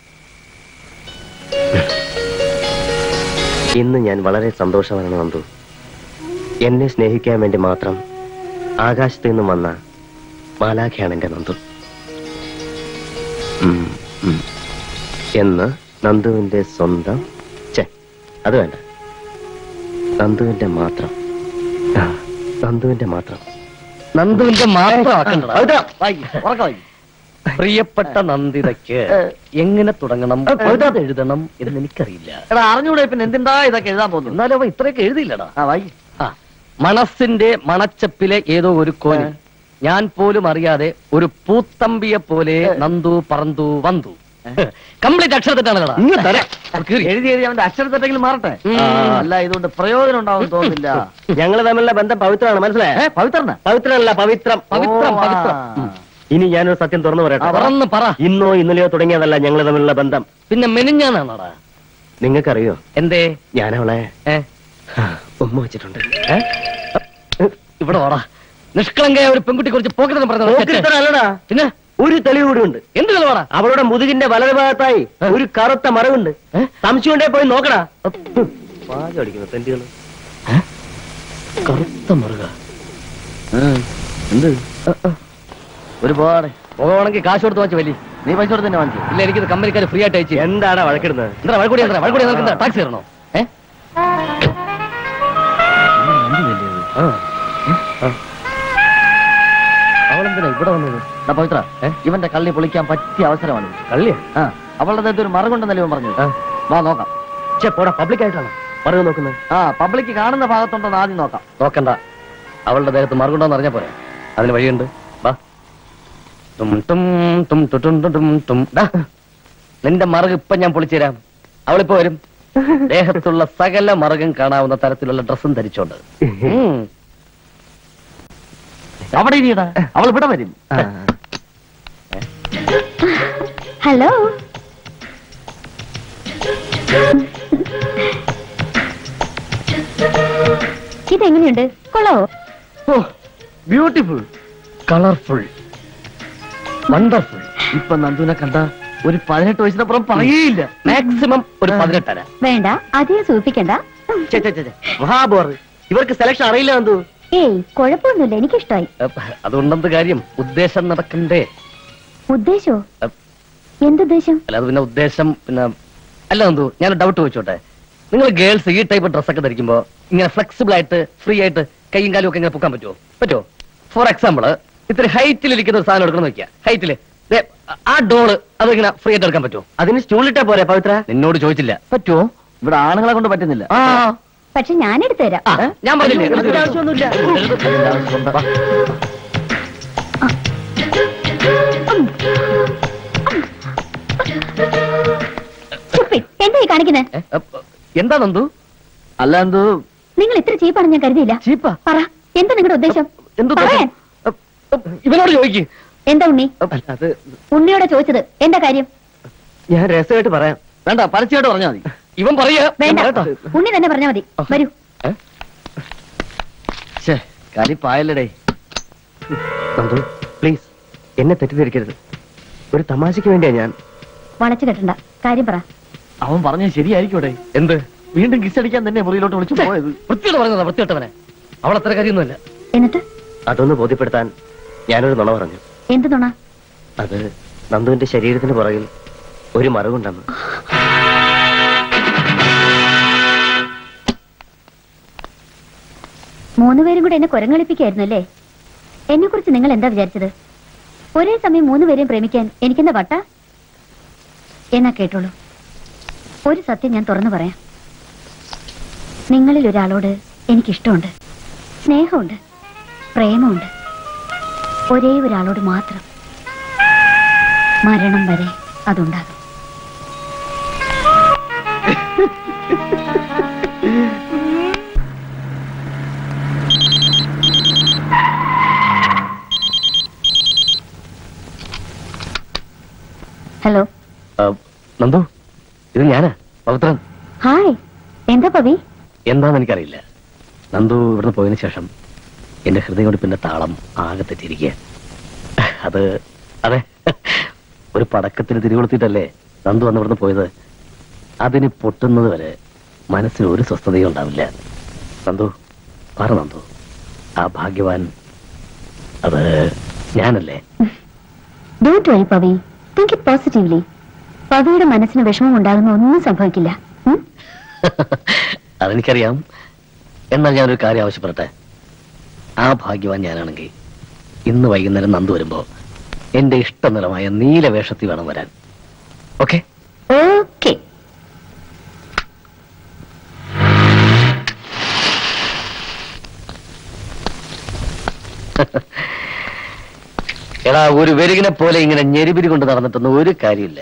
B: ഇന്ന് ഞാൻ വളരെ സന്തോഷമാണ് നന്ദു. എന്നെ സ്നേഹിക്കാൻ വേണ്ടി മാത്രം ആകാശത്ത് നിന്നും വന്ന മാലാഖയാണ് എന്റെ നന്ദു. എന്ന് നന്ദുവിന്റെ സ്വന്തം ചെ അത് വേണ്ട, നന്ദുവിന്റെ മാത്രം നന്ദുവിന്റെ മാത്രം
E: നന്ദുവിന്റെ മാത്രം പ്രിയപ്പെട്ട നന്ദിതയ്ക്ക് എങ്ങനെ തുടങ്ങണം, എഴുതണം എന്ന് എനിക്കറിയില്ല.
C: എടാ അറിഞ്ഞൂടെ പിന്നെ എന്തിണ്ടാ ഇതൊക്കെ എഴുതാൻ പോകുന്നു?
E: എന്നാലും അവ ഇത്രയൊക്കെ എഴുതിയില്ലടാ.
C: ആ വായി.
E: ആ, മനസ്സിന്റെ മണച്ചപ്പിലെ ഏതോ ഒരു കോനി ഞാൻ പോലും അറിയാതെ ഒരു പൂത്തമ്പിയെ പോലെ നന്ദു പറന്തു വന്നു. കംപ്ലീറ്റ് അക്ഷരത്തെറ്റാണല്ലടാ.
C: എഴുതി എഴുതി അവന്റെ അക്ഷരത്തെട്ടെങ്കിലും മാറട്ടെ. അല്ല ഇതുകൊണ്ട് പ്രയോജനം ഉണ്ടാവും തോന്നില്ല.
B: ഞങ്ങൾ തമ്മിലുള്ള ബന്ധം പവിത്രമാണ്, മനസ്സിലായേ?
C: പവിത്രന
B: പവിത്രനല്ല, പവിത്രം.
E: പവിത്രം പവിത്രം.
B: ഇനി ഞാനൊരു സത്യം തുറന്നു പറയട്ടെ.
E: പറന്ന് പറ.
B: ഇന്നോ ഇന്നലെയോ തുടങ്ങിയതല്ല ഞങ്ങൾ തമ്മിലുള്ള ബന്ധം.
E: പിന്നെ മെനിഞ്ഞാണോടാ?
B: നിങ്ങൾക്കറിയോ
E: എന്തേ?
B: ഞാനവളെ ഉമ്മ വെച്ചിട്ടുണ്ട്.
E: ഇവിടെ വാടാ. നിഷ്കളങ്കയായ ഒരു പെൺകുട്ടി കുറിച്ച് പോക്കറ്റ്
B: പറഞ്ഞല്ലടാ. പിന്നെ ഒരു തെളിവ് കൂടി ഉണ്ട്.
E: എന്ത് തെളിവാടാ?
B: അവളുടെ മുതുകിന്റെ വലതു ഭാഗത്തായി ഒരു കറുത്ത മറവുണ്ട്. സംശയം ഉണ്ടേ പോയി നോക്കടാ. പാചകം അടിക്കുന്നു തെണ്ടികള്.
E: കറുത്ത മറുക
C: എന്ത്? ഒരുപാട്
E: പോകണമെങ്കിൽ കാശ് കൊടുത്ത് വാങ്ങിച്ചു വലിയ.
C: നീ പൈസ കൊടുത്ത് തന്നെ വാങ്ങിച്ചു?
E: ഇല്ല, എനിക്ക് കമ്പനിക്കാർ ഫ്രീ ആയിട്ട് അയച്ചു.
B: എന്താണ് വഴക്കിടുന്നത്?
E: എന്താ വഴക്കൂടി? എന്താ വഴക്കൂടി? നിൽക്കുന്ന ടാക്സി തരണോ? ഏ അവളെന്തിനാ ഇവിടെ വന്നത്?
C: പവിത്ര, ഇവന്റെ കള്ളി പൊളിക്കാൻ പറ്റിയ അവസരമാണ്.
E: കള്ളിയാ?
C: ആ, അവളുടെ ദേഹത്ത് ഒരു മറുകൊണ്ടെന്നല്ലേ ഇവൻ പറഞ്ഞത്. വാ നോക്കാം.
B: പോടാ, പബ്ലിക് ആയിട്ടാണ് മറുക നോക്കുന്നത്.
C: ആ, പബ്ലിക് കാണുന്ന ഭാഗത്തുണ്ടോ ആദ്യം നോക്കാം.
E: നോക്കണ്ട, അവളുടെ ദേഹത്ത് മറുകൊണ്ടോന്ന് അറിഞ്ഞാ പോരെ. അതിന് വഴിയുണ്ട്. വാ. തും തും തും തും തും തും. നിന്റെ മറുക് ഇപ്പൊ ഞാൻ പൊളിച്ചുതരാം. അവളിപ്പോ വരും. ദേഹത്തുള്ള സകല മറുകും കാണാവുന്ന തരത്തിലുള്ള ഡ്രസ്സും ധരിച്ചോണ്ട്.
C: അവിടെ ഇരിയടാ, അവൾ ഇവിടെ വരും.
A: ഹലോ. ഇതെങ്ങനെയുണ്ട്? കൊള്ളാവോ?
C: Beautiful,
E: colourful, wonderful.
C: ഇപ്പൊ നന്ദുവിനെ കണ്ട ഒരു പതിനെട്ട് വയസ്സിനപ്പുറം പറയേയില്ല.
E: മാക്സിമം ഒരു പതിനെട്ടര.
A: വേണ്ട, അധികം സൂചിപ്പിക്കണ്ട.
B: മഹാബോർ, ഇവർക്ക് സെലക്ഷൻ അറിയില്ല നന്ദു.
A: ഏയ് കുഴപ്പമൊന്നുമില്ല, എനിക്കിഷ്ടമായി.
E: അതുകൊണ്ടെന്ത് കാര്യം? ഉദ്ദേശം നടക്കണ്ടേ?
A: ഉദ്ദേശോ? എന്തുദ്ദേശം?
E: അല്ല, അത് പിന്നെ ഉദ്ദേശം പിന്നെ അല്ല നന്ദു, ഞാൻ ഡൗട്ട് ചോദിച്ചോട്ടെ. നിങ്ങൾ ഗേൾസ് ഈ ടൈപ്പ് ഡ്രസ്സൊക്കെ ധരിക്കുമ്പോ ഇങ്ങനെ ഫ്ലെക്സിബിൾ ആയിട്ട് ഫ്രീ ആയിട്ട് കൈയും കാലും ഒക്കെ ഇങ്ങനെ പൊക്കാൻ പറ്റുമോ? പറ്റുമോ? ഫോർ എക്സാമ്പിള്, ഇത്തിരി ഹൈറ്റിൽ ഇരിക്കുന്ന ഒരു സാധനം എടുക്കണം നോക്കിയാ. ഹൈറ്റില് ആ ഡോള് അതിങ്ങനെ ഫ്രീ ആയിട്ട് എടുക്കാൻ പറ്റുമോ?
B: അതിന് സ്റ്റൂളിട്ടാ പോരെ പവിത്ര?
E: നിന്നോട് ചോദിച്ചില്ല. പറ്റുമോ?
C: ഇവിടെ ആണുങ്ങളെ കൊണ്ട് പറ്റുന്നില്ല.
E: ആ,
A: പക്ഷെ ഞാൻ എടുത്തു തരാം.
E: ഞാൻ പറഞ്ഞില്ലേ
B: ആവശ്യമൊന്നുമില്ല.
A: കാണിക്കുന്നത്?
E: എന്താ നന്ദു? അല്ല നന്ദു,
A: നിങ്ങൾ ഇത്ര ചീപ്പാണെന്ന് ഞാൻ കരുതിയില്ല.
E: ചീപ്പാ?
A: പറ, എന്താ നിങ്ങളുടെ ഉദ്ദേശം?
E: ഇവനോട് ചോദിക്കും.
A: എന്താ ഉണ്ണി?
E: അത്
A: ഉണ്ണിയോടെ ചോദിച്ചത് എന്താ കാര്യം?
B: ഞാൻ രസമായിട്ട് പറയാം.
E: വേണ്ട, പരസ്യമായിട്ട് പറഞ്ഞാൽ മതി. ഇവൻ പറയാ.
A: വേണ്ട, ഉണ്ണി തന്നെ പറഞ്ഞാൽ മതി. വരൂ.
E: കരിപ്പായല്ലേ
B: നന്ദു, പ്ലീസ് എന്നെ തെറ്റിദ്ധരിക്കരുത്. ഒരു തമാശയ്ക്ക് വേണ്ടിയാ ഞാൻ.
A: വളച്ചു കെട്ടണ്ട, കാര്യം പറ.
E: അവൻ പറഞ്ഞത് ശരിയായിരിക്കൂടെ? എന്ത്? വീണ്ടും കിസ് അടിക്കാൻ തന്നെ മുറിയിലോട്ട് വിളിച്ചു പോയത്. വൃത്തിയോട് പറഞ്ഞതാ, വൃത്തിയോട്ടവനെ. അവൾ അത്ര കാര്യമൊന്നുമല്ല.
A: എന്നിട്ട്
B: അതൊന്ന് ബോധ്യപ്പെടുത്താൻ ഞാനൊരു നുണ പറഞ്ഞു.
A: എന്ത് നുണ?
B: അത് നന്ദുവിന്റെ ശരീരത്തിന് പുറകിൽ ഒരു മറവുണ്ടെന്ന്.
A: മൂന്നുപേരും കൂടെ എന്നെ കുരങ്ങളിപ്പിക്കായിരുന്നു അല്ലേ? എന്നെ കുറിച്ച് നിങ്ങൾ എന്താ വിചാരിച്ചത്? ഒരേ സമയം മൂന്നുപേരെയും പ്രേമിക്കാൻ എനിക്കെന്താ വട്ട? എന്നാ കേട്ടോളൂ, ഒരു സത്യം ഞാൻ തുറന്നു പറയാം. നിങ്ങളിൽ ഒരാളോട് എനിക്കിഷ്ടമുണ്ട്, സ്നേഹമുണ്ട്, പ്രേമമുണ്ട്. ഒരേ ഒരാളോട് മാത്രം. മരണം വരെ അതുണ്ടാകും. ഹലോ
E: നന്ദു, ഇത് ഞാനാ, പവിത്രൻ.
A: ഹായ്, എന്താ പവി?
E: എന്താന്ന് എനിക്കറിയില്ല. നന്ദു ഇവിടുന്ന് പോയതിനു ശേഷം എന്റെ ഹൃദയകൊടുപ്പിന്റെ താളം ആകെ തെറ്റിയിരിക്കുക. അത് അതെ, ഒരു പടക്കത്തിന് തിരികൊളുത്തിട്ടല്ലേ നന്ദു അന്ന് ഇവിടുന്ന് പോയത്. അതിന് പൊട്ടുന്നത് വരെ മനസ്സിന് ഒരു സ്വസ്ഥതയും ഉണ്ടാവില്ല. നന്ദു, പറ നന്ദു, ആ ഭാഗ്യവാൻ അത് ഞാനല്ലേ?
A: Don't worry Pavi, think it positively. പവിയുടെ മനസ്സിന് വിഷമം ഉണ്ടാകുന്ന ഒന്നും സംഭവിക്കില്ല.
E: അതെനിക്കറിയാം. എന്നാൽ ഞാനൊരു കാര്യം ആവശ്യപ്പെടട്ടെ. ആ ഭാഗ്യവാൻ ഞാനാണെങ്കിൽ ഇന്ന് വൈകുന്നേരം നന്ദു വരുമ്പോ എന്റെ ഇഷ്ടനിറമായ നീല വേഷത്തിൽ വേണം വരാൻ. ഓക്കെ?
A: ഓക്കെ.
E: എടാ, ഒരു വെരുകിനെ പോലെ ഇങ്ങനെ ഞെരിപിരി കൊണ്ട് നടന്നിട്ടൊന്നും ഒരു കാര്യമില്ല.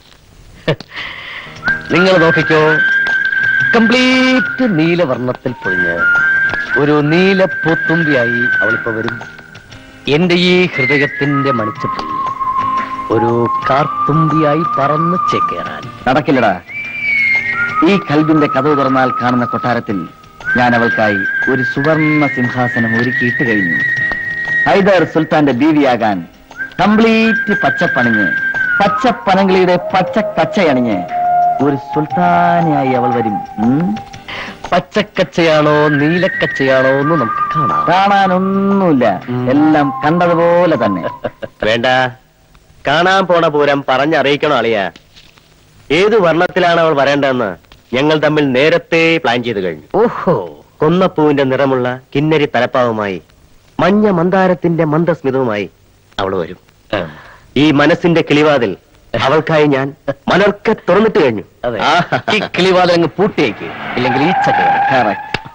E: നിങ്ങൾ നോക്കിക്കോ, കംപ്ലീറ്റ് നീലവർണ്ണത്തിൽ പൊഴിഞ്ഞ് ഒരു നീല പൂത്തുമ്പിയായി അവളിപ്പോ വരും. എന്റെ ഈ ഹൃദയത്തിന്റെ മണിച്ചപ്പിൽ ഒരു കാർത്തുമ്പിയായി പറന്ന് ചേക്കേറാൻ.
C: നടക്കില്ലടാ. ഈ കൽബിന്റെ കഥവ് തുറന്നാൽ കാണുന്ന കൊട്ടാരത്തിൽ ഞാൻ അവൾക്കായി ഒരു സുവർണ സിംഹാസനം ഒരുക്കിയിട്ട് കഴിഞ്ഞു. ഹൈദർ സുൽത്താന്റെ ബീവിയാകാൻ കംപ്ലീറ്റ് പച്ചപ്പണിഞ്ഞ് പച്ചപ്പനങ്കളിയുടെ പച്ച കച്ചയണിഞ്ഞ് ഒരു സുൽത്താനായി അവൾ വരും.
E: പച്ചക്കച്ചയാണോ നീലക്കച്ചയാണോ എന്ന് നമുക്ക് കാണാം.
C: കാണാനൊന്നുമില്ല, എല്ലാം കണ്ടതുപോലെ തന്നെ.
B: വേണ്ട, കാണാൻ പോണ പൂരം പറഞ്ഞറിയിക്കണോ അളിയ? ഏത് വർണ്ണത്തിലാണ് അവൾ വരേണ്ടതെന്ന് ഞങ്ങൾ തമ്മിൽ നേരത്തെ പ്ലാൻ ചെയ്ത് കഴിഞ്ഞു.
E: ഓഹോ,
B: കൊന്നപ്പൂവിന്റെ നിറമുള്ള കിന്നരി തലപ്പാവുമായി മഞ്ഞ മന്ദാരത്തിന്റെ മന്ദസ്മിതവുമായി അവൾ വരും. ഈ മനസ്സിന്റെ കിളിവാതിൽ അവൾക്കായി ഞാൻ മലർക്കെ തുറന്നിട്ട് കഴിഞ്ഞു.
E: അതെ, ഈ കിളിവാതിൽ അങ്ങ് പൂട്ടിയേക്ക്, ഇല്ലെങ്കിൽ ഈ ചക്ക.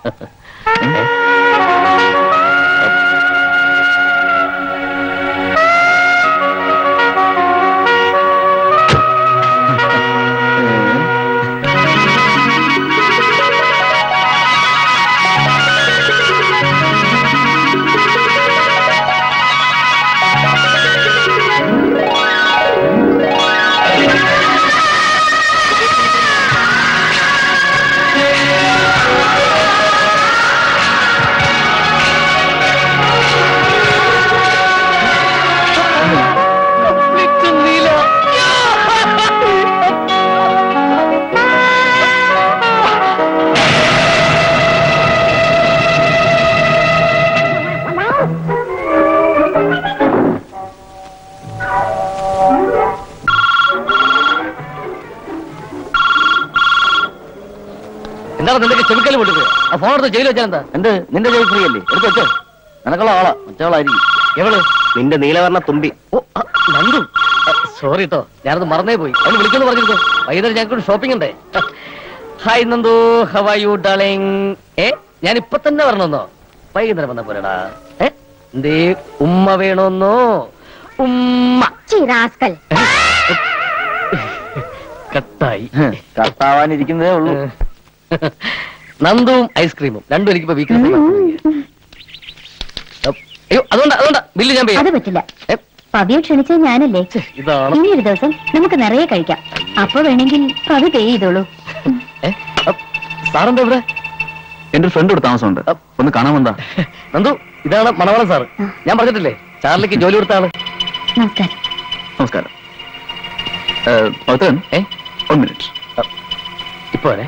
E: എന്താണ് നിന്റെ ചെവിക്കല് പൊട്ടിട്ട്? ആ ഫോൺ എടുത്ത് ജയിലിൽ വെച്ചാൽ എന്താ? എന്ത്, നിന്റെ ജയിൽ ഫ്രീ അല്ലേ? എടുത്ത് വെച്ചോ. നിനക്കുള്ള ആളാ, മറ്റവളായിരിക്കും. എവള്?
B: നിന്റെ നീലവർണ്ണ തുമ്പി.
E: ഓ, നന്ദു, സോറി കേട്ടോ, ഞാനത് മറന്നേ പോയി. അവന് വിളിക്കുന്നു പറഞ്ഞിരിക്കോ. വൈകുന്നേരം ഞങ്ങൾക്ക് ഷോപ്പിംഗ് ഉണ്ടേ. Hi Nandu, how are you darling? ഏ, ഞാൻ ഇപ്പൊ തന്നെ വരണമെന്നോ? വൈകുന്നേരം വന്ന പോലെടാ. ഏ, എന്തേ ഉമ്മ വേണമെന്നോ? ഉമ്മ. കട്ടായി.
C: കട്ടാവാനിരിക്കുന്നതേ ഉള്ളൂ.
E: നന്ദുവും ഐസ്ക്രീമും രണ്ടും എനിക്കിപ്പോ വീക്ക്നെസ്. അയ്യോ അതുകൊണ്ടാ അതുകൊണ്ടാ ബില്ല് ഞാൻ
A: അത് പറ്റില്ല. പവിയെ ക്ഷണിച്ചത് ഞാനല്ലേ.
E: ഇതാണ്
A: ഇനി ഒരു ദിവസം നമുക്ക് നിറയെ കഴിക്കാം. അപ്പൊ വേണമെങ്കിൽ പവി പേ ചെയ്തോളൂ.
E: സാറെന്താ ഇവിടെ?
K: എന്റെ ഒരു ഫ്രണ്ട് ഇവിടെ താമസമുണ്ട്, ഒന്ന് കാണാൻ വന്നാ.
E: നന്ദു ഇതാണ് മണവാളൻ സാറ്. ഞാൻ പറഞ്ഞിട്ടില്ലേ ചാർലിക്ക് ജോലി കൊടുത്ത ആള്.
A: നമസ്കാരം.
K: നമസ്കാരം. പവിത്രൻ
E: ഏ
K: ഒരു മിനിറ്റ്.
E: ഇപ്പൊ വരെ.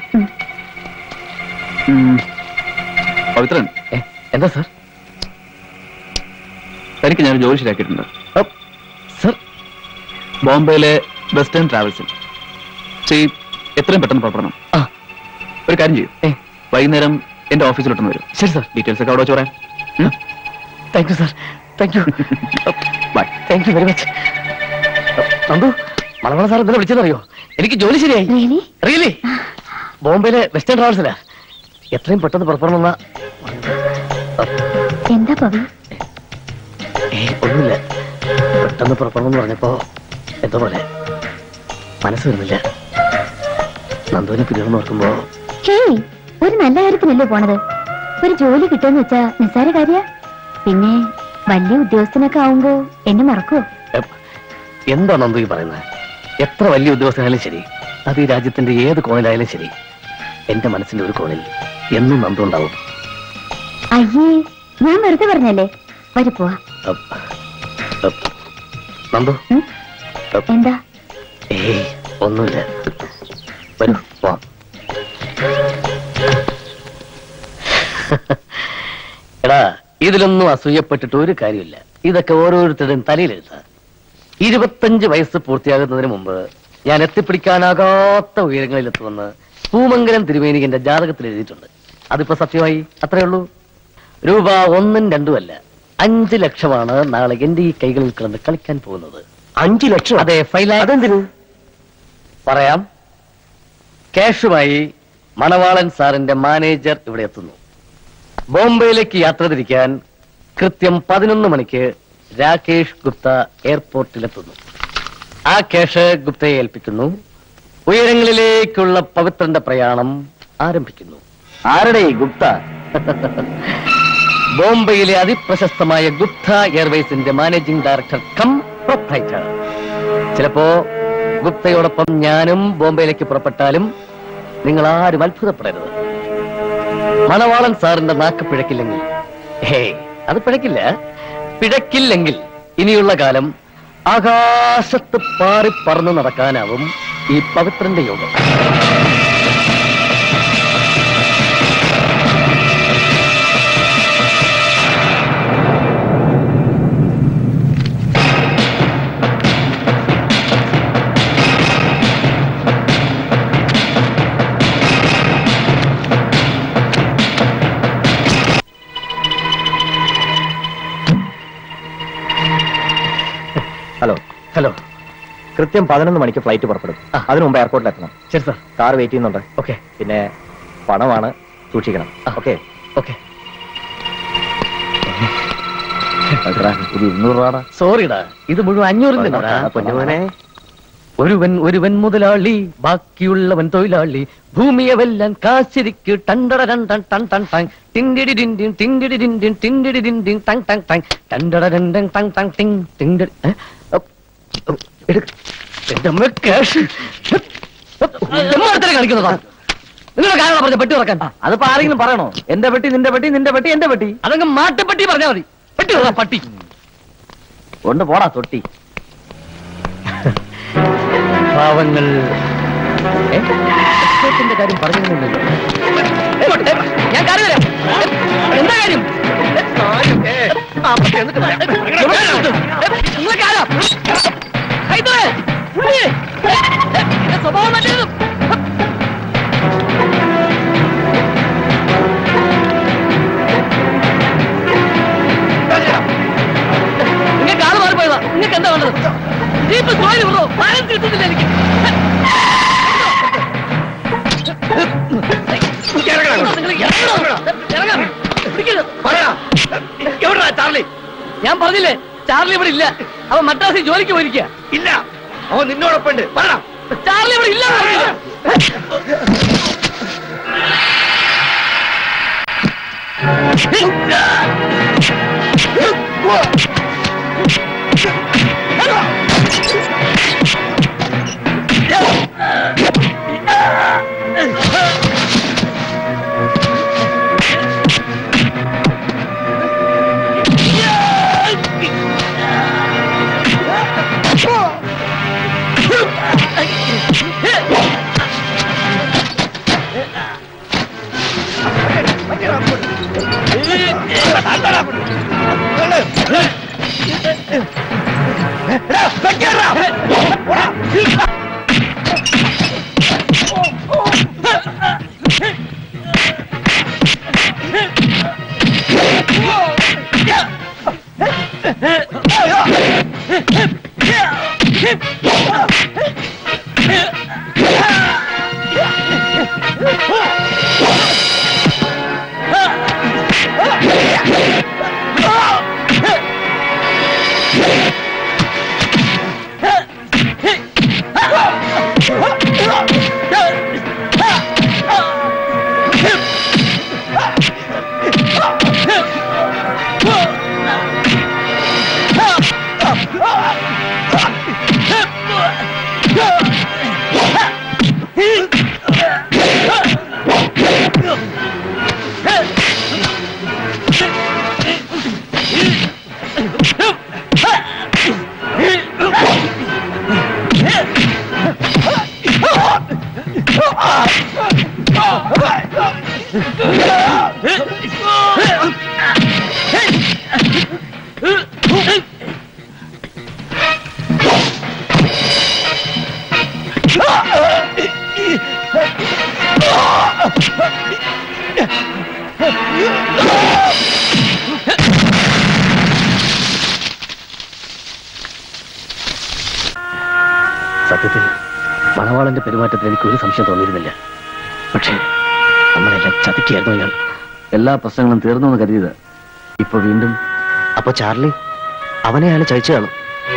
K: പവിത്രൻ
E: എന്താ സാർ?
K: തനിക്ക് ഞാൻ ജോലി ശരിയാക്കിയിട്ടുണ്ട്
E: സർ.
K: ബോംബെയിലെ വെസ്റ്റേൺ ട്രാവൽസിൽ ചെയ് എത്രയും പെട്ടെന്ന് പുറപ്പെടണം. ഒരു കാര്യം ചെയ്യും, വൈകുന്നേരം എന്റെ ഓഫീസിലോട്ടൊന്ന് വരും.
E: ശരി സാർ.
K: ഡീറ്റെയിൽസ് ഒക്കെ അവിടെ വെച്ച് പറയാം.
E: Thank you sir. Thank you. Bye. Thank you very much. Nandu Manavalan sir എന്തിനാ വിളിച്ചെന്നറിയോ? എനിക്ക് ജോലി ശരിയായി. റിയലി? ബോംബെയിലെ വെസ്റ്റേൺ ട്രാവൽസിലാ. എത്രയും പെട്ടെന്ന് പുറപ്പെടണമെന്ന.
A: എന്താ പവി?
E: ഒന്നുമില്ല, പെട്ടെന്ന് പുറപ്പെടണമെന്ന് പറഞ്ഞപ്പോ എന്തോ പോലെ മനസ്സ് വരുന്നില്ല. നന്ദുവിനെ പിരിഞ്ഞു നോക്കുമ്പോ
A: ഹേയ്, ഒരു നല്ല കാര്യത്തിനല്ലേ പോണത്. ഒരു ജോലി കിട്ടുമെന്ന് വെച്ചാ നിസ്സാര കാര്യ. പിന്നെ വലിയ ഉദ്യോഗസ്ഥനൊക്കെ ആവുമ്പോ എന്നെ മറക്കുവോ?
E: എന്താ നന്ദു ഈ പറയുന്നത്? എത്ര വലിയ ഉദ്യോഗസ്ഥനായാലും ശരി, അത് ഈ രാജ്യത്തിന്റെ ഏത് കോണിലായാലും ശരി, എന്റെ മനസ്സിന്റെ ഒരു കോണിൽ എന്നും നന്ദു ഉണ്ടാവും.
A: അയ്യേ, ഞാൻ വെറുതെ പറഞ്ഞല്ലേ. വരു പോവാ.
E: നന്ദു
A: എന്താ?
E: ഏയ് ഒന്നുമില്ല, വരൂ പോവാം. എടാ ഇതിലൊന്നും അസൂയപ്പെട്ടിട്ട് ഒരു കാര്യമില്ല. ഇതൊക്കെ ഓരോരുത്തരുടെയും തലയിലെഴുതാ. ഇരുപത്തഞ്ച് വയസ്സ് പൂർത്തിയാകുന്നതിന് മുമ്പ് ഞാൻ എത്തിപ്പിടിക്കാനാകാത്ത ഉയരങ്ങളിലെത്തുമെന്ന് പൂമംഗലം തിരുവേനികന്റെ ജാതകത്തിൽ എഴുതിയിട്ടുണ്ട്. അതിപ്പോ സത്യമായി. അത്രേ ഉള്ളൂ. രൂപ ഒന്നും രണ്ടും അല്ല, അഞ്ചു ലക്ഷമാണ് നാളെ എന്റെ ഈ കൈകളിൽ കിടന്ന് കളിക്കാൻ പോകുന്നത്.
B: അഞ്ചു ലക്ഷം?
E: അതെ, ഫൈവ് ലാഖ്. അതെന്തിനു പറയാം. ക്യാഷുമായി മണവാളൻ സാറിന്റെ മാനേജർ ഇവിടെ എത്തുന്നു. ബോംബെയിലേക്ക് യാത്ര തിരിക്കാൻ കൃത്യം പതിനൊന്ന് മണിക്ക് രാകേഷ് ഗുപ്ത എയർപോർട്ടിലെത്തുന്നു. ആ ക്യാഷ് ഗുപ്തയെ ഏൽപ്പിക്കുന്നു. ഉയരങ്ങളിലേക്കുള്ള പവിത്രന്റെ പ്രയാണം ആരംഭിക്കുന്നു.
C: ആരുടെ ഗുപ്ത?
E: ബോംബെയിലെ അതിപ്രശസ്തമായ ഗുപ്ത എയർവേസിന്റെ മാനേജിംഗ് ഡയറക്ടർ കം പ്രൊപ്രൈറ്റർ. ചിലപ്പോ ഗുപ്തയോടൊപ്പം ഞാനും ബോംബെയിലേക്ക് പുറപ്പെട്ടാലും നിങ്ങൾ ആരും അത്ഭുതപ്പെടരുത്. മണവാളൻ സാറിന്റെ നാക്ക് പിഴക്കില്ലെങ്കിൽ, ഹേ അത് പിഴക്കില്ല, പിഴക്കില്ലെങ്കിൽ ഇനിയുള്ള കാലം ആകാശത്ത് പാറി പറന്ന് നടക്കാനാവും ഈ പവിത്രന്റെ യോഗം.
B: Hello
E: hello.
B: കൃത്യം പതിനൊന്ന് മണിക്ക് ഫ്ലൈറ്റ് പുറപ്പെടും. അതിനു മുമ്പ് എയർപോർട്ടിൽ എത്തണം.
E: ശരി സാർ.
B: കാർ വെയിറ്റ് ചെയ്യുന്നുണ്ട്.
E: ഓക്കെ.
B: പിന്നെ പണമാണ്, സൂക്ഷിക്കണം. Okay
E: okay.
B: ഒരു ഇരുന്നൂറ് രൂപ.
E: സോറിടാ, ഇത് മുഴുവൻ അഞ്ഞൂറിന്റെ പൊന്നുമോനെ. ഒരുവൻ ഒരുവൻ മുതലാളി, ബാക്കിയുള്ളവൻ തൊഴിലാളി, ഭൂമിയെ വെല്ലാൻ കാശിരിക്ക് ടണ്ടട ടണ്ടൻ ടൺ ടൺ ടങ് ടിൻഡിടി ടിൻഡിൻ ടിൻഡിടി ടിൻഡിൻ ടിൻഡിടി ടിൻഡിൻ ടങ് ടങ് ടങ് ടണ്ടട ടണ്ടൻ ടങ് ടങ് ടിങ് ടിൻഡിടി. എന്റെ അമ്മ ക്യാഷ് കാണിക്കുന്നതാ. നിങ്ങളുടെ കാരണം പറഞ്ഞ പെട്ടി തുറക്കാൻ.
C: അതിപ്പോ ആരെങ്കിലും പറയണോ? എന്റെ പെട്ടി നിന്റെ പെട്ടി, നിന്റെ പെട്ടി എന്റെ പെട്ടി.
E: അതങ്ങ് മാട്ടുപെട്ടി പറഞ്ഞാൽ മതി. പെട്ടി തുറ പട്ടി.
C: കൊണ്ട് പോടാ തൊട്ടി.
E: പാവങ്ങൾ കാര്യം പറഞ്ഞിരുന്നില്ലല്ലോ. ഞാൻ കാര്യം വരാം. എന്താ കാര്യം? സ്വഭാവം മറ്റേതും. നിങ്ങൾക്ക് ആള് മാറിപ്പോയതാ. നിങ്ങൾക്ക് എന്താ വേണ്ടത്? ജീപ്പ് സ്ലോയിൽ വിടോ, ബാലൻസ് കിട്ടുന്നില്ല എനിക്ക്. ഞാൻ പറഞ്ഞില്ലേ ചാർലി ഇവിടെ ഇല്ല. അവൻ മദ്രാസിൽ ജോലിക്ക് പോയിരിക്കുക.
F: ഇല്ല, അവൻ നിന്നോടൊപ്പം ഉണ്ട്.
E: ചാർലി ഇവിടെ ഇല്ല. സത്യത്തിൽ മണവാളന്റെ പെരുമാറ്റത്തിൽ എനിക്ക് ഒരു സംശയം തോന്നിയിരുന്നില്ല. പക്ഷേ നമ്മളെല്ലാം ചതിക്കായിരുന്നു അയാൾ. എല്ലാ പ്രശ്നങ്ങളും തീർന്നു എന്ന് കരുതിയത് ഇപ്പൊ വീണ്ടും.
F: അപ്പൊ ചാർലി അവനെ അയാൾ ചതിച്ചു കാണും.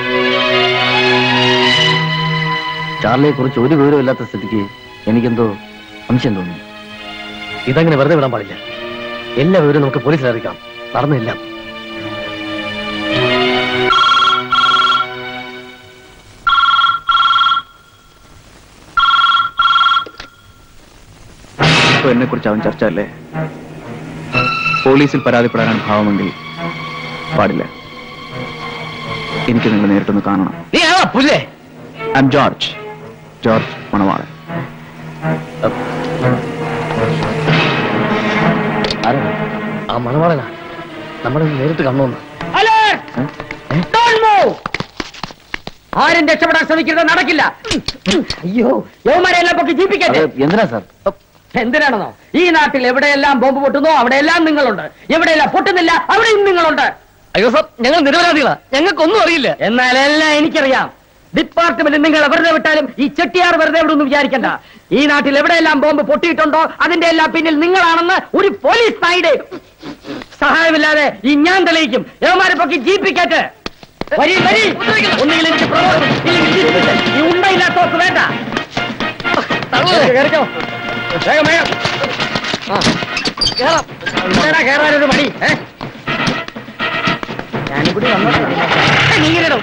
E: ചാർലിയെ കുറിച്ച് ഒരു വിവരവും ഇല്ലാത്ത സ്ഥിതിക്ക് എനിക്കെന്തോ സംശയം തോന്നി. ഇതങ്ങനെ വെറുതെ വിടാൻ പാടില്ല. എല്ലാ വിവരവും നമുക്ക് പോലീസിൽ അറിയിക്കാം. നടന്നെല്ലാം.
K: എന്നെ കുറിച്ച് അവൻ ചർച്ച അല്ലേ? പോലീസിൽ പരാതിപ്പെടാനാണ് ഭാവമെങ്കിൽ പാടില്ല. എനിക്ക് നിങ്ങൾ നേരിട്ടൊന്ന് കാണണം. ഐ ആം ജോർജ് ജോർജ് മണവാളൻ.
E: ആ മണവാളനാ നമ്മളെ നേരിട്ട് കാണണമെന്ന്.
D: ആരും രക്ഷപ്പെടാൻ ശ്രമിക്കുന്നത് നടക്കില്ല. അയ്യോ, യവന്മാരെല്ലാം പൊക്കി ജീപ്പിക്കട്ടെ.
E: എന്തിനാ സാർ?
D: എന്തിനാണെന്നോ? ഈ നാട്ടിൽ എവിടെയെല്ലാം ബോംബ് പൊട്ടുന്നോ അവിടെയെല്ലാം നിങ്ങളുണ്ട്. എവിടെയെല്ലാം പൊട്ടുന്നില്ല അവിടെയും നിങ്ങളുണ്ട്.
E: അയ്യോ സാർ, ഞങ്ങൾ നിരപരാധികളാ. ഞങ്ങൾക്കൊന്നും അറിയില്ല.
D: എന്നാൽ എല്ലാം എനിക്കറിയാം. ഡിപ്പാർട്ട്മെന്റ് നിങ്ങളെ വെറുതെ വിട്ടാലും ഈ ചെട്ടിയാർ വെറുതെ വിടുന്നു വിചാരിക്കണ്ട. ഈ നാട്ടിൽ എവിടെയെല്ലാം ബോംബ് പൊട്ടിയിട്ടുണ്ടോ അതിന്റെ എല്ലാം പിന്നിൽ നിങ്ങളാണെന്ന് ഒരു പോലീസ് നായുടെ സഹായമില്ലാതെ ഈ ഞാൻ തെളിയിക്കും. യവന്മാരെ പൊക്കി ജീപ്പിക്കട്ടെ. വരി വരി. ഒന്നുകിൽ എനിക്ക് പ്രമോഷൻ, ഇല്ലെങ്കിൽ ജീപ്പിക്കൽ. ഈ ഉണ്ടയില്ലാത്തവർക്ക് വേണ്ട. കേറിക്കോ. വേഗം വേഗം. കേറാനൊരു മടി. ഞാനും കൂടി വന്നോട്ടെ. നീങ്ങിടോ.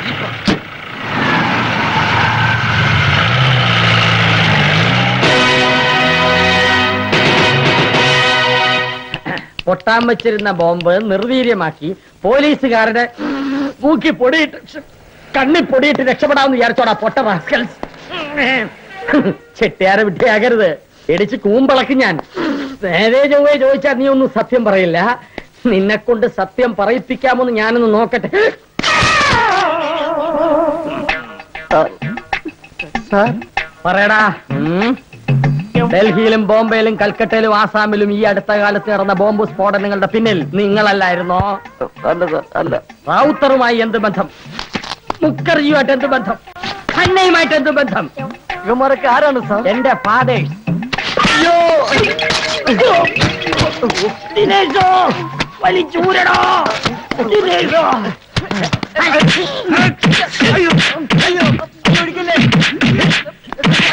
D: പൊട്ടാൻ വെച്ചിരുന്ന ബോംബ് നിർവീര്യമാക്കി പോലീസുകാരുടെ മൂക്കി പൊടിയിട്ട് കണ്ണി പൊടിയിട്ട് രക്ഷപ്പെടാമെന്ന് വിചാരിച്ചോടാ പൊട്ട റാസ്കൽസ്. ചെട്ടിയാരെ വിട്ടയാകരുത്. ഇടിച്ച് കൂമ്പളക്ക് ഞാൻ. നേരെ ചൊവ്വേ ചോദിച്ചാ നീ ഒന്നും സത്യം പറയില്ല. നിന്നെ കൊണ്ട് സത്യം പറയിപ്പിക്കാമോന്ന് ഞാനൊന്ന് നോക്കട്ടെ. പറയടാ. ഡൽഹിയിലും ബോംബെയിലും കൽക്കട്ടയിലും ആസാമിലും ഈ അടുത്ത കാലത്ത് നടന്ന ബോംബ് സ്ഫോടനങ്ങളുടെ പിന്നിൽ നിങ്ങളല്ലായിരുന്നോ?
E: അല്ല.
D: റൗത്തറുമായി എന്ത് ബന്ധം? മുഖർജിയുമായിട്ട് എന്ത് ബന്ധം? ഖന്നയുമായിട്ട് എന്ത് ബന്ധം?
E: ഇവന്മാരൊക്കെ ആരാണ് സാർ?
D: എന്റെ ഫാദേഴ്സ്. അയ്യോ, ദിനേശോ വലിച്ചൂരടോ. ദിനേശോ അയ്യോ അയ്യോ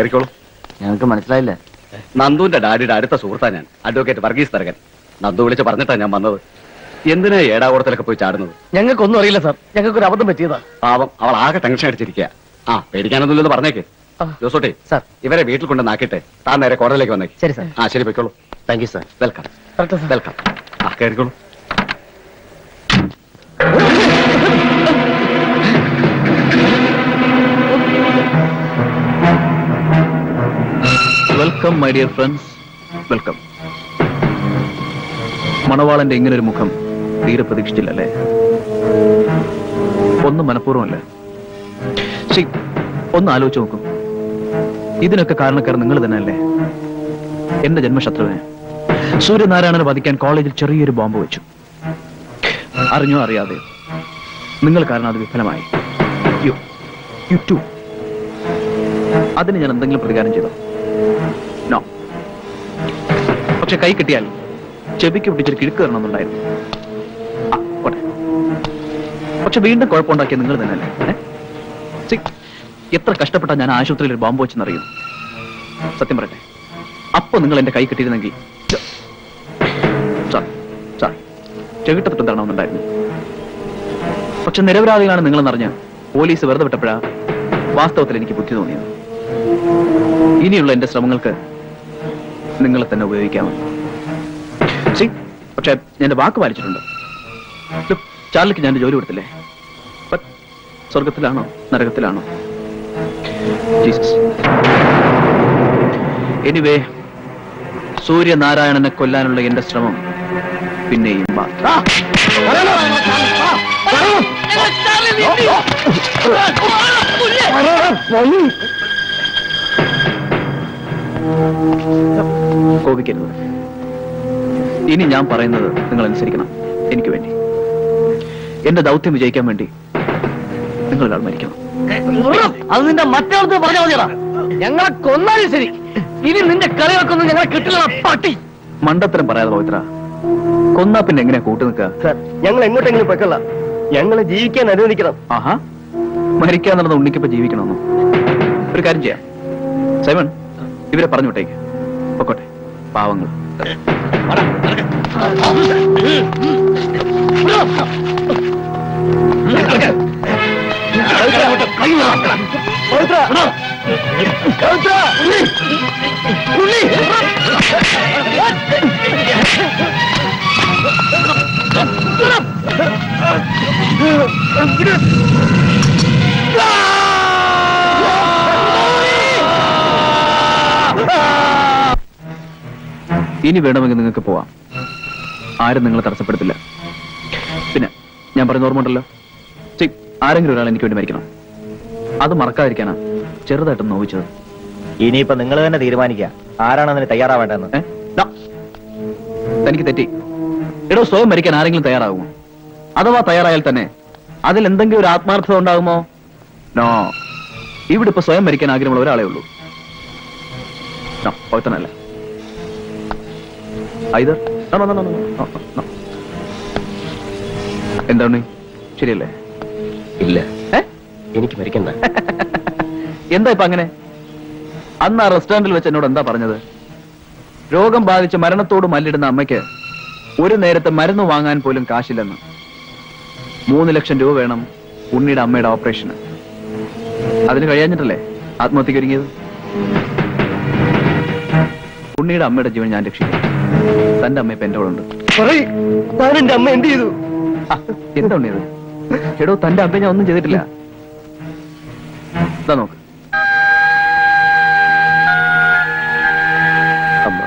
K: കയറിക്കോളൂ.
C: ഞങ്ങൾക്ക് മനസ്സിലായില്ല.
K: നന്ദുവിന്റെ ഡാഡിയുടെ അടുത്ത സുഹൃത്താ ഞാൻ, അഡ്വക്കേറ്റ് വർഗീസ് തരകൻ. നന്ദു വിളിച്ച് പറഞ്ഞിട്ടാ ഞാൻ വന്നത്. എന്തിനാ ഏടാകൂടത്തിലൊക്കെ പോയി ചാടുന്നത്?
E: ഞങ്ങൾക്കൊന്നും അറിയില്ല സാർ, ഞങ്ങൾക്ക് ഒരു അബദ്ധം പറ്റിയതാ.
K: പാവം, അവൾ ആകെ ടെൻഷൻ അടിച്ചിരിക്കുക. ആ പേടിക്കാനൊന്നുമില്ലെന്ന് പറഞ്ഞേക്ക്. ജോസോട്ടെ
C: സാർ,
K: ഇവരെ വീട്ടിൽ കൊണ്ട് നാക്കിട്ടെ താൻ നേരെ കോടതിയിലേക്ക് വന്നേക്ക്.
C: ശരി സാർ.
K: ആ ശരി, പൊയ്ക്കോളൂ.
C: Thank you sir.
K: Welcome welcome. ആ കയറിക്കോളൂ. Welcome my dear friends, welcome. മണവാളന്റെ ഇങ്ങനൊരു മുഖം തീരെ പ്രതീക്ഷിച്ചില്ലല്ലേ? ഒന്നും മനഃപൂർവ്വമല്ല. ശരി, ഒന്ന് ആലോചിച്ച് നോക്കൂ. ഇതിനൊക്കെ കാരണക്കാർ നിങ്ങൾ തന്നെയല്ലേ? എന്റെ ജന്മശത്രുവിനെ സൂര്യനാരായണനെ വധിക്കാൻ കോളേജിൽ ചെറിയൊരു ബോംബ് വെച്ചു. അറിഞ്ഞോ അറിയാതെയോ നിങ്ങൾ കാരണം അത് വിഫലമായി. യു യു ടു അതിന് ഞാൻ എന്തെങ്കിലും പ്രതികാരം ചെയ്തോ? നോ. പക്ഷെ കൈ കിട്ടിയാൽ ചെവിക്ക് പിടിച്ചൊരു കിഴുക്ക് തരണമെന്നുണ്ടായിരുന്നു. ആ പോട്ടെ. പക്ഷെ വീണ്ടും കുഴപ്പമുണ്ടാക്കിയ നിങ്ങൾ തന്നെയല്ലേ? എത്ര കഷ്ടപ്പെട്ടാ ഞാൻ ആശുപത്രിയിൽ ഒരു ബോംബ് വെച്ചെന്നറിയും. സത്യം പറയട്ടെ, അപ്പൊ നിങ്ങൾ എന്റെ കൈ കിട്ടിയിരുന്നെങ്കിൽ ചെവിട്ടത്തിട്ടും തരണമെന്നുണ്ടായിരുന്നു. പക്ഷെ നിരപരാധികളാണ് നിങ്ങളെന്നറിഞ്ഞ് പോലീസ് വെറുതെ വിട്ടപ്പോഴാ വാസ്തവത്തിൽ എനിക്ക് ബുദ്ധി തോന്നിയത്. ഇനിയുള്ള എന്റെ ശ്രമങ്ങൾക്ക് നിങ്ങളെ തന്നെ ഉപയോഗിക്കാമെന്ന്. ശരി, പക്ഷെ ഞാൻ എന്റെ വാക്ക് പാലിച്ചിട്ടുണ്ട്. ചാർലിക്ക് ഞാൻ ജോലി കൊടുത്തില്ലേ? സ്വർഗത്തിലാണോ നരകത്തിലാണോ? ജീസസ്. എനിവേ, സൂര്യനാരായണനെ കൊല്ലാനുള്ള എന്റെ ശ്രമം പിന്നെയും കോപിക്കരുത്. ഇനി ഞാൻ പറയുന്നത് നിങ്ങൾ അനുസരിക്കണം. എനിക്ക് വേണ്ടി, എന്റെ ദൗത്യം വിജയിക്കാൻ വേണ്ടി നിങ്ങൾ ഒരാൾ മരിക്കണം.
E: അത് നിന്റെ മറ്റേ പറഞ്ഞാൽ മതിയടാ. ഞങ്ങളെ കൊന്നാലും ശരി, ഇനി നിന്റെ കളികൾക്കൊന്നും ഞങ്ങളെ കിട്ടില്ല പട്ടി.
K: മണ്ടത്തരം പറയാതെ പവിത്ര. കൊന്നാ പിന്നെ എങ്ങനെയാ കൂട്ടു നിൽക്കുക?
B: സാർ, ഞങ്ങൾ എങ്ങോട്ടെങ്കിലും പൊയ്ക്കൊള്ളാം. ഞങ്ങളെ ജീവിക്കാൻ അനുവദിക്കണം.
K: ആഹാ, മരിക്കാൻ നടന്ന ഉണ്ണിക്കിപ്പോ ജീവിക്കണമെന്നോ? ഒരു കാര്യം ചെയ്യാം സൈമൺ, ഇവരെ പറഞ്ഞു വിട്ടേക്ക്. പൊക്കോട്ടെ, പാവങ്ങൾ. ഇനി വേണമെങ്കിൽ നിങ്ങൾക്ക് പോവാം. ആരും നിങ്ങളെ തടസ്സപ്പെടുത്തില്ല. പിന്നെ ഞാൻ പറയുന്ന ഓർമ്മ ഉണ്ടല്ലോ, ആരെങ്കിലും ഒരാൾ എനിക്ക് വേണ്ടി മരിക്കണം. അത് മറക്കാതിരിക്കാനാ ചെറുതായിട്ടും നോവിച്ചത്.
B: ഇനിയിപ്പോ നിങ്ങൾ തന്നെ തീരുമാനിക്കുക ആരാണ് അതിന് തയ്യാറാവേണ്ടതെന്ന്.
K: തനിക്ക് തെറ്റി. എടോ, സ്വയം മരിക്കാൻ ആരെങ്കിലും തയ്യാറാകുമോ? അഥവാ തയ്യാറായാൽ തന്നെ അതിൽ എന്തെങ്കിലും ഒരു ആത്മാർത്ഥത ഉണ്ടാകുമോ? നോ. ഇവിടെ ഇപ്പൊ സ്വയം മരിക്കാൻ ആഗ്രഹമുള്ള ഒരാളെ ഉള്ളൂ. പവിത്രനല്ല. എന്താണ്? ശരിയല്ലേ?
B: ഇല്ല, എനിക്ക് മരിക്കണ്ട.
K: എന്താ ഇപ്പൊ അങ്ങനെ? അന്ന് ആ റെസ്റ്റോറന്റിൽ വെച്ച് എന്നോട് എന്താ പറഞ്ഞത്? രോഗം ബാധിച്ച് മരണത്തോട് മല്ലിടുന്ന അമ്മയ്ക്ക് ഒരു നേരത്തെ മരുന്ന് വാങ്ങാൻ പോലും കാശില്ലെന്ന്. മൂന്ന് ലക്ഷം രൂപ വേണം ഉണ്ണിയുടെ അമ്മയുടെ ഓപ്പറേഷന്. അതിന് കഴിയാഞ്ഞിട്ടല്ലേ ആത്മഹത്യക്ക് ഒരുങ്ങിയത്? ഉണ്ണിയുടെ അമ്മയുടെ ജീവൻ ഞാൻ രക്ഷിക്കും. തന്റെ അമ്മ ഇപ്പൊ എന്റെ കൂടെ ഉണ്ട്.
B: എന്റെ അമ്മ എന്ത് ചെയ്തു?
K: എന്താ ഉണ്ണിയത്? എടോ, തന്റെ അമ്മ ഞാൻ ഒന്നും ചെയ്തിട്ടില്ല. ഇതാ നോക്ക്.
B: അമ്മ,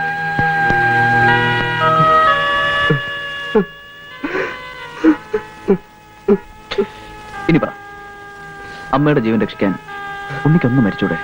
K: ഇനി പറ, അമ്മയുടെ ജീവൻ രക്ഷിക്കാൻ ഉണ്ണിക്കൊന്നും മരിച്ചൂടെ?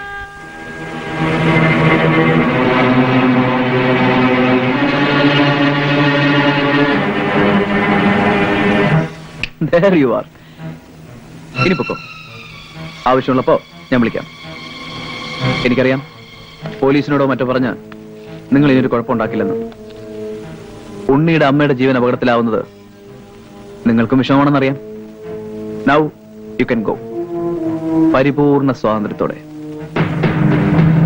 K: There you are. ഇനി പൊക്കോ. ആവശ്യമുള്ളപ്പോ ഞാൻ വിളിക്കാം. എനിക്കറിയാം പോലീസിനോടോ മറ്റോ പറഞ്ഞ് നിങ്ങൾ ഇനിയൊരു കുഴപ്പമുണ്ടാക്കില്ലെന്ന്. ഉണ്ണിയുടെ അമ്മയുടെ ജീവൻ അപകടത്തിലാവുന്നത് നിങ്ങൾക്കും വിഷമമാണെന്നറിയാം. Now you can go. പരിപൂർണ സ്വാതന്ത്ര്യത്തോടെ.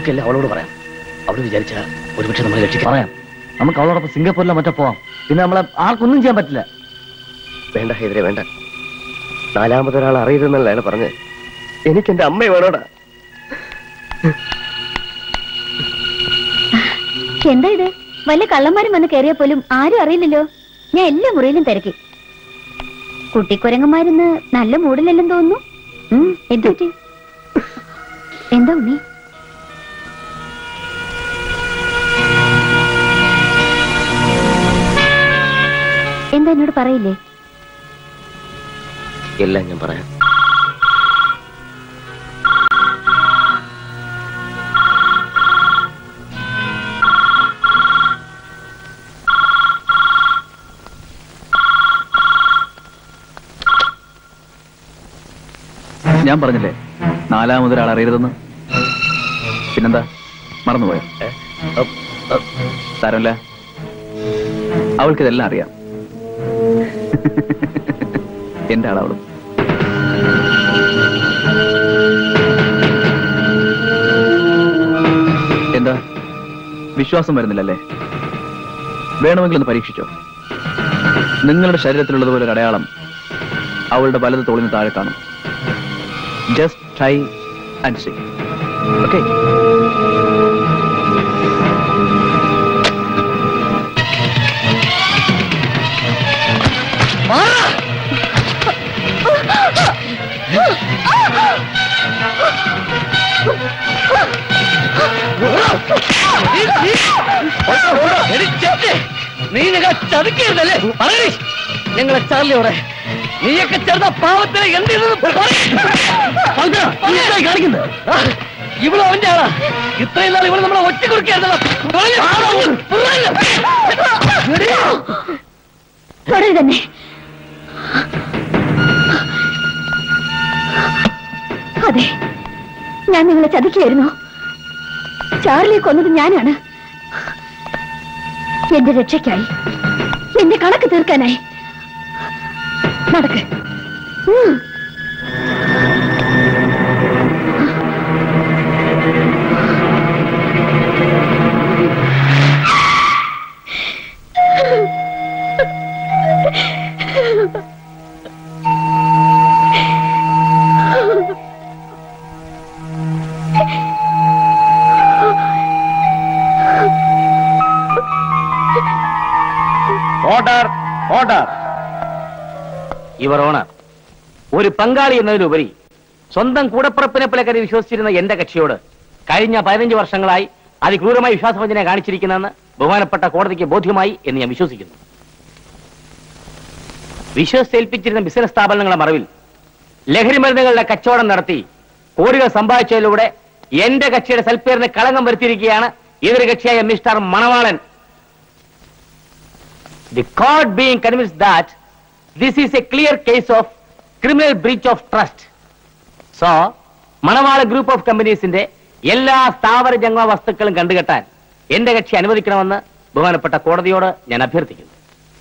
E: നമുക്കെല്ലാം അവളോട് പറയാം. അവള് വിചാരിച്ച ഒരുപക്ഷെ നമ്മളെ രക്ഷിക്കാൻ പറയാം. നമുക്ക് അവളോടൊപ്പം സിംഗപ്പൂരിലോ മറ്റോ പോവാം. പിന്നെ നമ്മളെ ആർക്കൊന്നും ചെയ്യാൻ പറ്റില്ല.
B: വേണ്ട ഹൈദരെ, വേണ്ട. നാലാമതൊരാൾ അറിയരുതെന്നല്ലാണ് പറഞ്ഞത്. എനിക്ക് എന്റെ അമ്മയെ വേണോടാ.
A: എന്താ ഇത്? വല്ല കള്ളന്മാരും വന്ന് കയറിയ പോലും ആരും അറിയില്ലല്ലോ. ഞാൻ എല്ലാ മുറിയിലും തിരക്കി. കുട്ടിക്കുരങ്ങന്മാരിന്ന് നല്ല മൂടിലല്ലെന്ന് തോന്നുന്നു. എന്താ എന്താ ഉണ്ണി? എന്താ എന്നോട് പറയില്ലേ?
B: എല്ലാം ഞാൻ പറയാം.
K: ഞാൻ പറഞ്ഞില്ലേ നാലാമതൊരാൾ അറിയരുതെന്ന്. പിന്നെന്താ, മറന്നുപോയോ? സാരമില്ല, അവൾക്കിതെല്ലാം അറിയാം. എന്റെ ആളവളും. എന്താ വിശ്വാസം വരുന്നില്ലല്ലേ? വേണമെങ്കിൽ ഒന്ന് പരീക്ഷിച്ചോ. നിങ്ങളുടെ ശരീരത്തിലുള്ളതുപോലെ ഒരു അടയാളം അവളുടെ വലത് തോളിന് താഴെ കാണും. Just try and see. Okay?
E: നീ ഞങ്ങൾ ചതിക്കരുതല്ലേ? പറയേ, ഞങ്ങളെ ചാർലിയോടെ നീയൊക്കെ ചേർന്ന പാവത്തിനെ എന്ത് കാണിക്കുന്നത്? ഇവളോ അവന്റെ ആളാ? ഇത്രയും നാൾ ഇവള് നമ്മളെ ഒറ്റ കുറിക്കായിരുന്നല്ലോ.
A: തന്നെ അതെ, ഞാൻ നിങ്ങളെ ചതിക്കുകയായിരുന്നു. ചാർലിയെ കൊന്നത് ഞാനാണ്. എന്റെ രക്ഷയ്ക്കായി, എന്റെ കണക്ക് തീർക്കാനായി. നടക്ക്.
H: Order, order. യുവർ ഓണർ, ഒരു പങ്കാളി എന്നതിലുപരി സ്വന്തം കൂടപ്പുറപ്പിനെ പോലെ കരുതി വിശ്വസിച്ചിരുന്ന എന്റെ കക്ഷിയോട് കഴിഞ്ഞ പതിനഞ്ച് വർഷങ്ങളായി അതിക്രൂരമായി വിശ്വാസവഞ്ചന കാണിച്ചിരിക്കുന്നെന്ന് ബഹുമാനപ്പെട്ട കോടതിക്ക് ബോധ്യമായി എന്ന് ഞാൻ വിശ്വസിക്കുന്നു. വിശ്വസിച്ചേൽപ്പിച്ചിരുന്ന ബിസിനസ് സ്ഥാപനങ്ങളുടെ മറവിൽ ലഹരി മരുന്നുകളുടെ കച്ചവടം നടത്തി കോടികൾ സമ്പാദിച്ചതിലൂടെ എന്റെ കക്ഷിയുടെ സൽപ്പേരിന് കളങ്കം വരുത്തിയിരിക്കുകയാണ് എതിർ കക്ഷിയായ mister Manavalan. The court being convinced that this is a clear case of criminal breach of trust. So, Manavala group of കമ്പനീസിന്റെ എല്ലാ സ്ഥാവര ജംഗമ വസ്തുക്കളും കണ്ടുകെട്ടാൻ എന്റെ കക്ഷി അനുവദിക്കണമെന്ന് ബഹുമാനപ്പെട്ട കോടതിയോട് ഞാൻ അഭ്യർത്ഥിക്കുന്നു.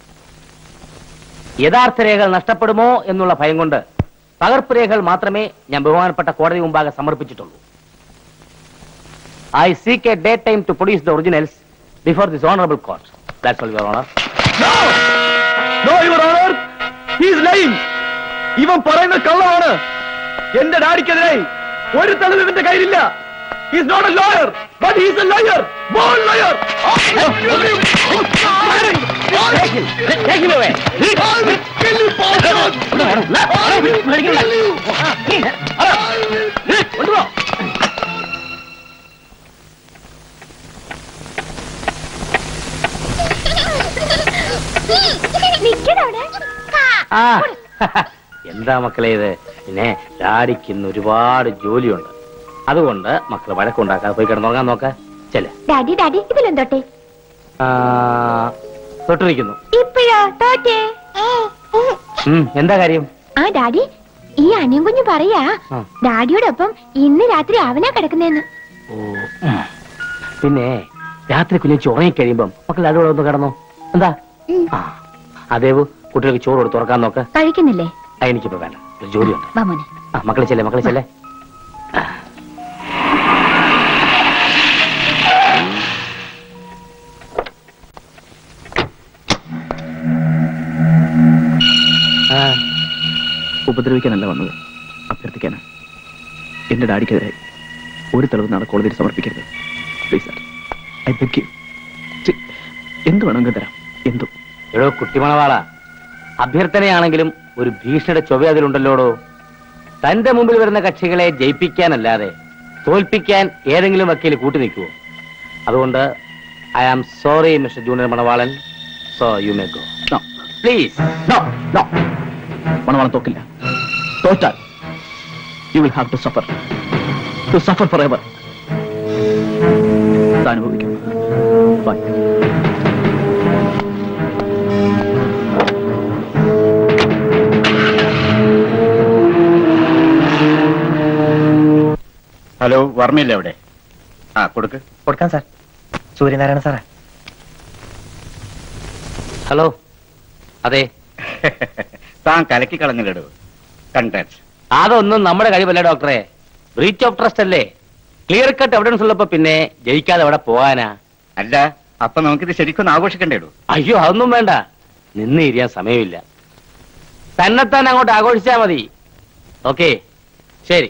H: യഥാർത്ഥ രേഖകൾ നഷ്ടപ്പെടുമോ എന്നുള്ള ഭയം കൊണ്ട് പകർപ്പ് രേഖകൾ മാത്രമേ ഞാൻ ബഹുമാനപ്പെട്ട കോടതി മുമ്പാകെ സമർപ്പിച്ചിട്ടുള്ളൂ. I seek a date time to produce the originals before this honorable court. That's all, Your Honor.
F: No! No, Your Honor! He is lying! ഇവൻ പറയുന്ന കള്ളമാണ്. എന്റെ ഡാഡിക്കെതിരെ ഒരു തെളിവ് ഇവന്റെ കയ്യിലില്ല. He is not a lawyer, but he is a liar. Born liar.
H: Take him. Take him away.
F: I will kill you, bastard. I will kill you.
H: കൊണ്ടുപോ. എന്താ മക്കളെ ഇത്? പിന്നെ ഡാഡിക്ക് ഇന്ന് ഒരുപാട് ജോലിയുണ്ട്. അതുകൊണ്ട് മക്കള് വഴക്കുണ്ടാക്കാതെ പോയി കിടന്നുറങ്ങാൻ നോക്ക. ചെല്ലേ
A: ഡാഡി, ഡാഡി ഇതിലെന്തോട്ടെ?
H: തൊട്ടിരിക്കുന്നു.
A: ഇപ്പഴോ തോറ്റേ?
H: എന്താ കാര്യം?
A: ആ ഡാഡി, ഈ അനിയൻ കുഞ്ഞു പറയാ ഡാഡിയോടൊപ്പം ഇന്ന് രാത്രി അവനാ കിടക്കുന്നേന്ന്.
H: ഓ, പിന്നെ രാത്രി കുഞ്ഞു ഉറങ്ങിക്കഴിയുമ്പം മക്കൾ ഡാഡിയോടെ ഒന്ന് കിടന്നോ. എന്താ? ആ അതേവ് കുട്ടികൾക്ക് ചോറ് കൊടുത്ത് തുറക്കാൻ നോക്ക്.
A: കഴിക്കുന്നില്ലേ?
H: എനിക്കിപ്പോ വേണ്ട, ഒരു ജോലിയുണ്ട്.
A: വാ മോനെ.
H: ആ മക്കളെ ചെല്ലേ, മക്കളെ ചെല്ലേ.
K: ഉപദ്രവിക്കാനല്ല വന്നത്, അഭ്യർത്ഥിക്കാനാണ്. എന്റെ ഡാഡിക്കെതിരെ ഒരു തെളിവ് നാളെ കോടതിയിൽ സമർപ്പിക്കരുത് please sir. I beg you. എന്ത് വേണമെങ്കിൽ തരാം, എന്തും.
H: എടോ കുട്ടിമണവാള, അഭ്യർത്ഥനയാണെങ്കിലും ഒരു ഭീഷണിയുടെ ചൊവ്വ അതിലുണ്ടല്ലോടോ. തന്റെ മുമ്പിൽ വരുന്ന കക്ഷികളെ ജയിപ്പിക്കാനല്ലാതെ തോൽപ്പിക്കാൻ ഏതെങ്കിലും വക്കീൽ കൂട്ടി നിൽക്കുവോ? അതുകൊണ്ട് I am sorry mister junior Manavalan, so you may go.
K: No
H: please.
K: No no, Manavalan തോക്കില്ല. തോറ്റാൽ you will have to suffer, to suffer for ever. അനുഭവിക്കും. ബൈ.
M: ഹലോ, വർമ്മയില്ലേ അവിടെ? ആ കൊടുക്ക്.
B: കൊടുക്കാം സാർ. സൂര്യനാരായണ സാറാ.
H: ഹലോ. അതെ.
M: താൻ കലക്കി കളഞ്ഞില്ലടോ. കൺഗ്രാറ്റ്സ്.
H: അതൊന്നും നമ്മുടെ കഴിവല്ല ഡോക്ടറെ. ബ്രീച്ച് ഓഫ് ട്രസ്റ്റ് അല്ലേ. ക്ലിയർ കട്ട് എവിഡൻസ് ഉള്ളപ്പോ പിന്നെ ജയിക്കാതെ അവിടെ പോകാനാ?
M: അല്ല, അപ്പൊ നമുക്കിത് ശരിക്കൊന്ന് ആഘോഷിക്കണ്ടേടോ.
H: അയ്യോ, അതൊന്നും വേണ്ട. നിന്ന് ഇരിയാൻ സമയമില്ല. തന്നെത്താൻ അങ്ങോട്ട് ആഘോഷിച്ചാ മതി. ഓക്കെ, ശരി.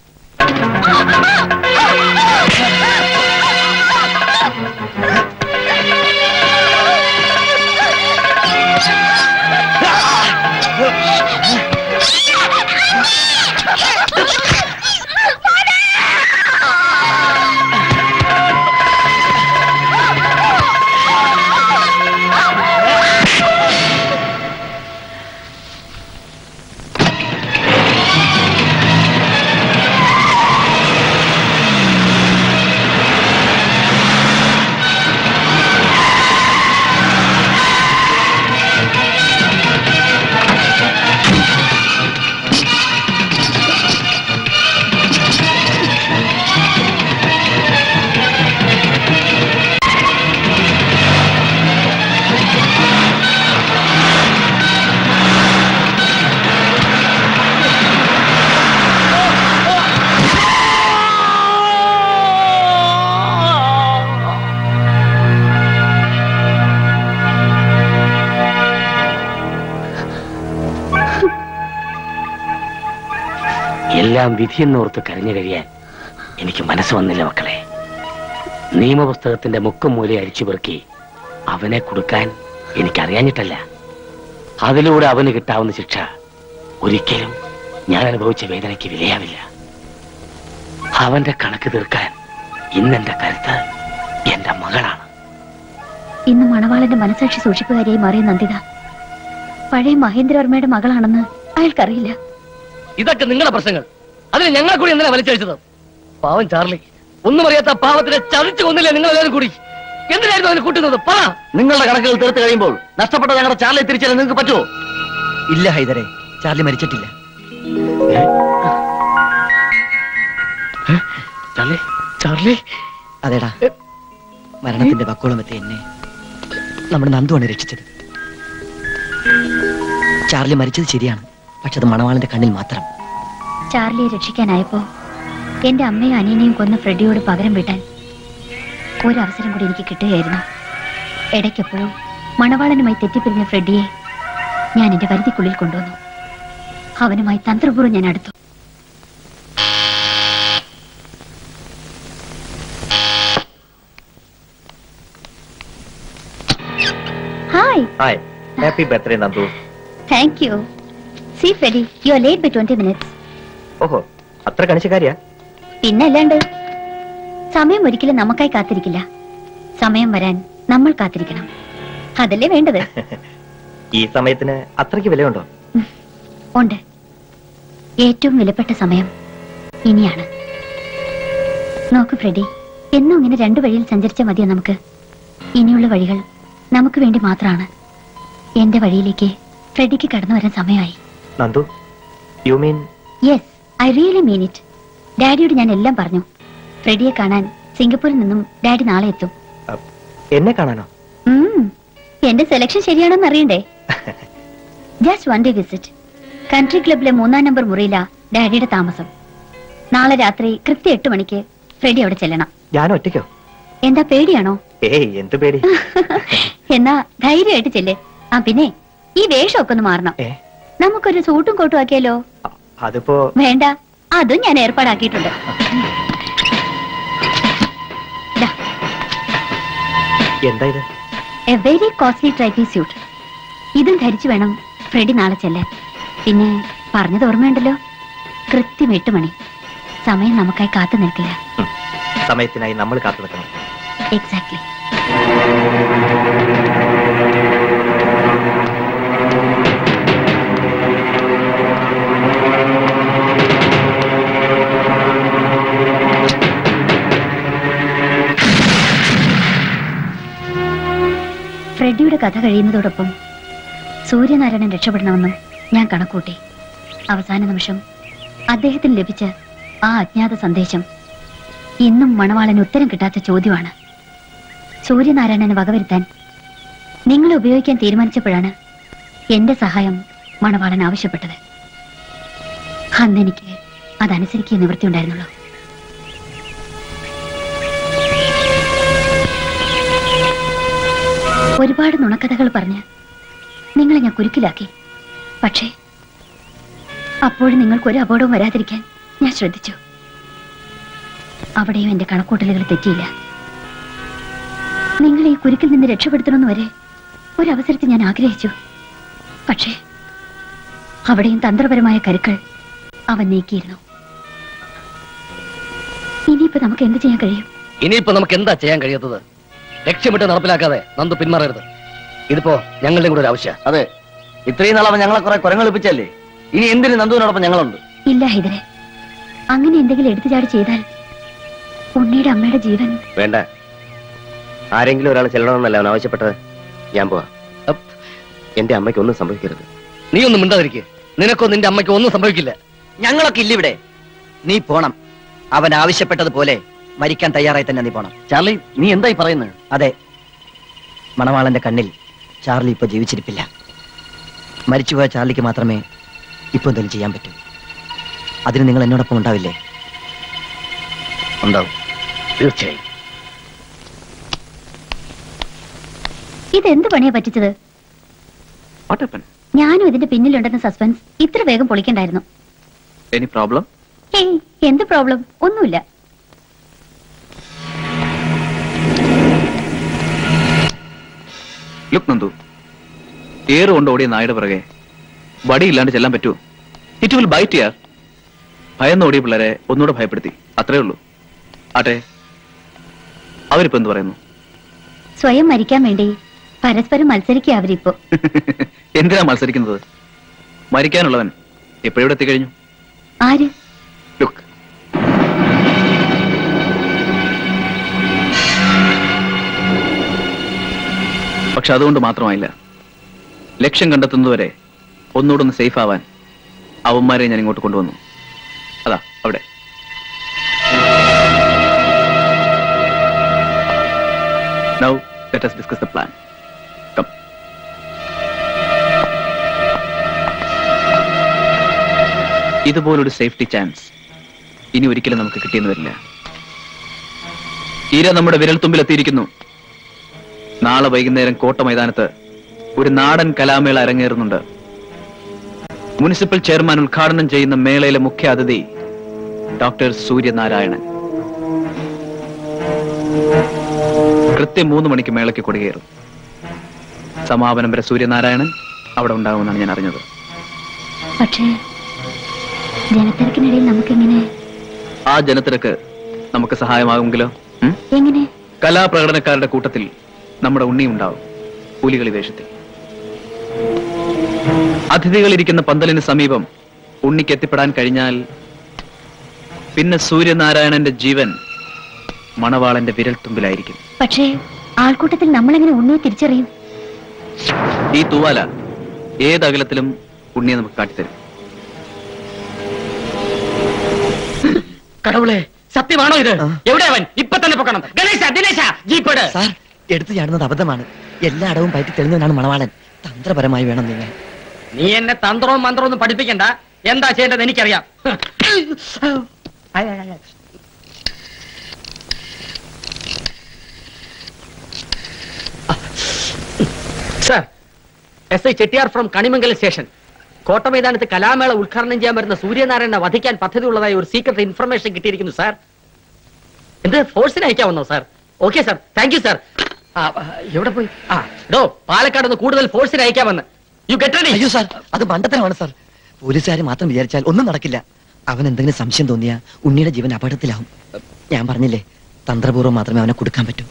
H: എല്ലാം വിധിയെന്നോർത്ത് കരഞ്ഞു കഴിയാൻ എനിക്ക് മനസ്സ് വന്നില്ല മക്കളെ. നിയമപുസ്തകത്തിന്റെ മുക്കും മൂലയെ അരിച്ചുപെറുക്കി അവനെ കൊടുക്കാൻ എനിക്കറിയാഞ്ഞിട്ടല്ല. അതിലൂടെ അവന് കിട്ടാവുന്ന ശിക്ഷ ഒരിക്കലും ഞാൻ അനുഭവിച്ച വേദനയ്ക്ക് വിലയാവില്ല. അവന്റെ കണക്ക് തീർക്കാൻ ഇന്നെന്റെ കരുത്ത് എന്റെ മകളാണ്.
A: ഇന്ന് മണവാളന്റെ മനസാക്ഷി സൂക്ഷിപ്പുകാരിയായി മാറിയ നന്ദിത പഴയ മഹേന്ദ്രവർമ്മയുടെ മകളാണെന്ന് അയാൾക്കറിയില്ല.
E: ഇതൊക്കെ നിങ്ങളുടെ പ്രശ്നങ്ങൾ. അതിന് ഞങ്ങളെ കൂടി എന്തിനാ വലിച്ചഴിച്ചത്? പാവം ചാർലി, ഒന്നും അറിയാത്ത പാവത്തിനെ ചതിച്ചു കൊന്നില്ലേ നിങ്ങൾ എല്ലാവരും കൂടി? എന്തിനായിരുന്നു അതിന് കൂട്ടുന്നത്? പറ.
C: നിങ്ങളുടെ കണക്കുകൾ തീർത്ത് കഴിയുമ്പോൾ നഷ്ടപ്പെട്ട ഞങ്ങളുടെ ചാർലിയെ തിരിച്ചറിയാൻ നിങ്ങൾക്ക് പറ്റുമോ? ഇല്ല ഹൈദരെ, ചാർലി മരിച്ചിട്ടില്ല.
E: ചാർലി ചാർലി
L: അതേടാ, മരണത്തിന്റെ വക്കോളമെത്തി എന്നെ നമ്മുടെ നന്ദുവാണ് രക്ഷിച്ചത്. ചാർലി മരിച്ചത് ശരിയാണ്, പക്ഷെ അത് മണവാളന്റെ കണ്ണിൽ മാത്രം.
A: ചാർലിയെ രക്ഷിക്കാനായപ്പോ എന്റെ അമ്മയും അനിയനെയും കൊന്ന ഫ്രെഡിയോട് പകരം വീട്ടാൻ ഒരവസരം കൂടി എനിക്ക് കിട്ടുകയായിരുന്നു. ഇടയ്ക്കെപ്പോഴും മണവാളനുമായി തെറ്റിപ്പിരിഞ്ഞ ഫ്രെഡിയെ ഞാൻ എന്റെ വരുതിക്കുള്ളിൽ കൊണ്ടുവന്നു. അവനുമായി തന്ത്രപൂർവ്വം ഞാൻ അടുത്തു. Hi.
B: Hi. Happy birthday Nandu.
A: Thank you. See Freddie, you are late by twenty minutes.
B: ഓഹോ, അത്ര കണിശക്കാരിയാ?
A: പിന്നല്ലാണ്ട്. സമയം ഒരിക്കലും നമുക്കായി കാത്തിരിക്കില്ല. സമയം വരാൻ നമ്മൾ കാത്തിരിക്കണം. അതല്ലേ വേണ്ടത്?
B: ഈ സമയത്തിന് അത്രയ്ക്ക് വിലയുണ്ടോ?
A: ഉണ്ട്. ഏറ്റവും വിലപ്പെട്ട സമയം ഇനിയാണ്. നോക്കൂ ഫ്രെഡി, എന്നും ഇങ്ങനെ രണ്ടു വഴിയിൽ സഞ്ചരിച്ചാൽ മതിയോ നമുക്ക്? ഇനിയുള്ള വഴികൾ നമുക്ക് വേണ്ടി മാത്രമാണ്. എന്റെ വഴിയിലേക്ക് ഫ്രെഡിക്ക് കടന്നു വരാൻ സമയമായി.
B: Nandu, you mean?
A: Yes, I really mean it. ഡാഡിയോട് ഞാൻ എല്ലാം പറഞ്ഞു. ഫ്രെഡിയെ കാണാൻ സിംഗപ്പൂരിൽ നിന്നും ഡാഡി നാളെ എത്തും.
B: എന്നെ കാണാനോ?
A: എന്റെ സെലക്ഷൻ ശരിയാണോന്ന് അറിയണ്ടേ? Just one day visit. Country ക്ലബിലെ മൂന്നാം നമ്പർ മുറിയിലാ ഡാഡിയുടെ താമസം. നാളെ രാത്രി കൃത്യം എട്ട് മണിക്ക് ഫ്രെഡി അവിടെ ചെല്ലണം.
B: ഞാൻ ഒറ്റയ്ക്കോ?
A: എന്താ പേടിയാണോ?
B: ഏയ്, എന്ത് പേടി?
A: എന്നാ ധൈര്യമായിട്ട് ചെല്ലേ. ആ പിന്നെ ഈ വേഷമൊക്കെ ഒന്ന് മാറണം. നമുക്കൊരു സൂട്ടും കോട്ടും ആക്കിയാലോ?
B: അതിപ്പോ
A: വേണ്ട, അതും ഞാൻ ഏർപ്പാടാക്കിയിട്ടുണ്ട്.
B: എന്താ ഇത്?
A: A very costly trippy suit. ഇതും ധരിച്ചു വേണം ഫ്രെഡി നാളെ ചെല്ലാൻ. പിന്നെ പറഞ്ഞത് ഓർമ്മയുണ്ടല്ലോ, കൃത്യം എട്ട് മണി. സമയം നമുക്കായി കാത്തു നിൽക്കില്ല.
B: സമയത്തിനായി നമ്മൾ കാത്തു നിൽക്കണം.
A: എക്സാക്ട്ലി. ഫ്രെഡിയുടെ കഥ കഴിയുന്നതോടൊപ്പം സൂര്യനാരായണൻ രക്ഷപ്പെടണമെന്നും ഞാൻ കണക്കൂട്ടി. അവസാന നിമിഷം അദ്ദേഹത്തിന് ലഭിച്ച ആ അജ്ഞാത സന്ദേശം ഇന്നും മണവാളന് ഉത്തരം കിട്ടാത്ത ചോദ്യമാണ്. സൂര്യനാരായണനെ വകവരുത്താൻ നിങ്ങളെ ഉപയോഗിക്കാൻ തീരുമാനിച്ചപ്പോഴാണ് എന്റെ സഹായം മണവാളൻ ആവശ്യപ്പെട്ടത്. അന്നെനിക്ക് അതനുസരിക്കുക നിവൃത്തിയുണ്ടായിരുന്നുള്ളൂ. ഒരുപാട് നുണക്കഥകൾ പറഞ്ഞ് നിങ്ങളെ ഞാൻ കുരുക്കിലാക്കി. പക്ഷേ അപ്പോഴും നിങ്ങൾക്കൊരു അപകടവും വരാതിരിക്കാൻ ഞാൻ ശ്രദ്ധിച്ചു. അവിടെയും എന്റെ കണക്കൂട്ടലുകൾ തെറ്റിയില്ല. നിങ്ങളെ ഈ കുരുക്കിൽ നിന്ന് രക്ഷപ്പെടുത്തണമെന്ന് വരെ ഒരവസരത്തിൽ ഞാൻ ആഗ്രഹിച്ചു. പക്ഷേ അവിടെയും തന്ത്രപരമായ കരുക്കൾ അവൻ നീക്കിയിരുന്നു. ഇനിയിപ്പോ നമുക്ക് എന്ത് ചെയ്യാൻ കഴിയും?
E: ഇനിയിപ്പോ നമുക്ക് എന്താ ചെയ്യാൻ കഴിയാത്തത്? ലക്ഷ്യമിട്ട് നടപ്പിലാക്കാതെ നന്ദു പിന്മാറരുത്. ഇതിപ്പോ ഞങ്ങളുടെ കൂടെ ഒരു ആവശ്യം.
C: അതെ, ഇത്രയും നാളെ ഞങ്ങളെ കുറെ കുരങ്ങളിപ്പിച്ചല്ലേ, ഇനി എന്തിന് നന്ദുവിനോടൊപ്പം ഞങ്ങളുണ്ട്.
A: ഇല്ല ഹൈദരെ, അങ്ങനെ എന്തെങ്കിലും എടുത്തുചാടി ചെയ്താൽ ഉണ്ണിയുടെ അമ്മയുടെ ജീവൻ.
B: വേണ്ട, ആരെങ്കിലും ഒരാൾ ചെല്ലണമെന്നല്ല അവൻ ആവശ്യപ്പെട്ടത്. ഞാൻ പോവാ. എന്റെ അമ്മയ്ക്ക് ഒന്നും സംഭവിക്കരുത്.
E: നീ ഒന്നും മിണ്ടാതിരിക്കുക. നിനക്കോ നിന്റെ അമ്മയ്ക്കോ ഒന്നും സംഭവിക്കില്ല.
C: ഞങ്ങളൊക്കെ ഇല്ല ഇവിടെ. നീ പോണം. അവൻ ആവശ്യപ്പെട്ടതുപോലെ മരിക്കാൻ തയ്യാറായി തന്നെ നീ പോണം.
E: ചാർലി, നീ എന്തായി പറയുന്നത്?
C: അതെ, മണവാളന്റെ കണ്ണിൽ ചാർലി ഇപ്പൊ ജീവിച്ചിരിപ്പില്ല. മരിച്ചുപോയ ചാർലിക്ക് മാത്രമേ ഇപ്പൊ എന്തെങ്കിലും ചെയ്യാൻ പറ്റൂ. അതിന് നിങ്ങൾ എന്നോടൊപ്പം ഉണ്ടാവില്ലേ?
E: ഉണ്ടാവും, തീർച്ചയായും.
A: ഇതെന്ത് പണിയാ പറ്റിച്ചത്? ഞാനും ഇതിന്റെ പിന്നിലുണ്ടെന്ന സസ്പെൻസ് ഇത്ര വേഗം പൊളിക്കണ്ടായിരുന്നു.
K: Any problem?
A: ഏയ്, എന്ത് പ്രോബ്ലം? ഒന്നുമില്ല.
K: ലുക്ക് നന്ദു, ഏറ് കൊണ്ട് ഓടിയ നായുടെ പിറകെ വടിയില്ലാണ്ട് ചെല്ലാൻ പറ്റുമോ? ഇറ്റ് വിൽ ബൈറ്റ് യാർ. ഭയന്ന് ഓടിയ പിള്ളേരെ ഒന്നുകൂടെ ഭയപ്പെടുത്തി, അത്രേ ഉള്ളൂ. ആട്ടെ, അവരിപ്പോ എന്ത് പറയുന്നു?
A: സ്വയം മരിക്കാൻ വേണ്ടി പരസ്പരം മത്സരിക്കുക അവരിപ്പോ.
K: എന്തിനാ മത്സരിക്കുന്നത്? മരിക്കാനുള്ളവൻ എപ്പോഴും എത്തിക്കഴിഞ്ഞു.
A: ആര്?
K: ലുക്ക്, പക്ഷെ അതുകൊണ്ട് മാത്രമായില്ല. ലക്ഷ്യം കണ്ടെത്തുന്നതുവരെ ഒന്നുകൂടെ ഒന്ന് സേഫ് ആവാൻ അവന്മാരെ ഞാൻ ഇങ്ങോട്ട് കൊണ്ടുവന്നു. അതാ അവിടെ. Now let us discuss the plan. Come. ഇതുപോലൊരു സേഫ്റ്റി ചാൻസ് ഇനി ഒരിക്കലും നമുക്ക് കിട്ടിയെന്ന് വരില്ല. ഇര നമ്മുടെ വിരൽത്തുമ്പിലെത്തിയിരിക്കുന്നു. നാളെ വൈകുന്നേരം കോട്ട മൈതാനത്ത് ഒരു നാടൻ കലാമേള അരങ്ങേറുന്നുണ്ട്. മുനിസിപ്പൽ ചെയർമാൻ ഉദ്ഘാടനം ചെയ്യുന്ന മേളയിലെ മുഖ്യ അതിഥി ഡോക്ടർ സൂര്യനാരായണൻ. കൃത്യം മൂന്ന് മണിക്ക് മേളയ്ക്ക് കൊടികേറും. സമാപനം വരെ സൂര്യനാരായണൻ അവിടെ ഉണ്ടാകുമെന്നാണ് ഞാൻ അറിഞ്ഞത്.
A: പക്ഷേ ജനത്തിരക്കിനിടയിൽ നമുക്കെങ്ങനെ?
K: ആ ജനത്തിരക്ക് നമുക്ക് സഹായമാകുമെങ്കിലോ?
A: എങ്ങനെ?
K: കലാപ്രകടനക്കാരുടെ കൂട്ടത്തിൽ നമ്മുടെ ഉണ്ണി ഉണ്ടാവും, പുലികളി വേഷത്തിൽ. അതിഥികൾ ഇരിക്കുന്ന പന്തലിന് സമീപം ഉണ്ണിക്ക് എത്തിപ്പെടാൻ കഴിഞ്ഞാൽ പിന്നെ സൂര്യനാരായണന്റെ ജീവൻ മണവാളന്റെ വിരൽത്തുമ്പിലായിരിക്കും.
A: പക്ഷേ ആൾക്കൂട്ടത്തിൽ നമ്മളെങ്ങനെ ഉണ്ണിയെ തിരിച്ചറിയും?
K: ഈ തൂവാല ഏതകലത്തിലും ഉണ്ണിയെ നമുക്ക് കാട്ടിത്തരും.
I: കടവുളെ, സത്യമാണോ ഇത്? എവിടെ അവൻ? ഇപ്പൊ തന്നെ പൊക്കണം. ഗണേശ, ദിനേശ, ജീപ്പട്.
C: സാർ, എടുത്തു ചാടുന്നത് അബദ്ധമാണ്. എല്ലാ അടവും പയറ്റി തെളിഞ്ഞവനാണ് മണവാളൻ. തന്ത്രപരമായി വേണം നിങ്ങൾ.
I: നീ എന്നെ തന്ത്രവും മന്ത്രവും ഒന്നും പഠിപ്പിക്കണ്ട. എന്താ ചെയ്യേണ്ടത് എനിക്കറിയാം. Sir, S I Chettiar from Kanimangalam station.
E: കോട്ടമൈതാനത്ത് കലാമേള ഉദ്ഘാടനം ചെയ്യാൻ വരുന്ന സൂര്യനാരായണനെ വധിക്കാൻ പദ്ധതിയുള്ളതായി ഒരു സീക്രട്ട് ഇൻഫർമേഷൻ കിട്ടിയിരിക്കുന്നു സാർ. എന്ത് ഫോഴ്സിന് അയക്കാവുന്നോ sir? Okay sir, thank you sir. എവിടെ പോയി? ആ ഡോ പാലക്കാട് നിന്ന് കൂടുതൽ ഫോഴ്സിന് അയക്കാമെന്ന്. You get ready.
L: അയ്യോ സാർ, അത് മണ്ടത്തരമാണ് സാർ. പോലീസുകാർ മാത്രം വിചാരിച്ചാൽ ഒന്നും നടക്കില്ല. അവൻ എന്തെങ്കിലും സംശയം തോന്നിയാ ഉണ്ണിയുടെ ജീവൻ അപകടത്തിലാവും. ഞാൻ പറഞ്ഞില്ലേ, തന്ത്രപൂർവ്വം മാത്രമേ അവനെ കൊടുക്കാൻ പറ്റൂ.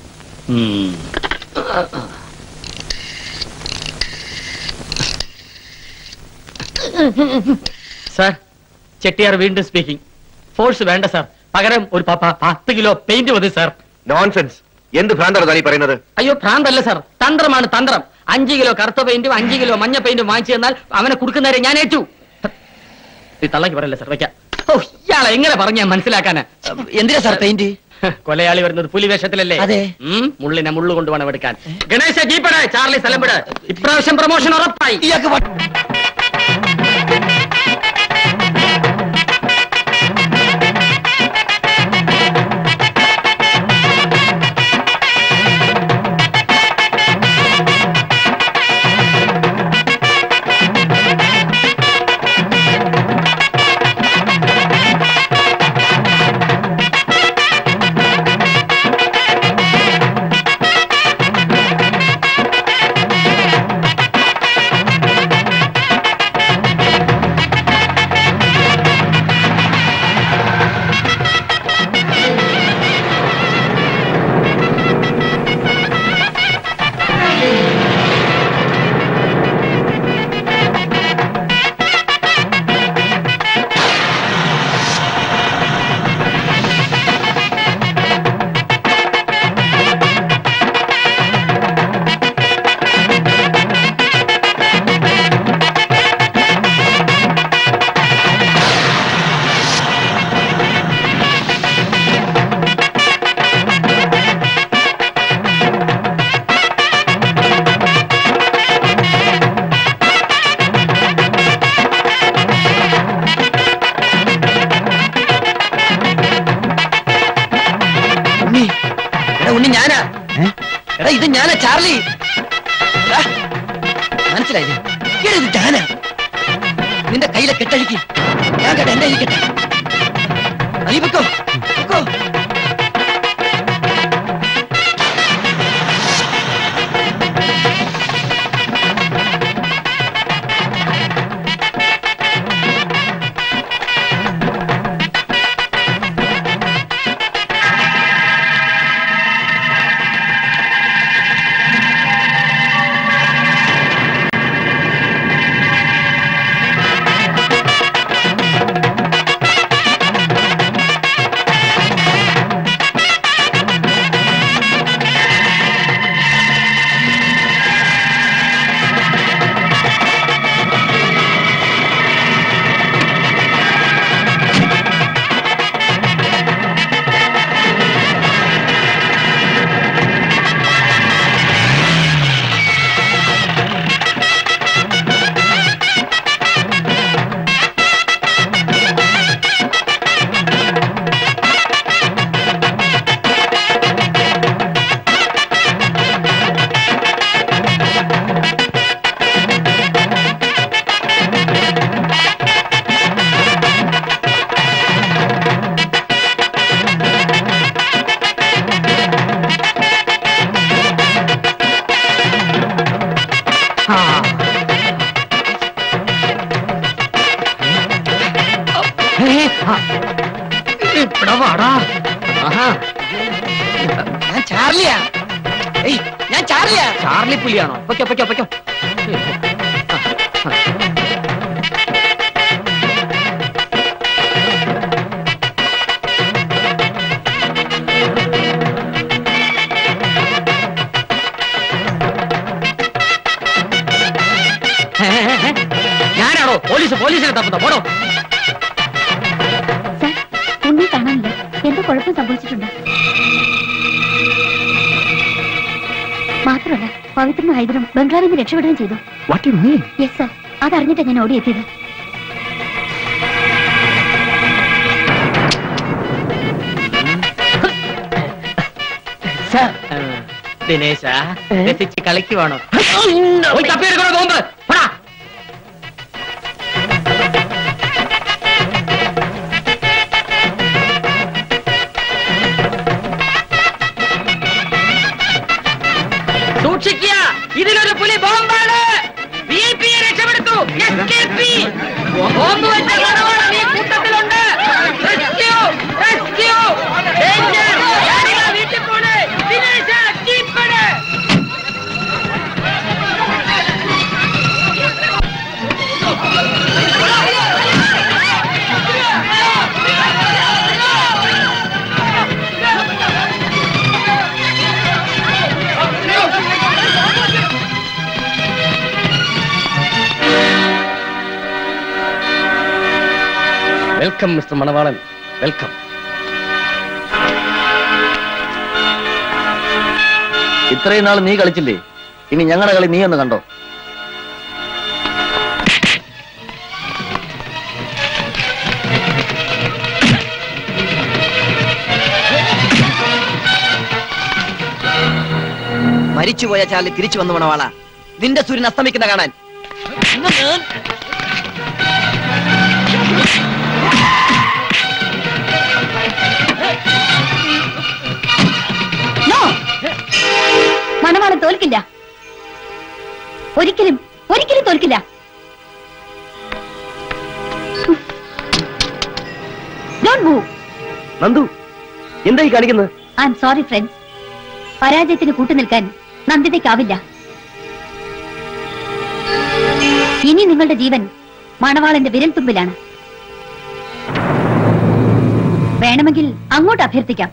E: സാർ, ചെട്ടിയാർ വീണ്ടും സ്പീക്കിംഗ്. ഫോഴ്സ് വേണ്ട സാർ, പകരം ഒരു പത്ത് കിലോ പെയിന്റ് മതി സാർ.
F: നോൺസെൻസ്. എന്ത് ഭ്രാന്താണ് താനീ പറയുന്നത്?
E: അയ്യോ ഭ്രാന്തല്ല സാർ, തന്ത്രമാണ് തന്ത്രം. അഞ്ചു കിലോ കറുത്ത പെയിന്റും അഞ്ചു കിലോ മഞ്ഞ പെയിന്റും വാങ്ങിച്ചു തന്നാൽ അവനെ കൊടുക്കുന്നവരെ ഞാൻ ഏറ്റു. ഈ തള്ളക്ക് പറയല്ലേ സാർ, വെക്കാം. ഓ ഇയാളെ എങ്ങനെ പറഞ്ഞ മനസ്സിലാക്കാന്?
L: എന്തിനാ സാർ പെയിന്റ്?
E: കൊലയാളി വരുന്നത് പുലിവേഷത്തിലല്ലേ?
L: അതെ.
E: മുള്ളിനെ മുള്ളു കൊണ്ട് വേണം എടുക്കാൻ. ഗണേശ ജീപ്പട, ചാർലി സ്ഥലംപെട്. ഇപ്രാവശ്യം പ്രൊമോഷൻ ഉറപ്പായി.
L: ഇത് ഞാനാ ചാർലി. മനസ്സിലായില്ലേ? ഇത് ഞാനാ. നിന്റെ കയ്യിലെ കെട്ടഴിക്ക്. ഞാൻ കേട്ട എന്റെ കെട്ട നീ വെക്കോ വെക്കോ. ഞാൻ ചാർലിയാ. ഞാൻ ചാർലിയാ.
E: ചാർലി പുലിയാണോ? പൊയ്ക്കോ പൊയ്ക്കോ പൊയ്ക്കോ. ഞാനാണോ പോലീസ്? പോലീസിനെ തപ്പുന്നോ? പോണോ?
A: ഉണ്ണി കാണാനില്ല. എന്തോ കുഴപ്പം സംഭവിച്ചിട്ടുണ്ട്. മാത്രമല്ല പവിത്രനും ഹൈദരും ബംഗ്ലാവിൽ നിന്ന് രക്ഷപ്പെടുകയും ചെയ്തു. യെസ് സർ, അതറിഞ്ഞിട്ടാ ഞാൻ ഓടിയെത്തിയത്.
E: ദിനേശ രസിച്ച് കളിക്കുവാണോ? ബോംബ്
D: സൂക്ഷിക്കുക, ഇതിലൊരു പുലി ബോംബാണ്. വി ഐ പിയെ രക്ഷപ്പെടുത്തു. ബോംബ് വെച്ച മണവാളം ഈ കൂട്ടത്തിലുണ്ട്. Rescue, rescue, danger. വീട്ടിൽ പോണ്. ദിനേശ ജീപ്പണ്.
E: Welcome mister Manavalan, welcome.
I: ഇത്രയും നാൾ നീ കളിച്ചില്ലേ, ഇനി ഞങ്ങളുടെ കളി നീ ഒന്ന് കണ്ടോ.
C: മരിച്ചുപോയ ചാല് തിരിച്ചു വന്നു മണവാള, നിന്റെ സൂര്യൻ അസ്തമിക്കുന്ന കാണാൻ.
A: മണവാളൻ തോൽക്കില്ല, ഒരിക്കലും ഒരിക്കലും തോൽക്കില്ല. Don't move.
E: നന്ദു, എന്താ ഈ കാണിക്കുന്നത്?
A: ഐ എം സോറി ഫ്രണ്ട്സ്, പരാജയത്തിന് കൂട്ടുനിൽക്കാൻ നന്ദിതയ്ക്കാവില്ല. ഇനി നിങ്ങളുടെ ജീവൻ മണവാളന്റെ വിരൽത്തുമ്പിലാണ്. വേണമെങ്കിൽ അങ്ങോട്ട് അഭ്യർത്ഥിക്കാം.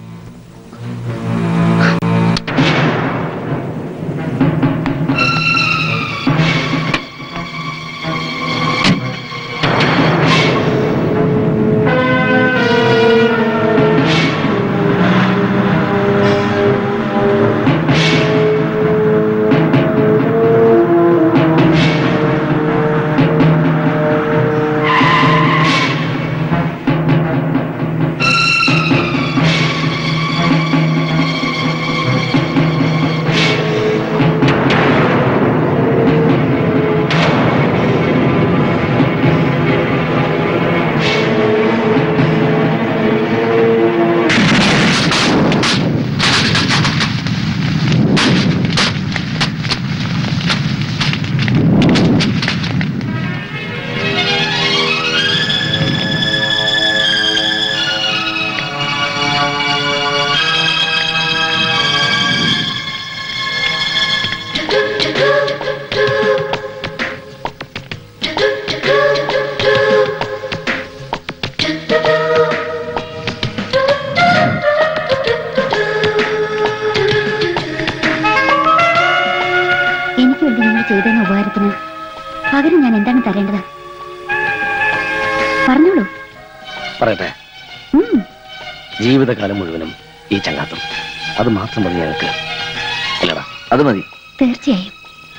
A: ചെയ്തെന്ന ഉപകാരത്തിന് പകരം ഞാൻ എന്താണ് തരേണ്ടത്? പറഞ്ഞോളൂ.
E: പറയട്ടെ, ജീവിതകാലം മുഴുവനും ഈ ചങ്ങാത്തം, അത് മാത്രം മതി ഞങ്ങൾക്ക്. അല്ലടാ, അത് മതി.
A: തീർച്ചയായും.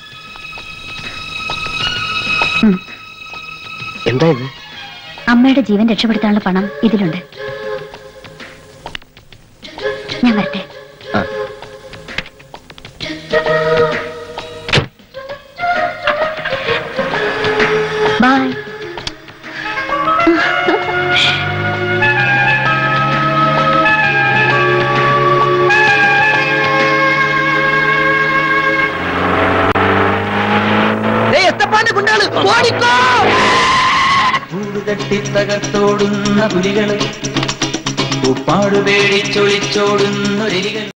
E: എന്താ ഇത്?
A: അമ്മയുടെ ജീവൻ രക്ഷപ്പെടുത്താനുള്ള പണം ഇതിലുണ്ട്. ഞാൻ വരട്ടെ. ബൈ.
N: തകർത്തോടുന്ന പുലികള്, ഉപ്പാടു പേടിച്ചൊളിച്ചോടുന്നൊരികൾ.